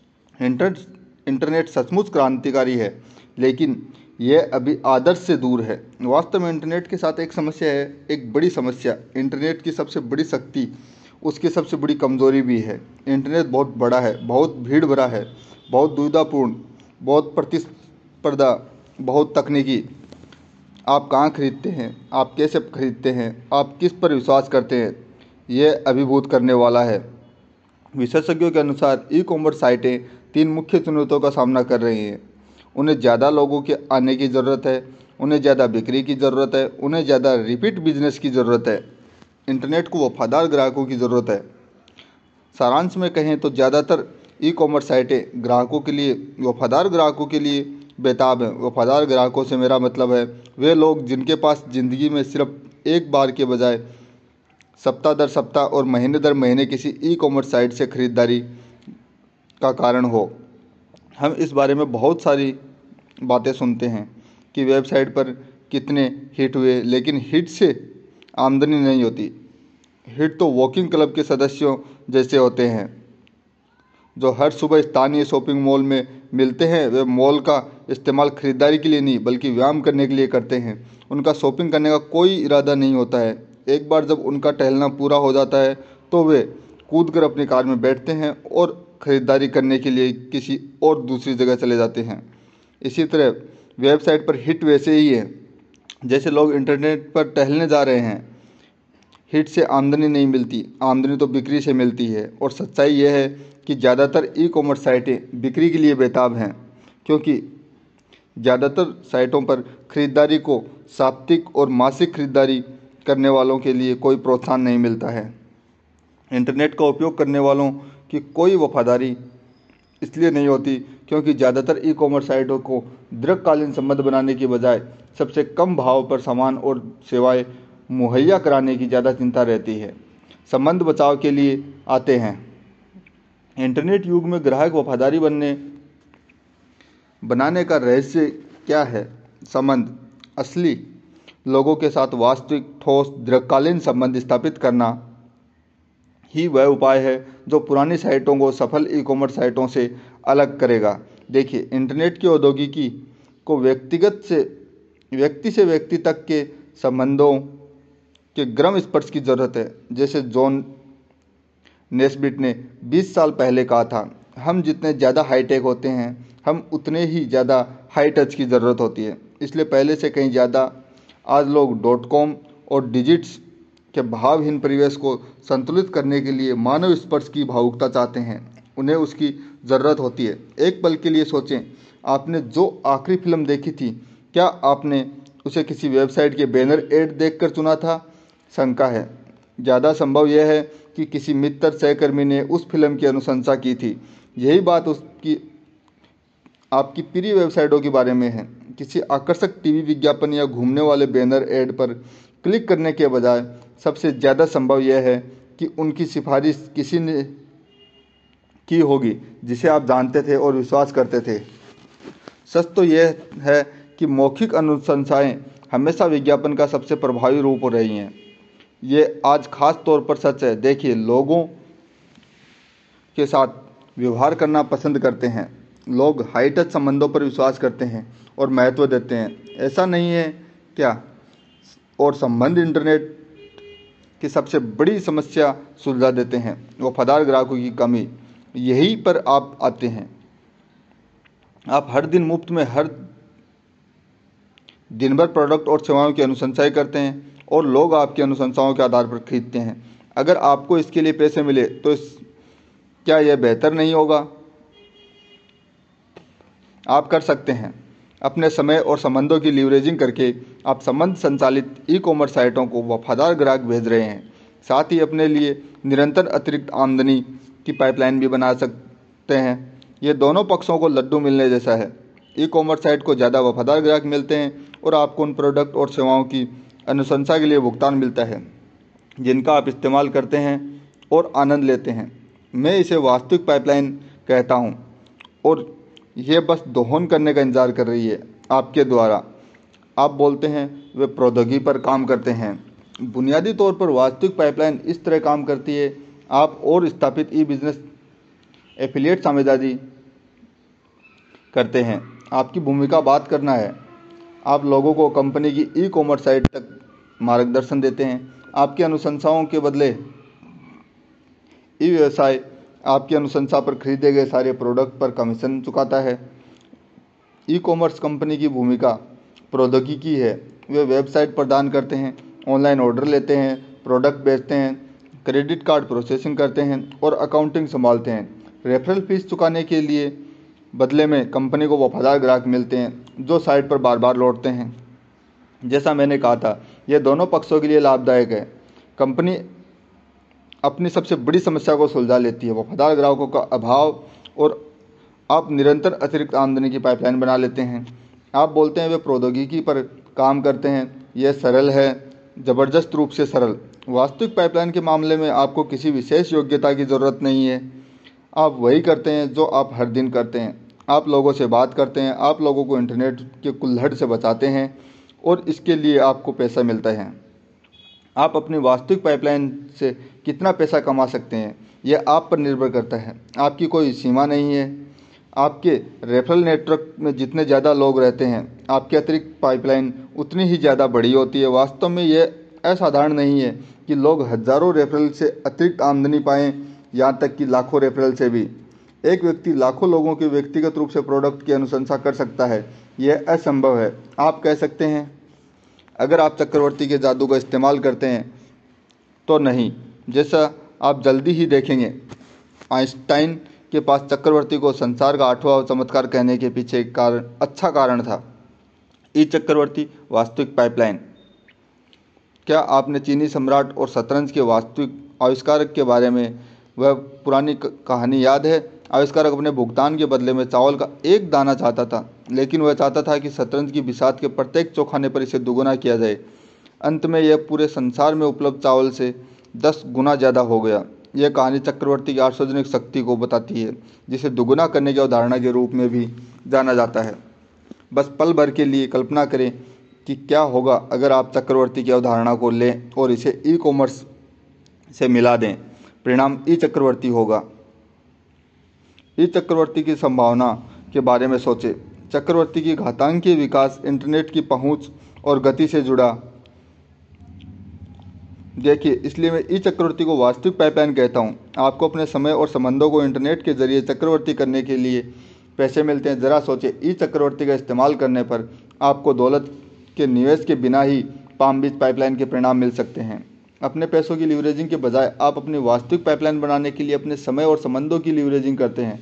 इंटरनेट सचमुच क्रांतिकारी है, लेकिन यह अभी आदर्श से दूर है। वास्तव में इंटरनेट के साथ एक समस्या है, एक बड़ी समस्या। इंटरनेट की सबसे बड़ी शक्ति उसकी सबसे बड़ी कमजोरी भी है। इंटरनेट बहुत बड़ा है, बहुत भीड़ भरा है, बहुत दुविधापूर्ण, बहुत प्रतिस्पर्धा, बहुत तकनीकी। आप कहाँ खरीदते हैं, आप कैसे खरीदते हैं, आप किस पर विश्वास करते हैं, यह अभिभूत करने वाला है। विशेषज्ञों के अनुसार ई कॉमर्स साइटें 3 मुख्य चुनौतियों का सामना कर रही हैं। उन्हें ज़्यादा लोगों के आने की ज़रूरत है, उन्हें ज़्यादा बिक्री की ज़रूरत है, उन्हें ज़्यादा रिपीट बिजनेस की ज़रूरत है। इंटरनेट को वफादार ग्राहकों की ज़रूरत है। सारांश में कहें तो ज़्यादातर ई कॉमर्स साइटें ग्राहकों के लिए, वफादार ग्राहकों के लिए बेताब हैं। वफादार ग्राहकों से मेरा मतलब है वे लोग जिनके पास ज़िंदगी में सिर्फ एक बार के बजाय सप्ताह दर सप्ताह और महीने दर महीने किसी ई कॉमर्स साइट से खरीदारी का कारण हो। हम इस बारे में बहुत सारी बातें सुनते हैं कि वेबसाइट पर कितने हिट हुए, लेकिन हिट से आमदनी नहीं होती। हिट तो वॉकिंग क्लब के सदस्यों जैसे होते हैं जो हर सुबह स्थानीय शॉपिंग मॉल में मिलते हैं। वे मॉल का इस्तेमाल खरीदारी के लिए नहीं, बल्कि व्यायाम करने के लिए करते हैं। उनका शॉपिंग करने का कोई इरादा नहीं होता है। एक बार जब उनका टहलना पूरा हो जाता है तो वे कूदकर अपनी कार में बैठते हैं और ख़रीदारी करने के लिए किसी और दूसरी जगह चले जाते हैं। इसी तरह वेबसाइट पर हिट वैसे ही है जैसे लोग इंटरनेट पर टहलने जा रहे हैं। हिट से आमदनी नहीं मिलती, आमदनी तो बिक्री से मिलती है। और सच्चाई यह है कि ज़्यादातर ई कॉमर्स साइटें बिक्री के लिए बेताब हैं, क्योंकि ज़्यादातर साइटों पर खरीदारी को साप्ताहिक और मासिक खरीदारी करने वालों के लिए कोई प्रोत्साहन नहीं मिलता है। इंटरनेट का उपयोग करने वालों की कोई वफादारी इसलिए नहीं होती क्योंकि ज़्यादातर ई कॉमर्स साइटों को दीर्घकालीन संबंध बनाने की बजाय सबसे कम भाव पर सामान और सेवाएं मुहैया कराने की ज़्यादा चिंता रहती है। संबंध बचाव के लिए आते हैं। इंटरनेट युग में ग्राहक वफादारी बनाने का रहस्य क्या है? संबंध। असली लोगों के साथ वास्तविक, ठोस, दीर्घकालीन संबंध स्थापित करना ही वह उपाय है जो पुरानी साइटों को सफल ई कॉमर्स साइटों से अलग करेगा। देखिए, इंटरनेट की औद्योगिकी को व्यक्ति से व्यक्ति तक के संबंधों के गर्म स्पर्श की जरूरत है। जैसे जॉन नेस्बिट ने 20 साल पहले कहा था, हम जितने ज़्यादा हाईटेक होते हैं, हम उतने ही ज़्यादा हाई टच की ज़रूरत होती है। इसलिए पहले से कहीं ज़्यादा आज लोग .com और डिजिट्स के भावहीन परिवेश को संतुलित करने के लिए मानव स्पर्श की भावुकता चाहते हैं। उन्हें उसकी ज़रूरत होती है। एक पल के लिए सोचें, आपने जो आखिरी फिल्म देखी थी, क्या आपने उसे किसी वेबसाइट के बैनर एड देखकर चुना था? शंका है। ज़्यादा संभव यह है कि किसी मित्र सहकर्मी ने उस फिल्म की अनुशंसा की थी। यही बात आपकी प्रिय वेबसाइटों के बारे में है। किसी आकर्षक टीवी विज्ञापन या घूमने वाले बैनर एड पर क्लिक करने के बजाय सबसे ज़्यादा संभव यह है कि उनकी सिफारिश किसी ने की होगी जिसे आप जानते थे और विश्वास करते थे। सच तो यह है कि मौखिक अनुशंसाएं हमेशा विज्ञापन का सबसे प्रभावी रूप हो रही हैं। ये आज खास तौर पर सच है। देखिए, लोगों के साथ व्यवहार करना पसंद करते हैं। लोग हाई टच संबंधों पर विश्वास करते हैं और महत्व देते हैं। ऐसा नहीं है क्या? और संबंध इंटरनेट की सबसे बड़ी समस्या सुलझा देते हैं, वफादार ग्राहकों की कमी। यहीं पर आप आते हैं। आप हर दिन मुफ्त में हर दिन भर प्रोडक्ट और सेवाओं की अनुशंसाएं करते हैं और लोग आपकी अनुशंसाओं के आधार पर खरीदते हैं। अगर आपको इसके लिए पैसे मिले तो क्या यह बेहतर नहीं होगा? आप कर सकते हैं। अपने समय और संबंधों की लीवरेजिंग करके आप संबंध संचालित ई कॉमर्स साइटों को वफादार ग्राहक भेज रहे हैं। साथ ही अपने लिए निरंतर अतिरिक्त आमदनी की पाइपलाइन भी बना सकते हैं। ये दोनों पक्षों को लड्डू मिलने जैसा है। ई कॉमर्स साइट को ज़्यादा वफादार ग्राहक मिलते हैं और आपको उन प्रोडक्ट और सेवाओं की अनुशंसा के लिए भुगतान मिलता है जिनका आप इस्तेमाल करते हैं और आनंद लेते हैं। मैं इसे वास्तविक पाइपलाइन कहता हूँ और यह बस दोहन करने का इंतजार कर रही है आपके द्वारा। आप बोलते हैं वे प्रौद्योगिकी पर काम करते हैं। बुनियादी तौर पर वास्तविक पाइपलाइन इस तरह काम करती है। आप और स्थापित ई बिजनेस एफिलिएट साझेदारी करते हैं। आपकी भूमिका बात करना है। आप लोगों को कंपनी की ई कॉमर्स साइट तक मार्गदर्शन देते हैं। आपकी अनुशंसाओं के बदले ई व्यवसाय आपकी अनुशंसा पर खरीदे गए सारे प्रोडक्ट पर कमीशन चुकाता है। ई कॉमर्स कंपनी की भूमिका प्रौद्योगिकी है। वे वेबसाइट प्रदान करते हैं, ऑनलाइन ऑर्डर लेते हैं, प्रोडक्ट बेचते हैं, क्रेडिट कार्ड प्रोसेसिंग करते हैं और अकाउंटिंग संभालते हैं। रेफरल फीस चुकाने के लिए बदले में कंपनी को वफादार ग्राहक मिलते हैं जो साइट पर बार बार लौटते हैं। जैसा मैंने कहा था, यह दोनों पक्षों के लिए लाभदायक है। कंपनी अपनी सबसे बड़ी समस्या को सुलझा लेती है, वफादार ग्राहकों का अभाव, और आप निरंतर अतिरिक्त आमदनी की पाइपलाइन बना लेते हैं। आप बोलते हैं वे प्रौद्योगिकी पर काम करते हैं। यह सरल है, ज़बरदस्त रूप से सरल। वास्तविक पाइपलाइन के मामले में आपको किसी विशेष योग्यता की ज़रूरत नहीं है। आप वही करते हैं जो आप हर दिन करते हैं। आप लोगों से बात करते हैं, आप लोगों को इंटरनेट के कुल्हड़ से बचाते हैं और इसके लिए आपको पैसा मिलता है। आप अपनी वास्तविक पाइपलाइन से कितना पैसा कमा सकते हैं यह आप पर निर्भर करता है। आपकी कोई सीमा नहीं है। आपके रेफरल नेटवर्क में जितने ज़्यादा लोग रहते हैं, आपकी अतिरिक्त पाइपलाइन उतनी ही ज़्यादा बड़ी होती है। वास्तव में यह असाधारण नहीं है कि लोग हज़ारों रेफरल से अतिरिक्त आमदनी पाएं, यहाँ तक कि लाखों रेफरल से भी। एक व्यक्ति लाखों लोगों के व्यक्तिगत रूप से प्रोडक्ट की अनुशंसा कर सकता है, यह असंभव है। आप कह सकते हैं अगर आप चक्रवर्ती के जादू का इस्तेमाल करते हैं तो नहीं, जैसा आप जल्दी ही देखेंगे। आइंस्टाइन के पास चक्रवर्ती को संसार का 8वां चमत्कार कहने के पीछे एक अच्छा कारण था। ई चक्रवर्ती वास्तविक पाइपलाइन। क्या आपने चीनी सम्राट और शतरंज के वास्तविक आविष्कारक के बारे में वह पुरानी कहानी याद है? आविष्कारक अपने भुगतान के बदले में चावल का एक दाना चाहता था, लेकिन वह चाहता था कि शतरंज की बिसात के प्रत्येक चौखाने पर इसे दुगुना किया जाए। अंत में यह पूरे संसार में उपलब्ध चावल से 10 गुना ज़्यादा हो गया। यह कहानी चक्रवर्ती की आश्चर्यजनक शक्ति को बताती है, जिसे दुगुना करने की अवधारणा के रूप में भी जाना जाता है। बस पल भर के लिए कल्पना करें कि क्या होगा अगर आप चक्रवर्ती की अवधारणा को लें और इसे ई कॉमर्स से मिला दें। परिणाम ई चक्रवर्ती होगा। ई चक्रवर्ती की संभावना के बारे में सोचें। चक्रवर्ती की घातांकीय विकास इंटरनेट की पहुंच और गति से जुड़ा। देखिए, इसलिए मैं ई चक्रवर्ती को वास्तविक पाइपलाइन कहता हूं। आपको अपने समय और संबंधों को इंटरनेट के जरिए चक्रवर्ती करने के लिए पैसे मिलते हैं। ज़रा सोचें, ई चक्रवर्ती का इस्तेमाल करने पर आपको दौलत के निवेश के बिना ही पाम बीच पाइपलाइन के परिणाम मिल सकते हैं। अपने पैसों की लीवरेजिंग के बजाय आप अपनी वास्तविक पाइपलाइन बनाने के लिए अपने समय और संबंधों की लीवरेजिंग करते हैं।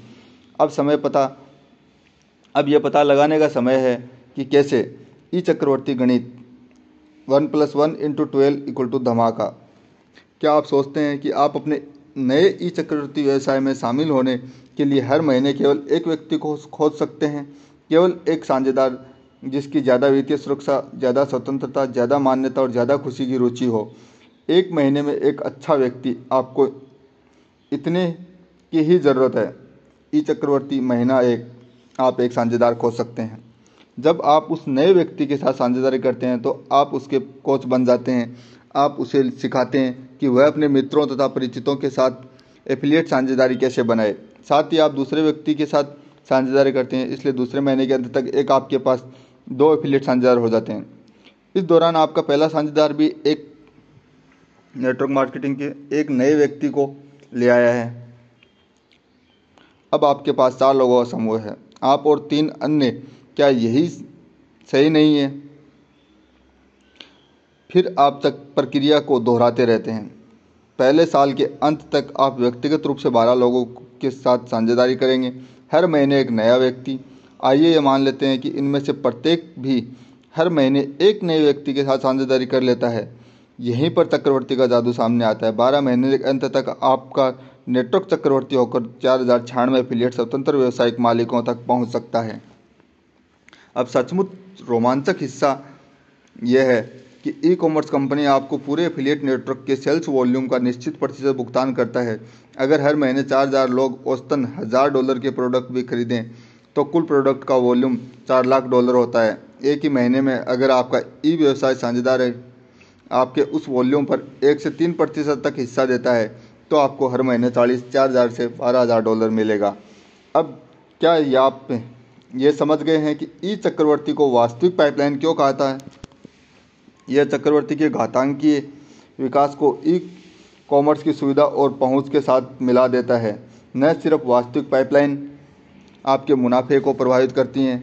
अब यह पता लगाने का समय है कि कैसे ई चक्रवर्ती गणित 1+1 × 12 = धमाका। क्या आप सोचते हैं कि आप अपने नए ई चक्रवर्ती व्यवसाय में शामिल होने के लिए हर महीने केवल एक व्यक्ति को खोज सकते हैं? केवल एक साझेदार जिसकी ज़्यादा वित्तीय सुरक्षा, ज़्यादा स्वतंत्रता, ज़्यादा मान्यता और ज़्यादा खुशी की रुचि हो। एक महीने में एक अच्छा व्यक्ति, आपको इतने की ही ज़रूरत है। ई चक्रवर्ती महीना 1, आप एक साझेदार खोज सकते हैं। जब आप उस नए व्यक्ति के साथ साझेदारी करते हैं तो आप उसके कोच बन जाते हैं। आप उसे सिखाते हैं कि वह अपने मित्रों तथा परिचितों के साथ एफिलिएट साझेदारी कैसे बनाए। साथ ही आप दूसरे व्यक्ति के साथ साझेदारी करते हैं, इसलिए दूसरे महीने के अंत तक आपके पास 2 एफिलिएट साझेदार हो जाते हैं। इस दौरान आपका पहला साझेदार भी एक नेटवर्क मार्केटिंग के एक नए व्यक्ति को ले आया है। अब आपके पास 4 लोगों का समूह है, आप और 3 अन्य। क्या यही सही नहीं है? फिर आप तक प्रक्रिया को दोहराते रहते हैं। पहले साल के अंत तक आप व्यक्तिगत रूप से 12 लोगों के साथ साझेदारी करेंगे, हर महीने एक नया व्यक्ति। आइए ये मान लेते हैं कि इनमें से प्रत्येक भी हर महीने एक नए व्यक्ति के साथ साझेदारी कर लेता है। यहीं पर चक्रवर्ती का जादू सामने आता है। 12 महीने के अंत तक आपका नेटवर्क चक्रवर्ती होकर 4096 एफिलिएट स्वतंत्र व्यावसायिक मालिकों तक पहुंच सकता है। अब सचमुच रोमांचक हिस्सा यह है कि ई कॉमर्स कंपनी आपको पूरे एफिलिएट नेटवर्क के सेल्स वॉल्यूम का निश्चित प्रतिशत भुगतान करता है। अगर हर महीने 4000 लोग औसतन $1000 के प्रोडक्ट भी खरीदें तो कुल प्रोडक्ट का वॉल्यूम $4 लाख होता है। एक ही महीने में अगर आपका ई व्यवसाय साझेदार आपके उस वॉल्यूम पर 1 से 3% तक हिस्सा देता है तो आपको हर महीने 4000 से $12000 मिलेगा। अब क्या आप ये समझ गए हैं कि ई चक्रवर्ती को वास्तविक पाइपलाइन क्यों कहता है? यह चक्रवर्ती के घातांकीय विकास को ई कॉमर्स की सुविधा और पहुंच के साथ मिला देता है। न सिर्फ वास्तविक पाइपलाइन आपके मुनाफे को प्रभावित करती हैं,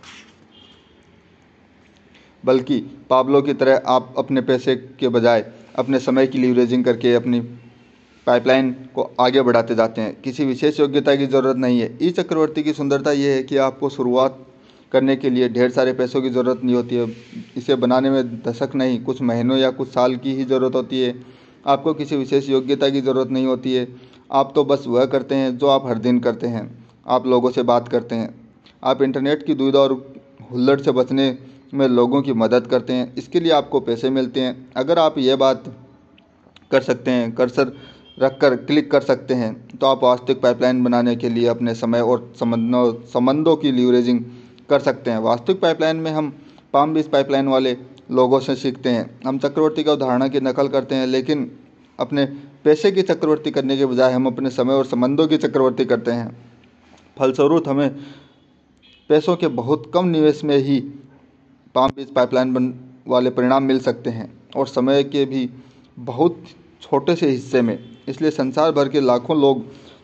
बल्कि पाब्लो की तरह आप अपने पैसे के बजाय अपने समय की लीवरेजिंग करके अपनी पाइपलाइन को आगे बढ़ाते जाते हैं। किसी विशेष योग्यता की ज़रूरत नहीं है। ई चक्रवर्ती की सुंदरता यह है कि आपको शुरुआत करने के लिए ढेर सारे पैसों की ज़रूरत नहीं होती है। इसे बनाने में दशक नहीं, कुछ महीनों या कुछ साल की ही ज़रूरत होती है। आपको किसी विशेष योग्यता की ज़रूरत नहीं होती है। आप तो बस वह करते हैं जो आप हर दिन करते हैं। आप लोगों से बात करते हैं। आप इंटरनेट की दुविधा और हुल्लड़ से बचने में लोगों की मदद करते हैं। इसके लिए आपको पैसे मिलते हैं। अगर आप यह बात कर सकते हैं, कर्सर रखकर क्लिक कर सकते हैं, तो आप वास्तविक पाइपलाइन बनाने के लिए अपने समय और संबंधों की लीवरेजिंग कर सकते हैं। वास्तविक पाइपलाइन में हम पाम बीच पाइपलाइन वाले लोगों से सीखते हैं। हम चक्रवर्ती का उदाहरण की नकल करते हैं, लेकिन अपने पैसे की चक्रवर्ती करने के बजाय हम अपने समय और संबंधों की चक्रवर्ती करते हैं। फलस्वरूप हमें पैसों के बहुत कम निवेश में ही पाम बीच पाइपलाइन वाले परिणाम मिल सकते हैं और समय के भी बहुत छोटे से हिस्से में। इसलिए संसार भर के लाखों लोग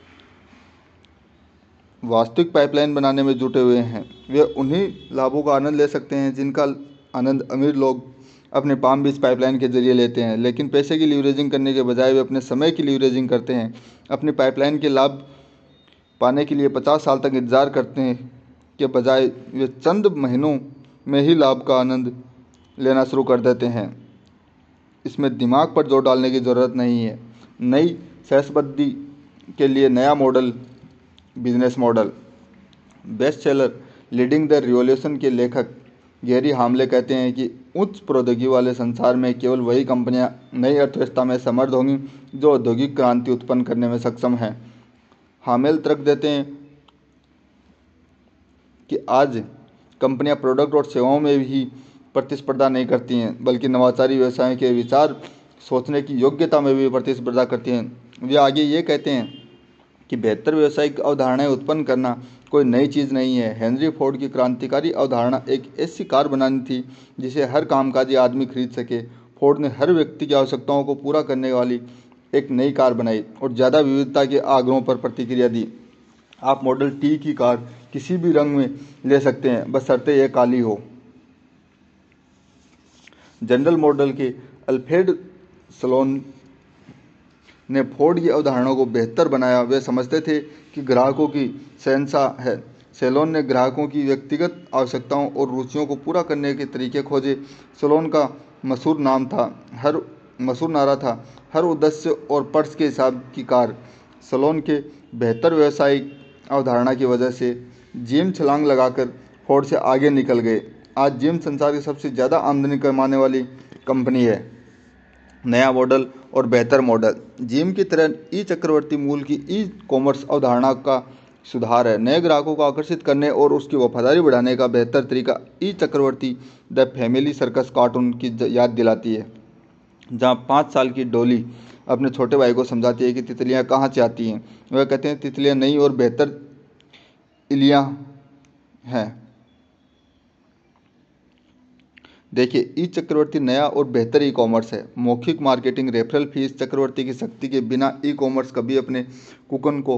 वास्तविक पाइपलाइन बनाने में जुटे हुए हैं। वे उन्हीं लाभों का आनंद ले सकते हैं जिनका आनंद अमीर लोग अपने पाम बीच पाइपलाइन के जरिए लेते हैं। लेकिन पैसे की लीवरेजिंग करने के बजाय वे अपने समय की लीवरेजिंग करते हैं। अपनी पाइपलाइन के लाभ पाने के लिए 50 साल तक इंतजार करते हैं के बजाय वे चंद महीनों में ही लाभ का आनंद लेना शुरू कर देते हैं। इसमें दिमाग पर जोर डालने की ज़रूरत नहीं है। नई सहस्राब्दी के लिए नया model business model. Best seller leading the revolution के लेखक गैरी हामले कहते हैं कि उच्च प्रौद्योगिकी वाले संसार में केवल वही कंपनियां नई अर्थव्यवस्था में समर्थ होंगी जो औद्योगिक क्रांति उत्पन्न करने में सक्षम हैं। हामेल तर्क देते हैं कि आज कंपनियां प्रोडक्ट और सेवाओं में ही प्रतिस्पर्धा नहीं करती हैं, बल्कि नवाचारी व्यवसायों के विचार सोचने की योग्यता में भी प्रतिस्पर्धा करती हैं। वे आगे ये कहते हैं कि बेहतर व्यावसायिक अवधारणाएं उत्पन्न करना कोई नई चीज़ नहीं है। हेनरी फोर्ड की क्रांतिकारी अवधारणा एक ऐसी कार बनानी थी जिसे हर कामकाजी आदमी खरीद सके। फोर्ड ने हर व्यक्ति की आवश्यकताओं को पूरा करने वाली एक नई कार बनाई और ज़्यादा विविधता के आग्रहों पर प्रतिक्रिया दी। आप मॉडल टी की कार किसी भी रंग में ले सकते हैं, बशर्ते यह काली हो। जनरल मॉडल के अल्फ्रेड सलोन ने फोर्ड की अवधारणाओं को बेहतर बनाया। वे समझते थे कि ग्राहकों की शहंशाह है। सलोन ने ग्राहकों की व्यक्तिगत आवश्यकताओं और रुचियों को पूरा करने के तरीके खोजे। सलोन का मशहूर नारा था, हर उद्देश्य और पर्स के हिसाब की कार। सलोन के बेहतर व्यावसायिक अवधारणा की वजह से जिम छलांग लगाकर फोर्ड से आगे निकल गए। आज जिम संसार की सबसे ज़्यादा आमदनी कमाने वाली कंपनी है। नया मॉडल और बेहतर मॉडल। जिम की तरह ई चक्रवर्ती मूल की ई कॉमर्स अवधारणा का सुधार है। नए ग्राहकों को आकर्षित करने और उसकी वफादारी बढ़ाने का बेहतर तरीका ई Chakravarti the family circus cartoon की याद दिलाती है, जहाँ 5 साल की डॉली अपने छोटे भाई को समझाती है कि तितलियाँ कहाँ से आती हैं। वह कहते हैं तितलियाँ नई और बेहतर इलियाँ हैं। देखिए, ई चक्रवर्ती नया और बेहतर ई कॉमर्स है। मौखिक मार्केटिंग, रेफरल फीस। चक्रवर्ती की शक्ति के बिना ई कॉमर्स कभी अपने कुकन को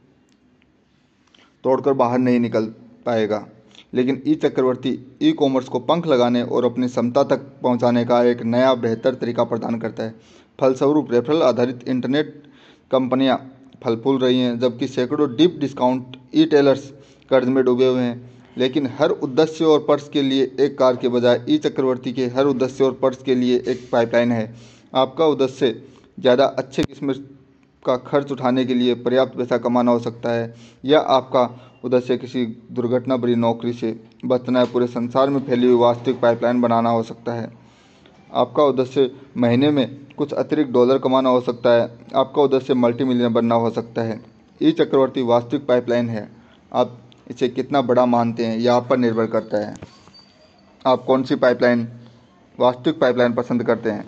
तोड़कर बाहर नहीं निकल पाएगा, लेकिन ई चक्रवर्ती ई कॉमर्स को पंख लगाने और अपनी क्षमता तक पहुंचाने का एक नया बेहतर तरीका प्रदान करता है। फलस्वरूप रेफरल आधारित इंटरनेट कंपनियां फल फूल रही हैं, जबकि सैकड़ों डीप डिस्काउंट ई टेलर्स कर्ज में डूबे हुए हैं। लेकिन हर उद्देश्य और पर्स के लिए एक कार के बजाय ई चक्रवर्ती के हर उद्देश्य और पर्स के लिए एक पाइपलाइन है। आपका उद्देश्य ज़्यादा अच्छे किस्म का खर्च उठाने के लिए पर्याप्त पैसा कमाना हो सकता है, या आपका उद्देश्य किसी दुर्घटना भरी नौकरी से बचना है, पूरे संसार में फैली हुई वास्तविक पाइपलाइन बनाना हो सकता है। आपका उद्देश्य महीने में कुछ अतिरिक्त डॉलर कमाना हो सकता है। आपका उद्देश्य मल्टी मिलियनर बनना हो सकता है। ई चक्रवर्ती वास्तविक पाइपलाइन है। आप इसे कितना बड़ा मानते हैं यह आप पर निर्भर करता है। आप कौन सी वास्तविक पाइपलाइन पसंद करते हैं।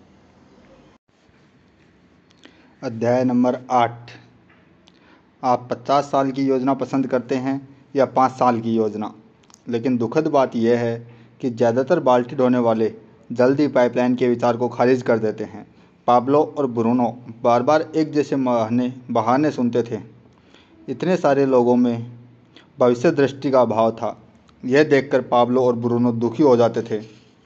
अध्याय नंबर 8। आप 50 साल की योजना पसंद करते हैं या 5 साल की योजना। लेकिन दुखद बात यह है कि ज़्यादातर बाल्टी ढोने वाले जल्द ही पाइपलाइन के विचार को खारिज कर देते हैं। पाब्लो और ब्रूनो बार बार एक जैसे बहाने सुनते थे। इतने सारे लोगों में भविष्य दृष्टि का अभाव था। यह देखकर पाब्लो और ब्रूनो दुखी हो जाते थे।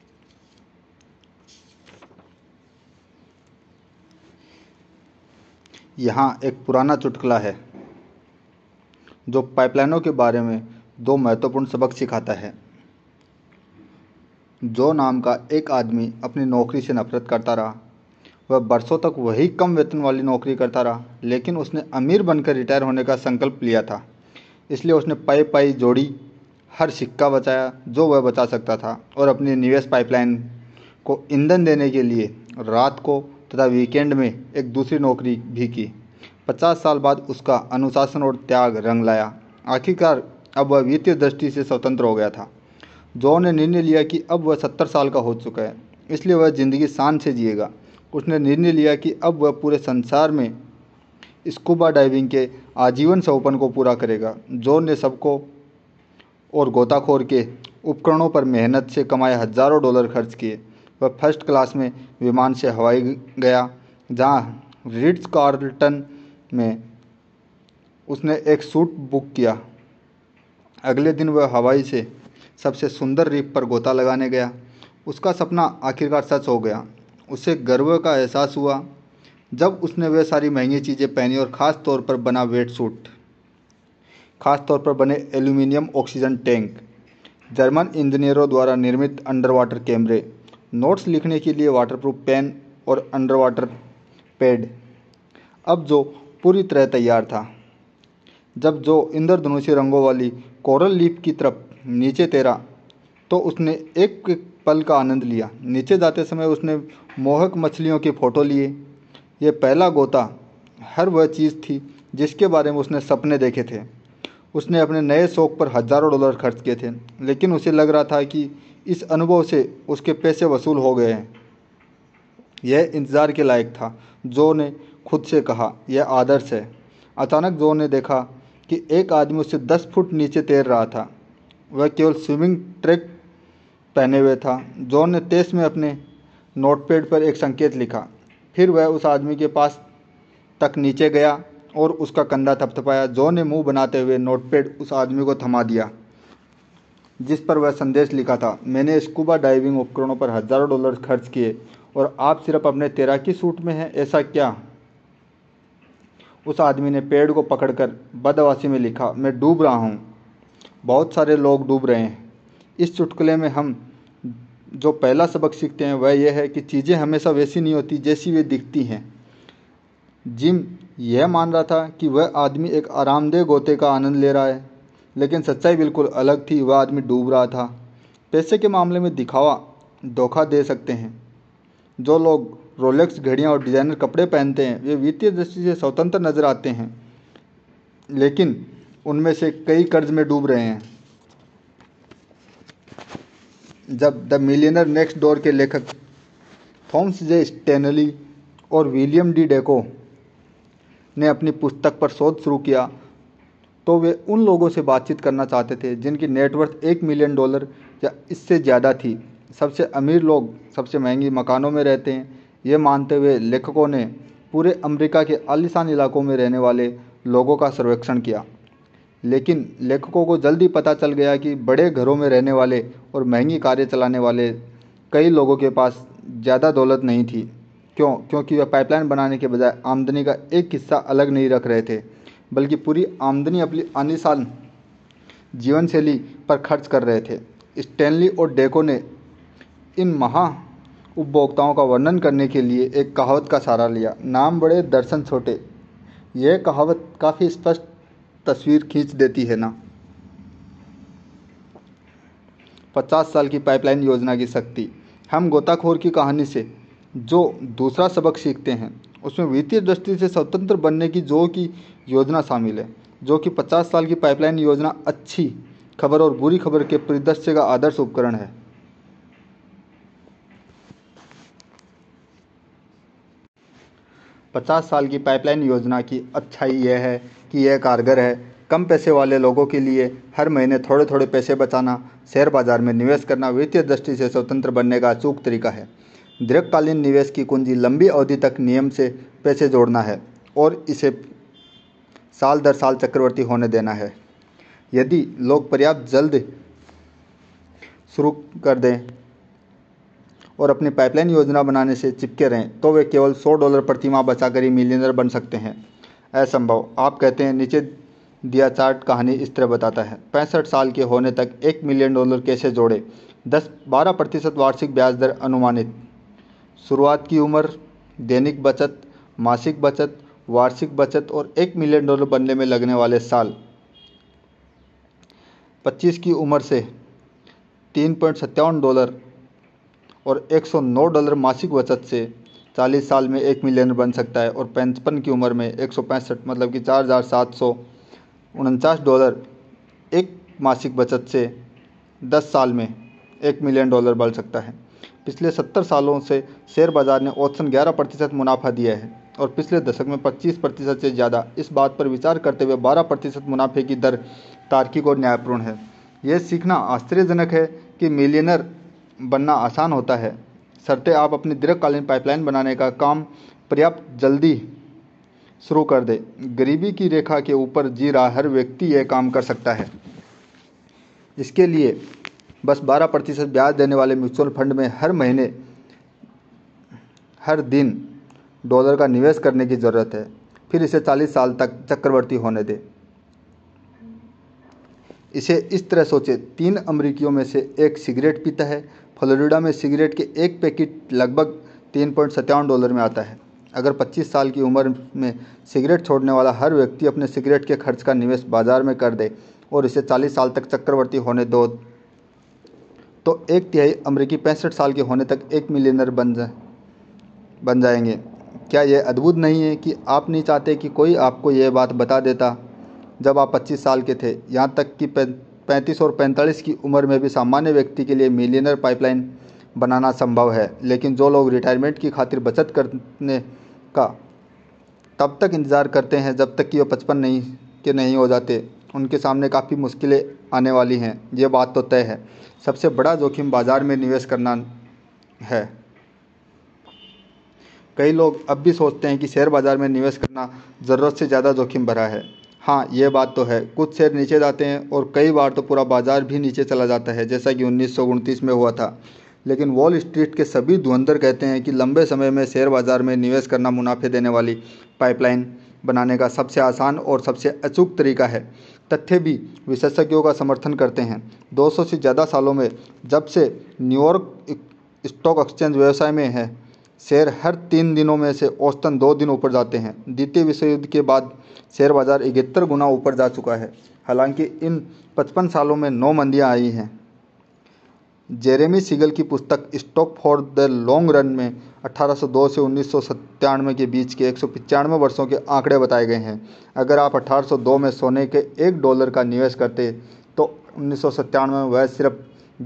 यहाँ एक पुराना चुटकुला है जो पाइपलाइनों के बारे में 2 महत्वपूर्ण सबक सिखाता है। जो नाम का एक आदमी अपनी नौकरी से नफरत करता रहा। वह बरसों तक वही कम वेतन वाली नौकरी करता रहा, लेकिन उसने अमीर बनकर रिटायर होने का संकल्प लिया था। इसलिए उसने पाई पाई जोड़ी, हर सिक्का बचाया जो वह बचा सकता था, और अपनी निवेश पाइपलाइन को ईंधन देने के लिए रात को तथा वीकेंड में एक दूसरी नौकरी भी की। 50 साल बाद उसका अनुशासन और त्याग रंग लाया। आखिरकार अब वह वित्तीय दृष्टि से स्वतंत्र हो गया था। जॉन ने निर्णय लिया कि अब वह 70 साल का हो चुका है, इसलिए वह ज़िंदगी शान से जिएगा। उसने निर्णय लिया कि अब वह पूरे संसार में स्कूबा डाइविंग के आजीवन सपन को पूरा करेगा। जॉन ने सबको और गोताखोर के उपकरणों पर मेहनत से कमाए हज़ारों डॉलर खर्च किए। वह फर्स्ट क्लास में विमान से हवाई गया, जहाँ रिट्ज कार्लटन में उसने एक सूट बुक किया। अगले दिन वह हवाई से सबसे सुंदर रीफ पर गोता लगाने गया। उसका सपना आखिरकार सच हो गया। उसे गर्व का एहसास हुआ जब उसने वे सारी महंगी चीज़ें पहनी और ख़ास तौर पर बना वेट सूट, ख़ास तौर पर बने एल्यूमिनियम ऑक्सीजन टैंक, जर्मन इंजीनियरों द्वारा निर्मित अंडर वाटर कैमरे, नोट्स लिखने के लिए वाटरप्रूफ पेन और अंडर वाटर पैड। अब जो पूरी तरह तैयार था। जब जो इंद्रधनुषी रंगों वाली कोरल लीफ की तरफ नीचे तैरा तो उसने एक एक पल का आनंद लिया। नीचे जाते समय उसने मोहक मछलियों की फ़ोटो लिए। ये पहला गोता हर वह चीज़ थी जिसके बारे में उसने सपने देखे थे। उसने अपने नए शौक पर हज़ारों डॉलर खर्च किए थे, लेकिन उसे लग रहा था कि इस अनुभव से उसके पैसे वसूल हो गए हैं। यह इंतज़ार के लायक था, जो ने खुद से कहा। यह आदर्श है। अचानक जो ने देखा कि एक आदमी उससे 10 फुट नीचे तैर रहा था। वह केवल स्विमिंग ट्रैक पहने हुए था। जॉन ने तेज में अपने नोटपैड पर एक संकेत लिखा। फिर वह उस आदमी के पास तक नीचे गया और उसका कंधा थपथपाया। जॉन ने मुंह बनाते हुए नोटपैड उस आदमी को थमा दिया जिस पर वह संदेश लिखा था। मैंने स्कूबा डाइविंग उपकरणों पर हज़ारों डॉलर खर्च किए और आप सिर्फ अपने तैराकी सूट में हैं, ऐसा क्या? उस आदमी ने पेड़ को पकड़कर बदहवासी में लिखा, मैं डूब रहा हूँ। बहुत सारे लोग डूब रहे हैं। इस चुटकुले में हम जो पहला सबक सीखते हैं वह यह है कि चीज़ें हमेशा वैसी नहीं होती जैसी वे दिखती हैं। जिम यह मान रहा था कि वह आदमी एक आरामदेह गोते का आनंद ले रहा है, लेकिन सच्चाई बिल्कुल अलग थी। वह आदमी डूब रहा था। पैसे के मामले में दिखावा धोखा दे सकते हैं। जो लोग रोलेक्स घड़ियां और डिज़ाइनर कपड़े पहनते हैं वे वित्तीय दृष्टि से स्वतंत्र नजर आते हैं, लेकिन उनमें से कई कर्ज में डूब रहे हैं। जब द मिलियनर नेक्स्ट डोर के लेखक थॉमस जे स्टेनली और विलियम डी डेको ने अपनी पुस्तक पर शोध शुरू किया तो वे उन लोगों से बातचीत करना चाहते थे जिनकी नेटवर्थ $1 मिलियन या इससे ज़्यादा थी। सबसे अमीर लोग सबसे महंगी मकानों में रहते हैं। ये मानते हुए लेखकों ने पूरे अमेरिका के आलीशान इलाकों में रहने वाले लोगों का सर्वेक्षण किया, लेकिन लेखकों को जल्दी पता चल गया कि बड़े घरों में रहने वाले और महंगी कारें चलाने वाले कई लोगों के पास ज़्यादा दौलत नहीं थी। क्योंकि वह पाइपलाइन बनाने के बजाय आमदनी का एक हिस्सा अलग नहीं रख रहे थे, बल्कि पूरी आमदनी अपनी आलीशान जीवन शैली पर खर्च कर रहे थे। स्टैनली और डेको ने इन महा उपभोक्ताओं का वर्णन करने के लिए एक कहावत का सहारा लिया, नाम बड़े दर्शन छोटे। यह कहावत काफ़ी स्पष्ट तस्वीर खींच देती है ना। 50 साल की पाइपलाइन योजना की शक्ति। हम गोताखोर की कहानी से जो दूसरा सबक सीखते हैं उसमें वित्तीय दृष्टि से स्वतंत्र बनने की जो की योजना शामिल है, जो कि 50 साल की पाइपलाइन योजना अच्छी खबर और बुरी खबर के परिदृश्य का आदर्श उपकरण है। 50 साल की पाइपलाइन योजना की अच्छाई यह है कि यह कारगर है। कम पैसे वाले लोगों के लिए हर महीने थोड़े थोड़े पैसे बचाना, शेयर बाजार में निवेश करना वित्तीय दृष्टि से स्वतंत्र बनने का अचूक तरीका है। दीर्घकालीन निवेश की कुंजी लंबी अवधि तक नियम से पैसे जोड़ना है और इसे साल दर साल चक्रवर्ती होने देना है। यदि लोग पर्याप्त जल्द शुरू कर दें और अपनी पाइपलाइन योजना बनाने से चिपके रहें तो वे केवल $100 प्रति माह बचाकर ही मिलियनर बन सकते हैं। असंभव, आप कहते हैं। नीचे दिया चार्ट कहानी इस तरह बताता है। 65 साल के होने तक $1 मिलियन कैसे जोड़े। 10-12% वार्षिक ब्याज दर अनुमानित। शुरुआत की उम्र, दैनिक बचत, मासिक बचत, वार्षिक बचत और $1 मिलियन बनने में लगने वाले साल। 25 की उम्र से $3.57 और $109 मासिक बचत से 40 साल में $1 मिलियन बन सकता है। और 55 की उम्र में 165 मतलब कि $4,749 एक मासिक बचत से 10 साल में $1 मिलियन बढ़ सकता है। पिछले 70 सालों से शेयर बाजार ने औसतन 11% मुनाफा दिया है और पिछले दशक में 25% से ज़्यादा। इस बात पर विचार करते हुए 12% मुनाफे की दर तार्किक और न्यायपूर्ण है। यह सीखना आश्चर्यजनक है कि मिलियनर बनना आसान होता है, शर्ते आप अपनी दीर्घकालीन पाइपलाइन बनाने का काम पर्याप्त जल्दी शुरू कर दे। गरीबी की रेखा के ऊपर जी रहा हर व्यक्ति यह काम कर सकता है। इसके लिए बस 12% ब्याज देने वाले म्यूचुअल फंड में हर महीने हर दिन $1 का निवेश करने की ज़रूरत है। फिर इसे 40 साल तक चक्रवर्ती होने दे। इसे इस तरह सोचे, 3 अमेरिकियों में से एक सिगरेट पीता है। फ्लोरिडा में सिगरेट के एक पैकेट लगभग $3.57 में आता है। अगर 25 साल की उम्र में सिगरेट छोड़ने वाला हर व्यक्ति अपने सिगरेट के खर्च का निवेश बाजार में कर दे और इसे 40 साल तक चक्रवर्ती होने दो, तो 1/3 अमेरिकी 65 साल के होने तक 1 मिलियनर बन जाएंगे। क्या यह अद्भुत नहीं है कि आप नहीं चाहते कि कोई आपको यह बात बता देता जब आप 25 साल के थे? यहाँ तक कि 35 और 45 की उम्र में भी सामान्य व्यक्ति के लिए मिलियनर पाइपलाइन बनाना संभव है। लेकिन जो लोग रिटायरमेंट की खातिर बचत करने का तब तक इंतज़ार करते हैं जब तक कि वो 55 नहीं हो जाते, उनके सामने काफ़ी मुश्किलें आने वाली हैं। ये बात तो तय है। सबसे बड़ा जोखिम बाजार में निवेश करना है। कई लोग अब भी सोचते हैं कि शेयर बाजार में निवेश करना ज़रूरत से ज़्यादा जोखिम भरा है। हाँ, ये बात तो है। कुछ शेयर नीचे जाते हैं और कई बार तो पूरा बाजार भी नीचे चला जाता है, जैसा कि 1929 में हुआ था। लेकिन वॉल स्ट्रीट के सभी धुरंधर कहते हैं कि लंबे समय में शेयर बाजार में निवेश करना मुनाफे देने वाली पाइपलाइन बनाने का सबसे आसान और सबसे अचूक तरीका है। तथ्य भी विशेषज्ञों का समर्थन करते हैं। 200 से ज़्यादा सालों में जब से न्यूयॉर्क स्टॉक एक्सचेंज व्यवसाय में है, शेयर हर 3 दिनों में से औसतन 2 दिन ऊपर जाते हैं। द्वितीय विश्व युद्ध के बाद शेयर बाजार 71 गुना ऊपर जा चुका है। हालांकि इन 55 सालों में 9 मंदियां आई हैं। जेरेमी सीगल की पुस्तक stocks for the long run में 1802 से 1997 के बीच के 195 वर्षों के आंकड़े बताए गए हैं। अगर आप 1802 में सोने के $1 का निवेश करते तो 1997 में वह सिर्फ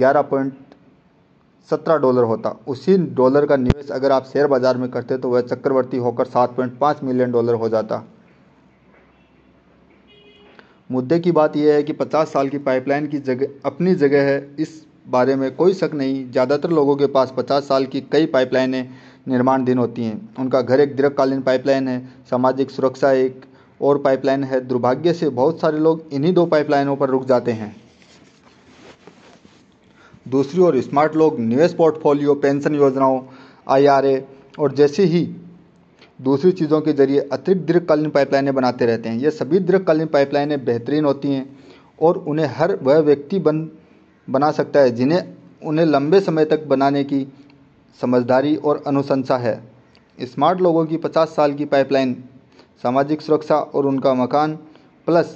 $11.17 होता। उसी डॉलर का निवेश अगर आप शेयर बाजार में करते तो वह चक्रवर्ती होकर $7.5 मिलियन हो जाता। मुद्दे की बात यह है कि 50 साल की पाइपलाइन की जगह अपनी जगह है, इस बारे में कोई शक नहीं। ज़्यादातर लोगों के पास 50 साल की कई पाइपलाइनें निर्माणाधीन होती हैं। उनका घर एक दीर्घकालीन पाइपलाइन है, सामाजिक सुरक्षा एक और पाइपलाइन है। दुर्भाग्य से बहुत सारे लोग इन्हीं 2 पाइपलाइनों पर रुक जाते हैं। दूसरी ओर स्मार्ट लोग निवेश पोर्टफोलियो, पेंशन योजनाओं, IRA और जैसी ही दूसरी चीज़ों के जरिए अतिरिक्त दीर्घकालीन पाइपलाइनें बनाते रहते हैं। ये सभी दीर्घकालीन पाइपलाइनें बेहतरीन होती हैं और उन्हें हर वह व्यक्ति बना सकता है जिन्हें उन्हें लंबे समय तक बनाने की समझदारी और अनुशंसा है। स्मार्ट लोगों की 50 साल की पाइपलाइन सामाजिक सुरक्षा और उनका मकान plus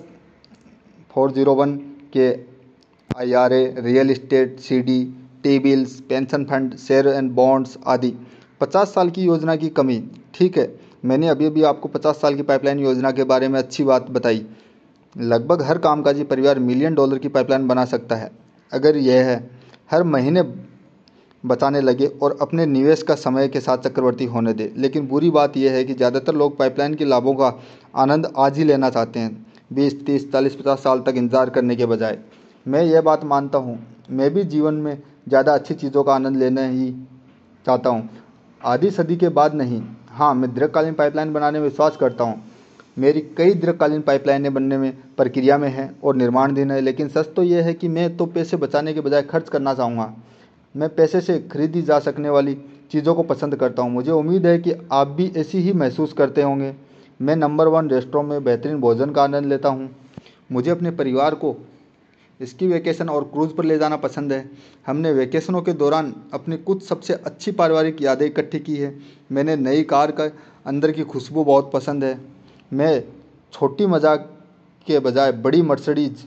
401 K IRA, real estate, CD, T bills, pension fund, share and bonds आदि। 50 साल की योजना की कमी। ठीक है, मैंने अभी आपको 50 साल की पाइपलाइन योजना के बारे में अच्छी बात बताई। लगभग हर कामकाजी परिवार मिलियन डॉलर की पाइपलाइन बना सकता है अगर यह हर महीने बचाने लगे और अपने निवेश का समय के साथ चक्रवर्ती होने दे। लेकिन बुरी बात यह है कि ज़्यादातर लोग पाइपलाइन के लाभों का आनंद आज ही लेना चाहते हैं, 20, 30, 40, 50 साल तक इंतजार करने के बजाय। मैं यह बात मानता हूँ, मैं भी जीवन में ज़्यादा अच्छी चीज़ों का आनंद लेना ही चाहता हूँ, आधी सदी के बाद नहीं। हाँ, मैं दीर्घकालीन पाइपलाइन बनाने में विश्वास करता हूँ। मेरी कई दीर्घकालीन पाइपलाइनें बनने में प्रक्रिया में है और निर्माणाधीन है। लेकिन सच तो यह है कि मैं तो पैसे बचाने के बजाय खर्च करना चाहूँगा। मैं पैसे से खरीदी जा सकने वाली चीज़ों को पसंद करता हूँ। मुझे उम्मीद है कि आप भी ऐसी ही महसूस करते होंगे। मैं नंबर 1 रेस्टोरेंट में बेहतरीन भोजन का आनंद लेता हूँ। मुझे अपने परिवार को स्की वेकेशन और क्रूज़ पर ले जाना पसंद है। हमने वेकेशनों के दौरान अपनी कुछ सबसे अच्छी पारिवारिक यादें इकट्ठी की है। मैंने नई कार का अंदर की खुशबू बहुत पसंद है। मैं छोटी मजाक के बजाय बड़ी मर्सिडीज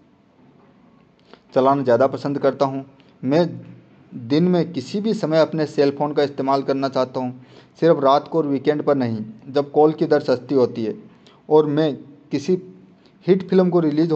चलाना ज़्यादा पसंद करता हूँ। मैं दिन में किसी भी समय अपने सेल फ़ोन का इस्तेमाल करना चाहता हूँ, सिर्फ रात को और वीकेंड पर नहीं, जब कॉल की दर सस्ती होती है। और मैं किसी हिट फिल्म को रिलीज़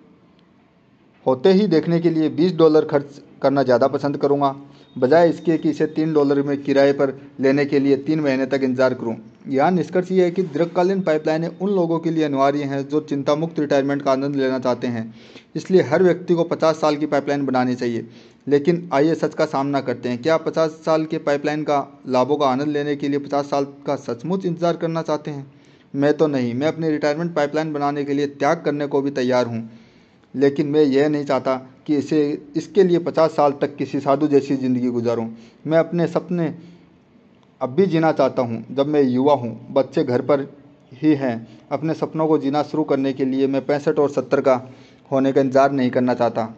होते ही देखने के लिए $20 खर्च करना ज़्यादा पसंद करूँगा, बजाय इसके कि इसे $3 में किराए पर लेने के लिए 3 महीने तक इंतजार करूँ। यहाँ निष्कर्ष ये है कि दीर्घकालीन पाइपलाइनें उन लोगों के लिए अनिवार्य हैं जो चिंता मुक्त रिटायरमेंट का आनंद लेना चाहते हैं। इसलिए हर व्यक्ति को 50 साल की पाइपलाइन बनानी चाहिए। लेकिन आइए सच का सामना करते हैं। क्या आप 50 साल के पाइपलाइन का लाभों का आनंद लेने के लिए 50 साल का सचमुच इंतजार करना चाहते हैं? मैं तो नहीं। मैं अपनी रिटायरमेंट पाइपलाइन बनाने के लिए त्याग करने को भी तैयार हूँ, लेकिन मैं यह नहीं चाहता कि इसके लिए 50 साल तक किसी साधु जैसी ज़िंदगी गुजारूं। मैं अपने सपने अब भी जीना चाहता हूं। जब मैं युवा हूं, बच्चे घर पर ही हैं। अपने सपनों को जीना शुरू करने के लिए मैं 65 और 70 का होने का इंतज़ार नहीं करना चाहता।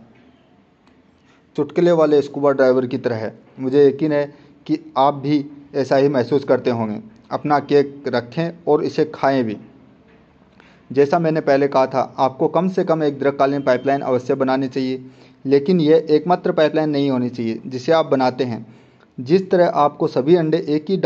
चुटकुले वाले स्कूबा ड्राइवर की तरह है। मुझे यकीन है कि आप भी ऐसा ही महसूस करते होंगे। अपना केक रखें और इसे खाएं भी। जैसा मैंने पहले कहा था, आपको कम से कम एक दीर्घकालीन पाइपलाइन अवश्य बनानी चाहिए, लेकिन यह एकमात्र पाइपलाइन नहीं होनी चाहिए जिसे आप बनाते हैं। जिस तरह आपको सभी अंडे एक ही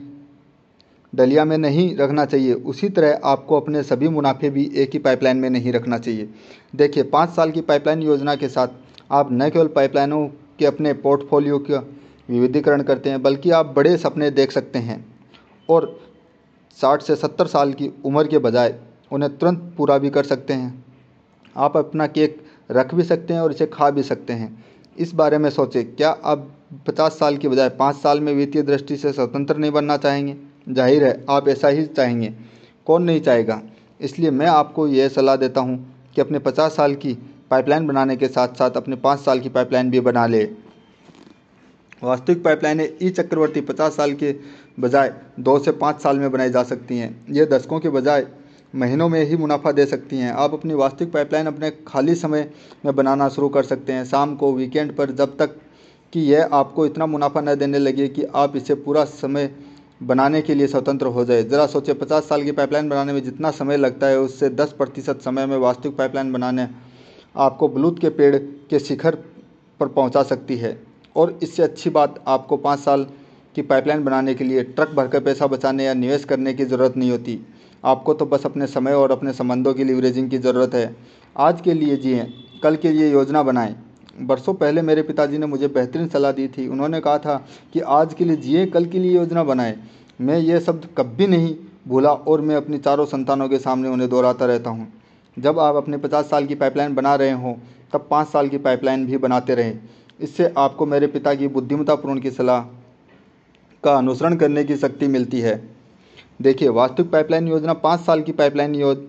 डलिया में नहीं रखना चाहिए, उसी तरह आपको अपने सभी मुनाफे भी एक ही पाइपलाइन में नहीं रखना चाहिए। देखिए, 5 साल की पाइपलाइन योजना के साथ आप न केवल पाइपलाइनों के अपने पोर्टफोलियो का विविधीकरण करते हैं, बल्कि आप बड़े सपने देख सकते हैं और 60 से 70 साल की उम्र के बजाय उन्हें तुरंत पूरा भी कर सकते हैं। आप अपना केक रख भी सकते हैं और इसे खा भी सकते हैं। इस बारे में सोचें, क्या आप 50 साल की बजाय 5 साल में वित्तीय दृष्टि से स्वतंत्र नहीं बनना चाहेंगे? जाहिर है आप ऐसा ही चाहेंगे, कौन नहीं चाहेगा। इसलिए मैं आपको यह सलाह देता हूं कि अपने 50 साल की पाइपलाइन बनाने के साथ साथ अपने 5 साल की पाइपलाइन भी बना ले। वास्तविक पाइपलाइनें ई चक्रवर्ती 50 साल के बजाय 2 से 5 साल में बनाई जा सकती हैं। ये दशकों के बजाय महीनों में ही मुनाफा दे सकती हैं। आप अपनी वास्तविक पाइपलाइन अपने खाली समय में बनाना शुरू कर सकते हैं, शाम को, वीकेंड पर, जब तक कि यह आपको इतना मुनाफा न देने लगे कि आप इसे पूरा समय बनाने के लिए स्वतंत्र हो जाए। ज़रा सोचें, 50 साल की पाइपलाइन बनाने में जितना समय लगता है, उससे 10% समय में वास्तविक पाइपलाइन बनाने आपको बलूत के पेड़ के शिखर पर पहुंचा सकती है। और इससे अच्छी बात, आपको 5 साल की पाइपलाइन बनाने के लिए ट्रक भरकर पैसा बचाने या निवेश करने की ज़रूरत नहीं होती। आपको तो बस अपने समय और अपने संबंधों की लीवरेजिंग की ज़रूरत है। आज के लिए जिएं, कल के लिए योजना बनाएं। बरसों पहले मेरे पिताजी ने मुझे बेहतरीन सलाह दी थी। उन्होंने कहा था कि आज के लिए जिएं, कल के लिए योजना बनाएं। मैं ये शब्द कभी नहीं भूला और मैं अपनी चारों संतानों के सामने उन्हें दोहराता रहता हूँ। जब आप अपने 50 साल की पाइपलाइन बना रहे हों, तब 5 साल की पाइपलाइन भी बनाते रहें। इससे आपको मेरे पिता की बुद्धिमत्तापूर्ण की सलाह का अनुसरण करने की शक्ति मिलती है। देखिए, वास्तविक पाइपलाइन योजना 5 साल की पाइपलाइन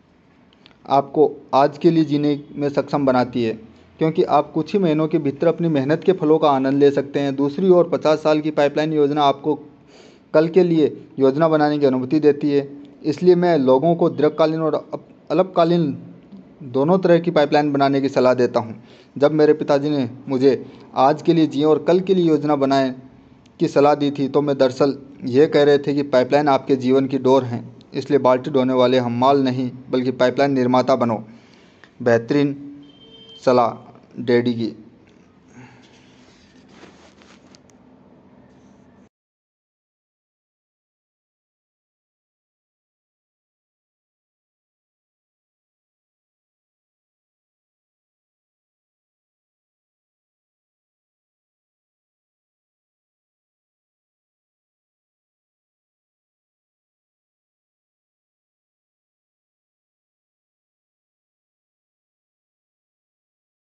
आपको आज के लिए जीने में सक्षम बनाती है, क्योंकि आप कुछ ही महीनों के भीतर अपनी मेहनत के फलों का आनंद ले सकते हैं। दूसरी ओर 50 साल की पाइपलाइन योजना आपको कल के लिए योजना बनाने की अनुमति देती है। इसलिए मैं लोगों को दीर्घकालीन और अल्पकालीन दोनों तरह की पाइपलाइन बनाने की सलाह देता हूं। जब मेरे पिताजी ने मुझे आज के लिए जिए और कल के लिए योजना बनाए की सलाह दी थी, तो मैं दरअसल ये कह रहे थे कि पाइपलाइन आपके जीवन की डोर हैं, इसलिए बाल्टी ढोने वाले हम माल नहीं बल्कि पाइपलाइन निर्माता बनो। बेहतरीन सलाह डैडी की।